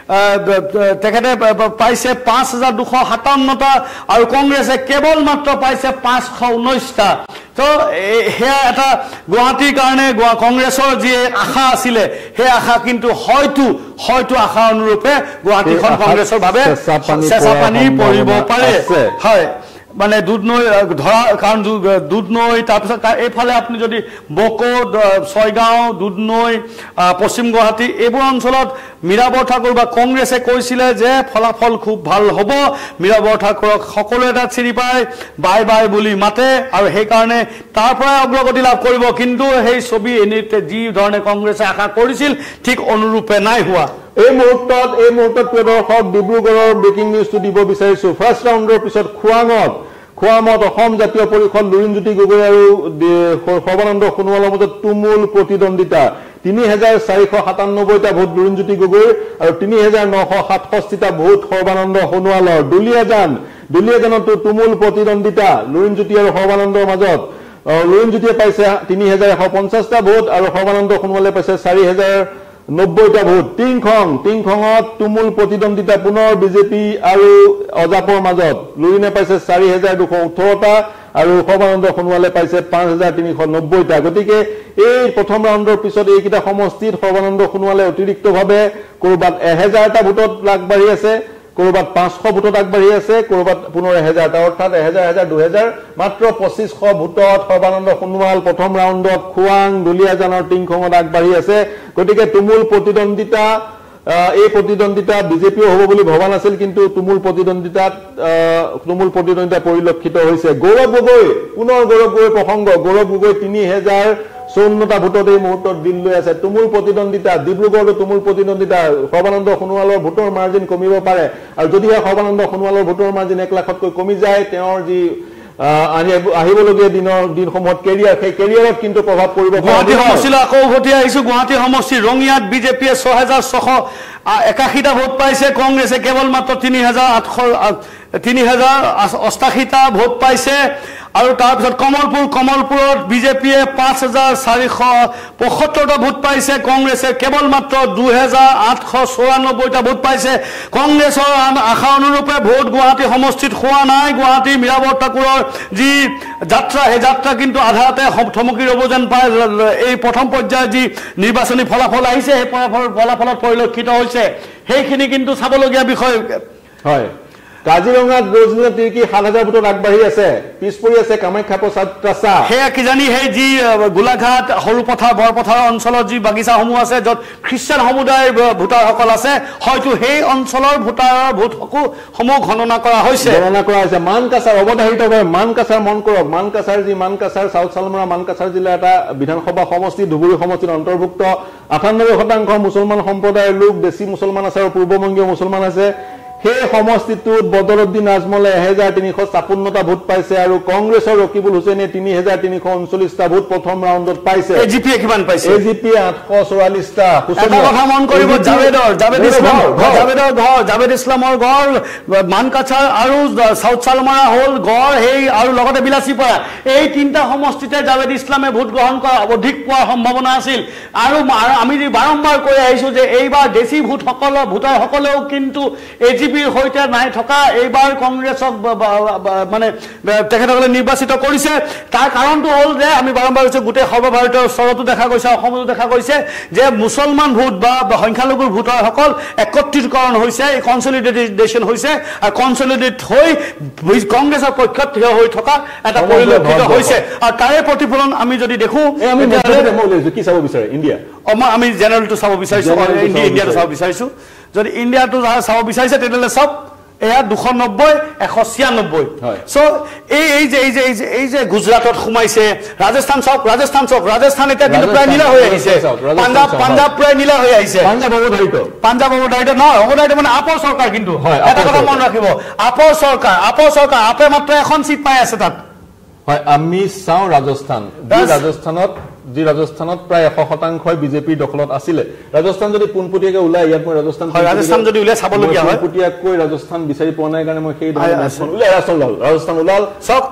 Speaker 2: তেখেতে পাইছে পাঁচ হাজাৰ দুশ সাতাৱন্নটা আৰু কংগ্ৰেছে কেৱল মাত্ৰ পাইছে পাঁচশ ঊনৈশটা তো সেয়া এটা গুৱাহাটীৰ কাৰণে কংগ্ৰেছৰ যি আশা আছিলে সেই আশা কিন্তু হয়তো হয়তো আশা অনুৰূপে গুৱাহাটীখন কংগ্ৰেছৰ বাবে চেঁচা পানী পৰিব পাৰে হয় মানে দুধনৈ ধৰা কাৰণ দুধনৈ তাৰপিছত এইফালে আপুনি যদি বকো ছয়গাঁও দুধনৈ পশ্চিম গুৱাহাটী এইবোৰ অঞ্চলত মীৰা বৰঠাকুৰ বা কংগ্ৰেছে কৈছিলে যে ফলাফল খুব ভাল হ'ব মীৰা বৰঠাকুৰক সকলোৱে তাত চিনি পায় বাই বাই বুলি মাতে আৰু সেইকাৰণে তাৰ পৰাই অগ্ৰগতি লাভ কৰিব কিন্তু সেই ছবি এনে যি ধৰণে কংগ্ৰেছে আশা কৰিছিল ঠিক অনুৰূপে নাই হোৱা
Speaker 3: এই মুহূৰ্তত এই মুহূৰ্তত প্ৰিয় দৰ্শক ডিব্ৰুগড়ৰ ব্ৰেকিং নিউজটো দিব বিচাৰিছো ফাৰ্ষ্ট ৰাউণ্ডৰ পিছত খোৱাঙত খোৱামত অসম জাতীয় পৰিষদ লুৰিণজ্যোতি গগৈ আৰু সৰ্বানন্দ সোণোৱালৰ মাজত তুমুল প্ৰতিদ্বন্দ্বিতা তিনি হাজাৰ চাৰিশ সাতানব্বৈটা ভোট লুৰিণজ্যোতি গগৈৰ আৰু তিনি হাজাৰ নশ সাতষষ্ঠিটা ভোট সৰ্বানন্দ সোণোৱালৰ দলীয়াজান দলীয়াজানতো তুমুল প্ৰতিদ্বন্দ্বিতা লুৰিণজ্যোতি আৰু সৰ্বানন্দৰ মাজত লুৰিণজ্যোতিয়ে পাইছে তিনি হাজাৰ এশ পঞ্চাছটা ভোট আৰু সৰ্বানন্দ সোণোৱালে পাইছে চাৰি হাজাৰ নব্বৈটা ভোট টিংখং টিংখঙত তুমুল প্ৰতিদ্বন্দ্বিতা পুনৰ বিজেপি আৰু অজাপৰ মাজত লুৰিণে পাইছে চাৰি হাজাৰ দুশ ওঠৰটা আৰু সৰ্বানন্দ সোণোৱালে পাইছে পাঁচ হাজাৰ তিনিশ নব্বৈটা গতিকে এই প্ৰথম ৰাউণ্ডৰ পিছত এইকেইটা সমষ্টিত সৰ্বানন্দ সোণোৱালে অতিৰিক্তভাৱে ক'ৰবাত এহেজাৰটা ভোটত আগবাঢ়ি আছে ক'ৰবাত পাঁচশ ভোটত আগবাঢ়ি আছে ক'ৰবাত পুনৰ এহেজাৰটা অৰ্থাৎ এহেজাৰ এহেজাৰ দুহেজাৰ মাত্ৰ পঁচিছশ ভোটত সৰ্বানন্দ সোণোৱাল প্ৰথম ৰাউণ্ডত খোৱাং দলীয়াজানৰ টিংখঙত আগবাঢ়ি আছে গতিকে তুমুল প্ৰতিদ্বন্দ্বিতা এই প্ৰতিদ্বন্দ্বিতা বিজেপিও হ'ব বুলি ভবা নাছিল কিন্তু তুমুল প্ৰতিদ্বন্দ্বিতাত তুমুল প্ৰতিদ্বন্দ্বিতা পৰিলক্ষিত হৈছে গৌৰৱ গগৈ পুনৰ গৌৰৱ গগৈ প্ৰসংগ গৌৰৱ গগৈ তিনি হাজাৰ চৌৱন্নটা ভোটত এই মুহূৰ্তত দিন লৈ আছে তুমুল প্ৰতিদ্বন্দ্বিতা ডিব্ৰুগড়তো তুমুল প্ৰতিদ্বন্দ্বিতা সৰ্বানন্দ সোণোৱালৰ ভোটৰ মাৰ্জিন কমিব পাৰে আৰু যদিহে সৰ্বানন্দ সোণোৱালৰ ভোটৰ মাৰ্জিন এক লাখতকৈ কমি যায় তেওঁৰ যি আহিবলগীয়া দিনৰ দিনসমূহত কেৰিয়াৰ সেই কেৰিয়াৰত কিন্তু প্ৰভাৱ পৰিব
Speaker 2: গুৱাহাটী সমষ্টিলৈ আকৌ উভতি আহিছো গুৱাহাটী সমষ্টি ৰঙিয়াত বিজেপিয়ে ছয় হাজাৰ ছশ একাশীটা ভোট পাইছে কংগ্ৰেছে কেৱল মাত্ৰ তিনি হাজাৰ আঠশ তিনি হাজাৰ অষ্টাশীটা ভোট পাইছে আৰু তাৰপিছত কমলপুৰ কমলপুৰত বিজেপিয়ে পাঁচ হাজাৰ চাৰিশ পঁয়সত্তৰটা ভোট পাইছে কংগ্ৰেছে কেৱল মাত্ৰ দুহেজাৰ আঠশ চৌৰান্নব্বৈটা ভোট পাইছে কংগ্ৰেছৰ আশা অনুৰূপে ভোট গুৱাহাটী সমষ্টিত হোৱা নাই গুৱাহাটী মীৰা বৰঠাকুৰৰ যি যাত্ৰা সেই যাত্ৰা কিন্তু আধাতে থমকি ৰ'ব যেন পায় এই প্ৰথম পৰ্যায়ৰ যি নিৰ্বাচনী ফলাফল আহিছে সেই ফলাফল ফলাফলত পৰিলক্ষিত হৈছে সেইখিনি কিন্তু চাবলগীয়া বিষয়
Speaker 3: হয় কাজিৰঙাত ৰজনীনা তিৰ্কি সাত হাজাৰ ভোটত আগবাঢ়ি আছে পিছ পৰি আছে কামাখ্যা প্ৰসাদ ত্ৰাছা
Speaker 2: সেয়া কিজানি সেই যি গোলাঘাট সৰুপথাৰ বৰপথাৰ অঞ্চলত যি বাগিচাসমূহ আছে য'ত খ্ৰীষ্টান সমুদায়ৰ ভোটাৰসকল আছে হয়তো সেই অঞ্চলৰ ভোটাৰৰ ভোটসমূহ গণনা কৰা হৈছে
Speaker 3: গণনা কৰা হৈছে মানকাছাৰ অৱধাৰিতভাৱে মানকাছাৰ মন কৰক মানকাছাৰ যি মানকাছাৰ চাউথ চালমৰা মানকাছাৰ জিলা এটা বিধানসভা সমষ্টি ধুবুৰী সমষ্টিত অন্তৰ্ভুক্ত আঠানব্বৈ শতাংশ মুছলমান সম্প্ৰদায়ৰ লোক বেছি মুছলমান আছে আৰু পূৰ্ববংগীয় মুছলমান আছে সেই সমষ্টিটোত বদৰুদ্দিন আজমলে এক হাজাৰ তিনিশ ছাপন্নটা ভোট পাইছে আৰু কংগ্ৰেছৰ ৰকিবুল হুছেইনে তিনি হাজাৰ তিনিশ ঊনচল্লিশটা ভোট প্ৰথম ৰাউণ্ডত পাইছে
Speaker 2: এজিপিয়ে কিমান পাইছে
Speaker 3: এজিপিয়ে আঠশ চৌৰাল্লিশটা
Speaker 2: এটা কথা মন কৰিব জাভেদৰ জাভেদ ইছলামৰ জাভেদৰ ঘৰ জাভেদ ইছলামৰ ঘৰ মানকাছাৰ আৰু সাউথ চালমাৰা হ'ল গড় সেই আৰু লগতে বিলাসীপাৰা এই তিনিটা সমষ্টিতে জাভেদ ইছলামে ভোট গ্ৰহণ কৰা অধিক পোৱাৰ সম্ভাৱনা আছিল আৰু আমি বাৰম্বাৰ কৈ আহিছো যে এইবাৰ দেশী ভোটসকলৰ ভোটাৰসকলেও কিন্তু এজিপি হইতে নাই থকা এইবাৰ কংগ্ৰেছক মানে তেখেতসকলে নিৰ্বাচিত কৰিছে তাৰ কাৰণটো হ'ল যে আমি বাৰম্বাৰ কৈছো গোটেই সৰ্বভাৰতীয় স্তৰতো দেখা গৈছে অসমতো দেখা গৈছে যে মুছলমান ভোট বা সংখ্যালঘুৰ ভোটাৰসকল একত্ৰিতকৰণ হৈছে কনসলিডেটেশন হৈছে আৰু কনসলিডেট হৈ কংগ্ৰেছৰ পক্ষত থিয় হৈ থকা এটা পৰিলক্ষিত হৈছে আৰু তাৰে প্ৰতিফলন আমি যদি দেখো
Speaker 3: আমি কি চাব বিচাৰে ইণ্ডিয়া
Speaker 2: আমি জেনেৰেলটো চাব বিচাৰিছো ইণ্ডিয়াটো চাব বিচাৰিছো যদি ইণ্ডিয়াটো চাব বিচাৰিছে তেতিয়াহ'লে সব এয়া দুশ নব্বৈ এশ ছিয়ানব্বৈ চ' এই এই যে এই যে এই যে গুজৰাটত সোমাইছে ৰাজস্থান চাওক ৰাজস্থান চাওক ৰাজস্থান এতিয়া কিন্তু প্ৰায় নীলা হৈ আহিছে পাঞ্জাব পাঞ্জাব প্ৰায় নীলা হৈ আহিছে
Speaker 3: পাঞ্জাব অৱধাৰিত
Speaker 2: পাঞ্জাব অৱধাৰিত নহয় অৱধাৰিত মানে আপৰ চৰকাৰ কিন্তু এটা কথা মন ৰাখিব আপৰ চৰকাৰ আপৰ চৰকাৰ আপে মাত্ৰ এখন চিট পাই আছে তাত
Speaker 3: হয় আমি চাওঁ ৰাজস্থান ৰাজস্থানত যি ৰাজস্থানত প্ৰায় এশ শতাংশই বিজেপিৰ দখলত আছিলে ৰাজস্থান যদি পোনপটীয়াকৈ ওলাই ইয়াত মই ৰাজস্থান
Speaker 2: ৰাজস্থান যদি ওলাই চাবলগীয়া হয়
Speaker 3: পোনপটীয়াকৈ ৰাজস্থান বিচাৰি পোৱা নাই কাৰণে মই সেই ওলাই ৰাজস্থান ওলাল ৰাজস্থান ওলাল
Speaker 2: চাওক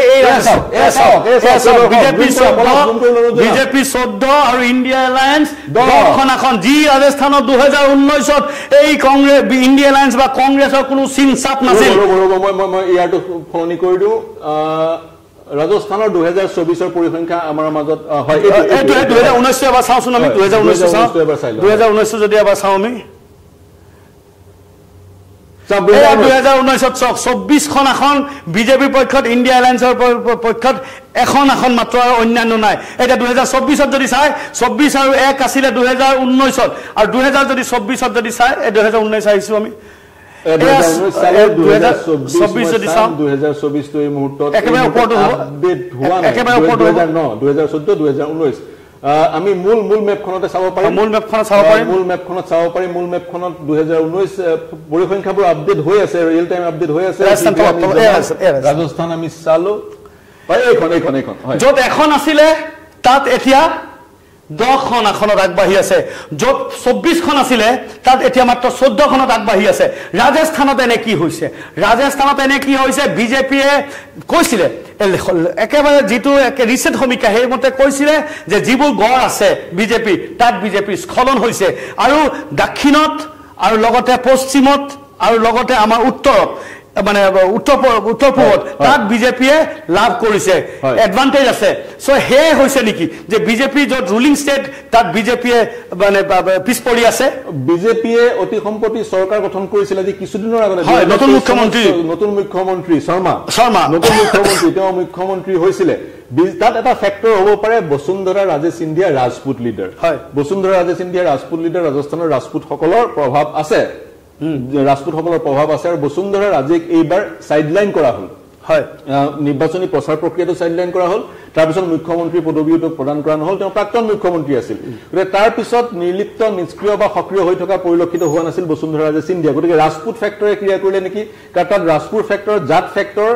Speaker 2: বিজেপি চৈধ্য আৰু ইণ্ডিয়া এলায়েন্স দহখন আসন যি ৰাজস্থানত দুহেজাৰ ঊনৈশত এই কংগ্ৰেছ ইণ্ডিয়া এলায়েন্স বা কংগ্ৰেছৰ কোনো চিন চাপ নাছিল
Speaker 3: মই ইয়াৰটো সলনি কৰি দিওঁ ৰাজস্থানৰ দুহেজাৰ চৌবিশৰ পৰিসংখ্যা আমাৰ মাজত হয়
Speaker 2: দুহেজাৰ ঊনৈশ এবাৰ চাওঁচোন আমি দুহেজাৰ ঊনৈশ দুহেজাৰ ঊনৈশ যদি এবাৰ চাওঁ আমি দুহেজাৰ ঊনৈশত চাওক চৌব্বিশখন আসন বিজেপিৰ পক্ষত ইণ্ডিয়া এলায়েন্সৰ পক্ষত এখন আসন মাত্ৰ আৰু অন্যান্য নাই এতিয়া দুহেজাৰ চৌব্বিশত যদি চাই চৌব্বিশ আৰু এক আছিলে দুহেজাৰ ঊনৈশত আৰু দুহেজাৰ যদি চৌব্বিশত যদি চাই এই দুহেজাৰ ঊনৈশ আহিছো আমি
Speaker 3: দুহেজাৰ চৌবিশ দুহেজাৰ চৌবিশ এই মুহূৰ্তত একেবাৰে ওপৰতো আপডেট হোৱা নাই দুহেজাৰ ন দুহেজাৰ চৈধ্য দুহেজাৰ ঊনৈশ আমি মূল মূল মেপখনতে চাব পাৰিম
Speaker 2: মূল মেপখনত চাব পাৰিম
Speaker 3: মূল মেপখনত চাব পাৰিম মূল মেপখনত দুহেজাৰ ঊনৈশ পৰিসংখ্যাবোৰ আপডেট হৈ আছে ৰিয়েল টাইম আপডেট হৈ আছে ৰাজস্থান আমি চালো এইখন এইখন এইখন
Speaker 2: য'ত এখন আছিলে তাত এতিয়া দহখন আসনত আগবাঢ়ি আছে য'ত চৌব্বিশখন আছিলে তাত এতিয়া মাত্ৰ চৈধ্যখনত আগবাঢ়ি আছে ৰাজস্থানত এনে কি হৈছে ৰাজস্থানত এনে কি হৈছে বিজেপিয়ে কৈছিলে একেবাৰে যিটো ৰিচেণ্ট সমীক্ষা সেইমতে কৈছিলে যে যিবোৰ গড় আছে বিজেপি তাত বিজেপিৰ স্খলন হৈছে আৰু দক্ষিণত আৰু লগতে পশ্চিমত আৰু লগতে আমাৰ উত্তৰত মানে উত্তৰ উত্তৰ পূবত তাত বিজেপিয়ে লাভ কৰিছে এডভান্টেজ আছে চ' সেয়ে হৈছে নেকি যে বিজেপি য'ত ৰুলিং ষ্টেট তাত বিজেপিয়ে মানে পিছ পৰি আছে
Speaker 3: বিজেপিয়ে অতি সম্প্ৰতি চৰকাৰ গঠন কৰিছিল আজি কিছুদিনৰ আগতে
Speaker 2: নতুন মুখ্যমন্ত্ৰী
Speaker 3: নতুন মুখ্যমন্ত্ৰী শৰ্মা
Speaker 2: শৰ্মা
Speaker 3: নতুন মুখ্যমন্ত্ৰী তেওঁ মুখ্যমন্ত্ৰী হৈছিলে তাত এটা ফেক্টৰ হ'ব পাৰে বসুন্ধৰা ৰাজে সিন্ধিয়া ৰাজপুত লিডাৰ
Speaker 2: হয়
Speaker 3: বসুন্ধৰা ৰাজে সিন্ধিয়া ৰাজপুত লিডাৰ ৰাজস্থানৰ ৰাজপুতসকলৰ প্ৰভাৱ আছে ৰাজপুতসকলৰ প্ৰভাৱ আছে আৰু বসুন্ধৰা ৰাজেক এইবাৰ সাইডলাইন কৰা হ'ল
Speaker 2: হয়
Speaker 3: নিৰ্বাচনী প্ৰচাৰ প্ৰক্ৰিয়াটো সাইডলাইন কৰা হ'ল তাৰপিছত মুখ্যমন্ত্ৰী পদবীটো প্ৰদান কৰা নহ'ল তেওঁ প্ৰাক্তন মুখ্যমন্ত্ৰী আছিল গতিকে তাৰপিছত নিৰ্লিপ্ত নিষ্ক্ৰিয় বা সক্ৰিয় হৈ থকা পৰিলক্ষিত হোৱা নাছিল বসুন্ধৰা ৰাজে সিন্ধিয়া গতিকে ৰাজপুত ফেক্টৰে ক্ৰিয়া কৰিলে নেকি কাৰণ তাত ৰাজপুত ফেক্টৰ জাত ফেক্টৰ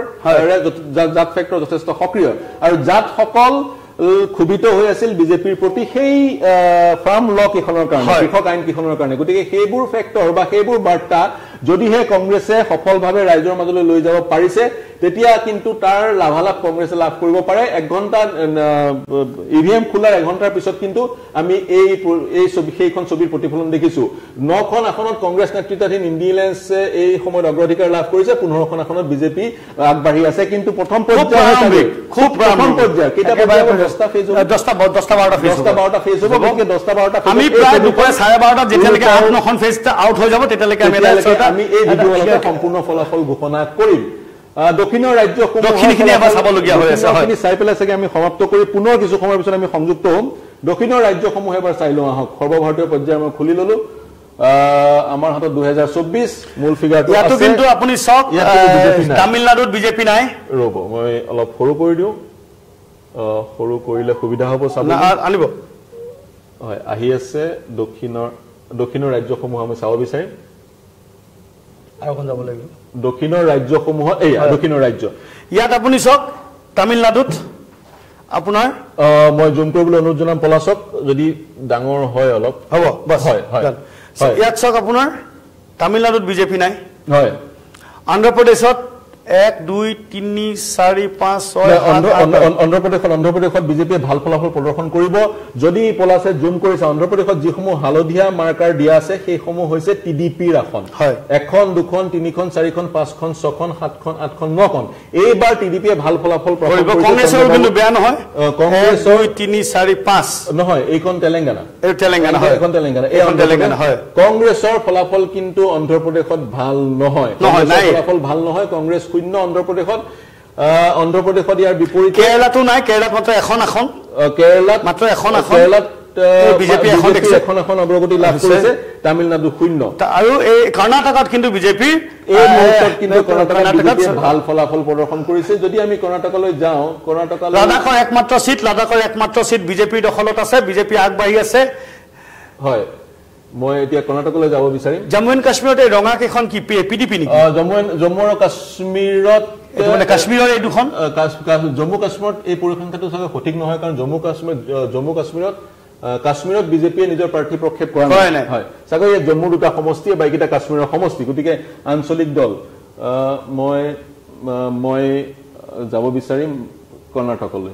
Speaker 3: জাত ফেক্টৰ যথেষ্ট সক্ৰিয় আৰু জাতসকল ক্ষুভিত হৈ আছিল বিজেপিৰ প্ৰতি সেই ফাৰ্ম ল কেইখনৰ কাৰণে কৃষক আইন কেইখনৰ কাৰণে গতিকে সেইবোৰ ফেক্টৰ বা সেইবোৰ বাৰ্তা যদিহে কংগ্ৰেছে সফলভাৱে ৰাইজৰ মাজলৈ লৈ যাব পাৰিছে তেতিয়া কিন্তু তাৰ লাভালাভ কংগ্ৰেছে লাভ কৰিব পাৰে এক ঘণ্টা ইভিএম খোলাৰ এক ঘণ্টাৰ পিছত কিন্তু আমি এই এই ছবি সেইখন ছবিৰ প্ৰতিফলন দেখিছো নখন আসনত কংগ্ৰেছ নেতৃত্বাধীন ইণ্ডিয়া এলায়েন্সে এই সময়ত অগ্ৰাধিকাৰ লাভ কৰিছে পোন্ধৰখন আসনত বিজেপি আগবাঢ়ি আছে কিন্তু প্ৰথম পৰ্যায়ৰ
Speaker 2: খুব
Speaker 3: প্ৰথম পৰ্যায় কেইটা দহটা ফেজ হ'ব
Speaker 2: দহটা দহটা বাৰটা ফেজ
Speaker 3: দহটা বাৰটা ফেজ হ'ব গতিকে দহটা বাৰটা ফেজ
Speaker 2: আমি প্ৰায় দুপৰীয়া চাৰে বাৰটা যেতিয়ালৈকে আঠ নখন ফেজ আউট হৈ যাব তেতিয়ালৈকে আমি
Speaker 3: আমি এই ভিডিঅ'লৈকে সম্পূৰ্ণ ফলাফল ঘোষণা কৰিম দক্ষিণৰ ৰাজ্যসমূহ
Speaker 2: দক্ষিণখিনি এবাৰ চাবলগীয়া হৈ আছে
Speaker 3: হয় চাই পেলাই চাগে আমি সমাপ্ত কৰি পুনৰ কিছু সময়ৰ পিছত আমি সংযুক্ত হ'ম দক্ষিণৰ ৰাজ্যসমূহ এবাৰ চাই লওঁ আহক সৰ্বভাৰতীয় পৰ্যায়ৰ মই খুলি ললো আমাৰ হাতত দুই হাজাৰ চৌব্বিছ মূল ফিগাৰটো আছে
Speaker 2: ইয়াতো কিন্তু আপুনি সক তামিলনাডুত বিজেপি নাই
Speaker 3: ৰ'ব মই অলপ সৰু কৰি দিওঁ সৰু কৰিলে সুবিধা হ'ব চাব
Speaker 2: আনিব
Speaker 3: হয় আহি আছে দক্ষিণৰ দক্ষিণৰ ৰাজ্যসমূহ আমি চাব বিচাৰিম
Speaker 2: আৰু কোন যাব লাগিব
Speaker 3: দক্ষিণৰ ৰাজ্যসমূহ এই দক্ষিণৰ ৰাজ্য
Speaker 2: ইয়াত আপুনি সক তামিলনাডুত আপোনাৰ
Speaker 3: মই জুম কৰিবলৈ অনুৰোধ জনাম পলাশক যদি ডাঙৰ হয় অলপ
Speaker 2: হ'ব বস
Speaker 3: হয় হয়
Speaker 2: ইয়াত সক আপোনাৰ তামিলনাডুত বিজেপি নাই
Speaker 3: হয়
Speaker 2: অন্ধ্ৰপ্ৰদেশত এক দুই তিনি চাৰি পাঁচ ছয়
Speaker 3: অন্ধ্ৰপ্ৰদেশত অন্ধ্ৰপ্ৰদেশত বিজেপিয়ে ভাল ফলাফল প্ৰদৰ্শন কৰিব যদি পলাশে জুম কৰিছে অন্ধ্ৰপ্ৰদেশত যিসমূহ হালধীয়া মাৰ্কাৰ দিয়া আছে সেইসমূহ হৈছে টিডিপিৰ আসন এখন দুখন তিনিখন চাৰিখন পাঁচখন ছখন সাতখন আঠখন নখন এইবাৰ টিডিপিয়ে ভাল ফলাফল
Speaker 2: কৰিব কংগ্ৰেছৰ কিন্তু বেয়া নহয় কংগ্ৰেছৰ তিনি চাৰি পাঁচ
Speaker 3: নহয় এইখন তেলেংগানা
Speaker 2: এই তেলেংগানা হয়
Speaker 3: এইখন তেলেংগানা এই তেলেংগানা হয় কংগ্ৰেছৰ ফলাফল কিন্তু অন্ধ্ৰপ্ৰদেশত ভাল নহয় ফলাফল ভাল নহয় কংগ্ৰেছ শূন্য অন্ধ্ৰপ্ৰদেশত অন্ধ্ৰপ্ৰদেশত ইয়াৰ বিপৰীতে
Speaker 2: কেৰালাতো নাই কেৰালাত মাত্ৰ এখন এখন
Speaker 3: কেৰালাত
Speaker 2: মাত্ৰ এখন এখন
Speaker 3: কেৰালাত
Speaker 2: বিজেপি এখন
Speaker 3: এখন এখন অগ্ৰগতি লাভ কৰিছে তামিলনাডু শূন্য
Speaker 2: আৰু এই কৰ্ণাটকত কিন্তু বিজেপি
Speaker 3: এই মুহূৰ্তত কিন্তু কৰ্ণাটকত ভাল ফলাফল প্ৰদৰ্শন কৰিছে যদি আমি কৰ্ণাটকলৈ যাওঁ কৰ্ণাটকলৈ
Speaker 2: লাডাখৰ একমাত্ৰ সিট লাডাখৰ একমাত্ৰ সিট বিজেপিৰ দখলত আছে বিজেপি আগবাঢ়ি আছে
Speaker 3: হয় মই এতিয়া কৰ্ণাটকলৈ যাব বিচাৰিম
Speaker 2: জম্মু এণ্ড কাশ্মীৰত এই ৰঙা কেখন কি পিডিপি নেকি
Speaker 3: জম্মু জম্মু আৰু কাশ্মীৰত
Speaker 2: মানে কাশ্মীৰৰ এই দুখন
Speaker 3: জম্মু কাশ্মীৰত এই পৰিসংখ্যাটো চাগে সঠিক নহয় কাৰণ জম্মু কাশ্মীৰ জম্মু কাশ্মীৰত কাশ্মীৰত বিজেপিয়ে নিজৰ প্ৰাৰ্থী প্ৰক্ষেপ কৰা নাই হয় চাগে এই জম্মু দুটা সমষ্টি বা এইকেইটা কাশ্মীৰৰ সমষ্টি গতিকে আঞ্চলিক দল মই মই যাব বিচাৰিম কৰ্ণাটকলৈ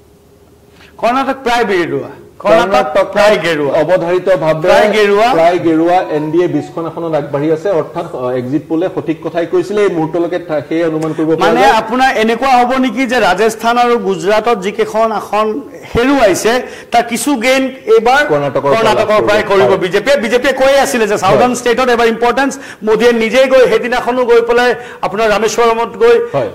Speaker 2: কৰ্ণাটক প্ৰায় বেৰুৱা কৰ্ণাটক প্ৰায় গেৰুৱা
Speaker 3: অৱধাৰিতভাৱে প্ৰায় গেৰুৱা এন ডি এ বিছখন আসনত আগবাঢ়ি আছে অৰ্থাৎ এক্সিট পোলে সঠিক কথাই কৈছিলে এই মুহূৰ্তলৈকে সেই অনুমান কৰিব পাৰে
Speaker 2: মানে আপোনাৰ এনেকুৱা হ'ব নেকি যে ৰাজস্থান আৰু গুজৰাটত যিকেইখন আসন হেৰুৱাইছে তাৰ কিছু গেইন এইবাৰ কৰ্ণাটকৰ পৰাই কৰিব বিজেপিয়ে বিজেপিয়ে কৈ আছিলে যে চাউদাৰ্ণ ষ্টেটত এবাৰ ইম্পৰ্টেঞ্চ মোদীয়ে নিজেই গৈ সেইদিনাখনো গৈ পেলাই আপোনাৰ ৰামেশ্বৰমত গৈ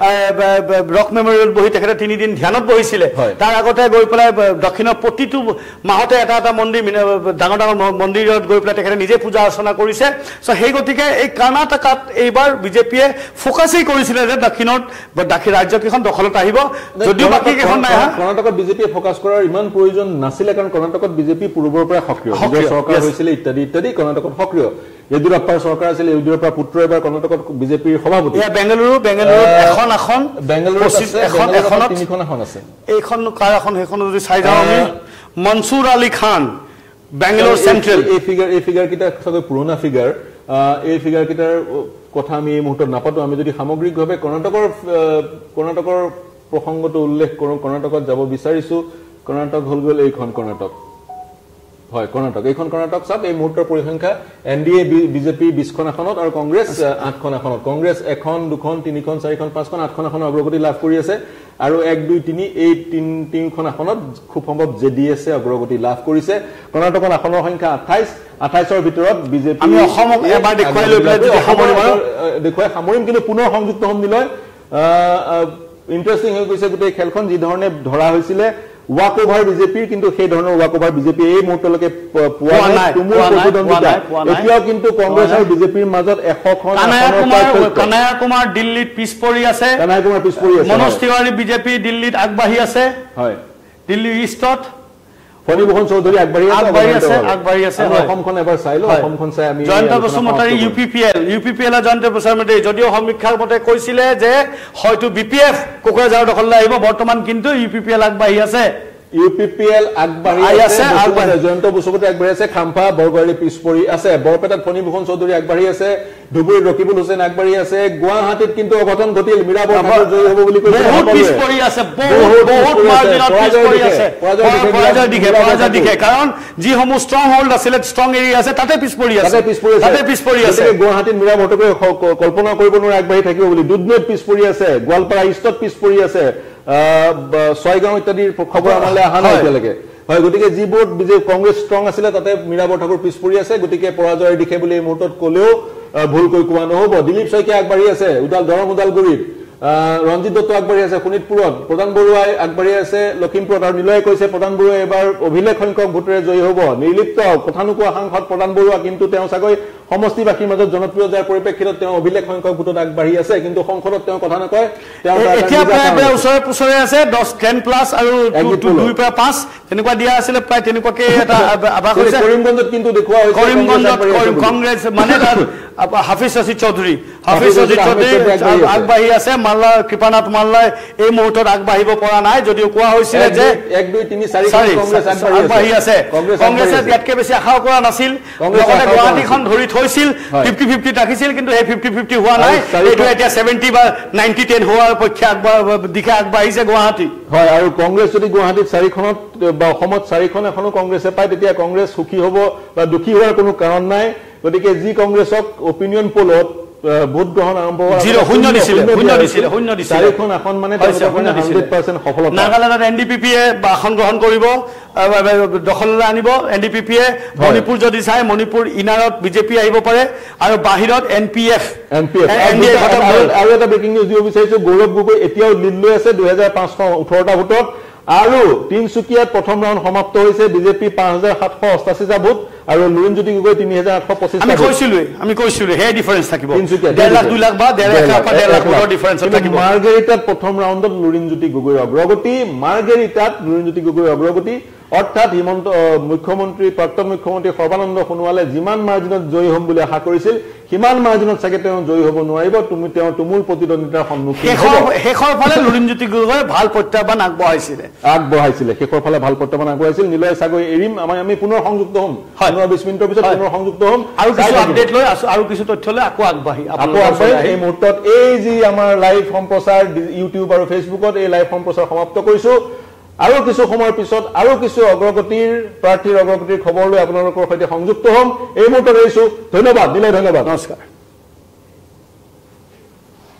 Speaker 2: ৰক মেমৰিয়েলত বহি তেখেতে তিনিদিন ধ্যানত বহিছিলে তাৰ আগতে গৈ পেলাই দক্ষিণৰ প্ৰতিটো মাহতে এটা এটা মন্দিৰ ডাঙৰ ডাঙৰ মন্দিৰত গৈ পেলাই তেখেতে নিজে পূজা অৰ্চনা কৰিছে চ' সেই গতিকে এই কৰ্ণাটকাত এইবাৰ বিজেপিয়ে ফ'কাছেই কৰিছিলে যে দক্ষিণত দক্ষিণ ৰাজ্যকেইখন দখলত আহিব যদিও বাকী কেইখন নাই
Speaker 3: কৰ্ণাটকত বিজেপিয়ে ফ'কাছ কৰাৰ ইমান প্ৰয়োজন নাছিলে কাৰণ কৰ্ণাটকত বিজেপি পূৰ্বৰ পৰাই সক্ৰিয় চৰকাৰ হৈছিলে ইত্যাদি ইত্যাদি কৰ্ণাটকত সক্ৰিয় য়েডিয়ুৰাপ্পাৰ চৰকাৰ আছিল য়েডিয়ুৰাপ্পাৰ পুত্ৰ এবাৰ কৰ্ণাটকত বিজেপিৰ সভাপতি
Speaker 2: বেংগালুৰু বেংগালুৰুত এখন এখন
Speaker 3: বেংগালুৰুত এখন এখনত তিনিখন এখন আছে
Speaker 2: এইখন কাৰ এখন সেইখন যদি চাই যাওঁ আমি মনসুৰ আলী খান বেংগালুৰু চেণ্ট্ৰেল
Speaker 3: এই ফিগাৰ এই ফিগাৰ কেইটা সবে পুৰণা ফিগাৰ এই ফিগাৰ কেইটাৰ কথা আমি এই মুহূৰ্তত নাপাতো আমি যদি সামগ্ৰিকভাৱে কৰ্ণাটকৰ কৰ্ণাটকৰ প্ৰসংগটো উল্লেখ কৰোঁ কৰ্ণাটকত যাব বিচাৰিছো কৰ্ণাটক হ'ল গ'ল এইখন কৰ্ণাটক হয় কৰ্ণাটক এইখন কৰ্ণাটক চাপ এই মুহূৰ্তৰ পৰিসংখ্যা এন ডি এ বিজেপি বিছখন আসনত আৰু কংগ্ৰেছ আঠখন আসনত কংগ্ৰেছ এখন দুখন তিনিখন চাৰিখন পাঁচখন আঠখন আসনৰ অগ্ৰগতি লাভ কৰি আছে আৰু এক দুই তিনি এই তিন তিনিখন আসনত খুব সম্ভৱ জে ডি এছে অগ্ৰগতি লাভ কৰিছে কৰ্ণাটকত আসনৰ সংখ্যা আঠাইছ আঠাইছৰ ভিতৰত বিজেপি
Speaker 2: আমি অসমক এবাৰ দেখুৱাই লৈ পেলাই
Speaker 3: দেখুৱাই সামৰিম কিন্তু পুনৰ সংযুক্ত হ'ম নিলয় ইণ্টাৰেষ্টিং হৈ গৈছে গোটেই খেলখন যি ধৰণে ধৰা হৈছিলে ৱাক অভাৰ বিজেপিৰ কিন্তু সেই ধৰণৰ ৱাক অভাৰ বিজেপি এই মুহূৰ্তলৈকে পোৱা নাই তুমুল প্ৰতিদ্বন্দ্বিতা এতিয়াও কিন্তু কংগ্ৰেছ আৰু বিজেপিৰ মাজত এশখন
Speaker 2: কানায়া কুমাৰ দিল্লীত পিছ পৰি আছে
Speaker 3: কানায়া কুমাৰ পিছ পৰি আছে
Speaker 2: মনোজ তিৱাৰী বিজেপি দিল্লীত আগবাঢ়ি আছে
Speaker 3: হয়
Speaker 2: দিল্লী ইষ্টত
Speaker 3: ফণীভূষণ চৌধুৰী আগবাঢ়ি
Speaker 2: আছে আগবাঢ়ি আছে
Speaker 3: অসমখন এবাৰ চাই লওঁ অসমখন চাই আমি
Speaker 2: Jayanta Basumatary U P P L U P P এলৰ জয়ন্ত বসুমতাৰী যদিও সমীক্ষাৰ মতে কৈছিলে যে হয়তো বি পি এফ কোকৰাঝাৰ দখললৈ আহিব বৰ্তমান কিন্তু ইউ পি পি এল আগবাঢ়ি আছে
Speaker 3: ইউ পি পি এল আগবাঢ়ি আছে জয়ন্ত বসুমতাৰী আগবাঢ়ি আছে খাম্পা বৰগোহাঁই পিছ পৰি আছে বৰপেটাত ফণীভূষণ চৌধুৰী আগবাঢ়ি আছে ধুবুৰীত ৰকিবুল হুছেইন আগবাঢ়ি আছে গুৱাহাটীত কিন্তু অঘটন ঘটিল মীৰাবৰ ঠাকুৰ জয়ী হ'ব বুলি কৈছে
Speaker 2: বহুত পিছ পৰি আছে বহুত বহুত মাৰ্জিনত পিছ পৰি আছে পৰাজয় দিখে পৰাজয় দিখে কাৰণ যিসমূহ ষ্ট্ৰং হোল্ড আছিলে ষ্ট্ৰং এৰিয়া আছে তাতে পিছ পৰি আছে
Speaker 3: তাতে পিছ পৰি আছে
Speaker 2: তাতে পিছ পৰি আছে
Speaker 3: গুৱাহাটীত মীৰা ভট্টাচাৰ্যই কল্পনা কৰিব নোৱাৰে আগবাঢ়ি থাকিব বুলি দুধনৈত পিছ পৰি আছে গোৱালপাৰা ইষ্টত পিছ পৰি আছে ছয়গাঁও ইত্যাদিৰ খবৰ আমালৈ অহা নাই এতিয়ালৈকে হয় গতিকে যিবোৰ বিজেপি কংগ্ৰেছ ষ্ট্ৰং আছিলে তাতে মীৰা বৰঠাকুৰ পিছ পৰি আছে গতিকে পৰাজয়ৰ দিশে বুলি এই মুহূৰ্তত ক'লেও ভুলকৈ কোৱা নহ'ব দিলীপ শইকীয়া আগবাঢ়ি আছে উদাল দৰং ওদালগুৰিত ৰঞ্জিত দত্ত আগবাঢ়ি আছে শোণিতপুৰত প্ৰধান বৰুৱাই আগবাঢ়ি আছে লখিমপুৰত আৰু নিলয়ে কৈছে প্ৰধান বৰুৱাই এবাৰ অভিলেখ সংখ্যক ভোটেৰে জয়ী হ'ব নিৰ্লিপ্ত কথা নোকোৱা সাংসদ প্ৰধান বৰুৱা কিন্তু তেওঁ চাগৈ সমষ্টিবাসীৰ মাজত জনপ্ৰিয় যাৰ পৰিপ্ৰেক্ষিতত তেওঁ অভিলেখ সংখ্যক ভোটত আগবাঢ়ি আছে কিন্তু সংসদত তেওঁ কথা নকয় তেওঁ
Speaker 2: এতিয়া প্ৰায় ওচৰে পুচৰে আছে দহ টেন প্লাছ আৰু দুই পৰা পাঁচ তেনেকুৱা দিয়া আছিলে প্ৰায় তেনেকুৱাকে এটা আভাস হৈছে
Speaker 3: কৰিমগঞ্জত কিন্তু দেখুওৱা হৈছে
Speaker 2: কৰিমগঞ্জত কংগ্ৰেছ মানে হাফিজ ৰচিদ চৌধুৰী হাফিজ ৰচিদ চৌধুৰী আগবাঢ়ি আছে মাল্লা কৃপানাথ মাল্লাই এই মুহূৰ্তত আগবাঢ়িব পৰা নাই যদিও কোৱা হৈছিলে যে
Speaker 3: এক দুই তিনি চাৰি কংগ্ৰেছ
Speaker 2: আগবাঢ়ি আছে কংগ্ৰেছে ইয়াতকে বেছি আশাও কৰা নাছিল লগতে গুৱাহাটীখন ধৰি থৈছিল ফিফটি ফিফটি ৰাখিছিল কিন্তু সেই ফিফটি ফিফটি হোৱা নাই এইটো এতিয়া ছেভেণ্টি বা নাইণ্টি টেন হোৱাৰ পক্ষে দিশে আগবাঢ়িছে গুৱাহাটী
Speaker 3: হয় আৰু কংগ্ৰেছ যদি গুৱাহাটীত চাৰিখনত বা অসমত চাৰিখন এখনো কংগ্ৰেছে পায় তেতিয়া কংগ্ৰেছ সুখী হ'ব বা দুখী হোৱাৰ কোনো কাৰণ নাই গতিকে যি কংগ্ৰেছক অপিনিয়ন পোলত ভোট গ্ৰহণ আৰম্ভ চাৰিখন আসন মানে হাণ্ড্ৰেড পাৰ্চেণ্ট সফলতা
Speaker 2: নাগালেণ্ডত এন ডি পি পিয়ে আসন গ্ৰহণ কৰিব দখললৈ আনিব এন ডি পি পিয়ে মণিপুৰ যদি চাই মণিপুৰ ইনাৰত বিজেপি আহিব পাৰে আৰু বাহিৰত N P F
Speaker 3: N P F আৰু এটা ব্ৰেকিং নিউজ দিব বিচাৰিছো গৌৰৱ গগৈ এতিয়াও লিড লৈ আছে দুহেজাৰ পাঁচশ ওঠৰটা ভোটত আৰু তিনচুকীয়াত প্ৰথম ৰাউণ্ড সমাপ্ত হৈছে বিজেপি পাঁচ হাজাৰ সাতশ অষ্টাশীটা ভোট আৰু লুৰিণজ্যোতি গগৈ তিনি হাজাৰ আঠশ পঁচিছ
Speaker 2: আমি কৈছিলো আমি কৈছিলো সেই ডিফাৰেন্স থাকিব ডেৰ লাখ দুই লাখ বা ডেৰ লাখ বা ডেৰ লাখ ভোটৰ ডিফাৰেন্স থাকিব
Speaker 3: মাৰ্গেৰিটাত প্ৰথম ৰাউণ্ডত লুৰিণজ্যোতি গগৈৰ অগ্ৰগতি মাৰ্গেৰিটাত লুৰিণজ্যোতি গগৈৰ অগ্ৰগতি অৰ্থাৎ হিমন্ত মুখ্যমন্ত্ৰী প্ৰাক্তন মুখ্যমন্ত্ৰী সৰ্বানন্দ সোণোৱালে যিমান মাৰ্জিনত জয়ী হ'ম বুলি আশা কৰিছিল সিমান মাৰ্জিনত চাগে তেওঁ জয়ী হ'ব নোৱাৰিব তুমি তেওঁ তুমুল প্ৰতিদ্বন্দ্বিতাৰ সন্মুখীন হ'ব
Speaker 2: শেষৰ ফালে লুৰিণজ্যোতি গগৈ ভাল প্ৰত্যাহ্বান আগবঢ়াইছিলে
Speaker 3: আগবঢ়াইছিলে শেষৰ ফালে ভাল প্ৰত্যাহ্বান আগবঢ়াইছিল নিলয় চাগৈ এৰিম আমি আমি পুনৰ সংযুক্ত হ'ম পোন্ধৰ বিশ মিনিটৰ পিছত পুনৰ সংযুক্ত হ'ম
Speaker 2: আৰু কিছু আপডেট লৈ আৰু কিছু তথ্য লৈ আকৌ আগবাঢ়ি
Speaker 3: আকৌ আগবাঢ়ি এই মুহূৰ্তত এই যি আমাৰ লাইভ সম্প্ৰচাৰ ইউটিউব আৰু ফেচবুকত এই লাইভ সম্প্ৰচাৰ সমাপ্ত কৰিছো আৰু কিছু সময়ৰ পিছত আৰু কিছু অগ্ৰগতিৰ প্ৰাৰ্থীৰ অগ্ৰগতিৰ খবৰ লৈ আপোনালোকৰ সৈতে সংযুক্ত হ'ম এই মুহূৰ্তত এৰিছো ধন্যবাদ নিলয় ধন্যবাদ
Speaker 2: নমস্কাৰ।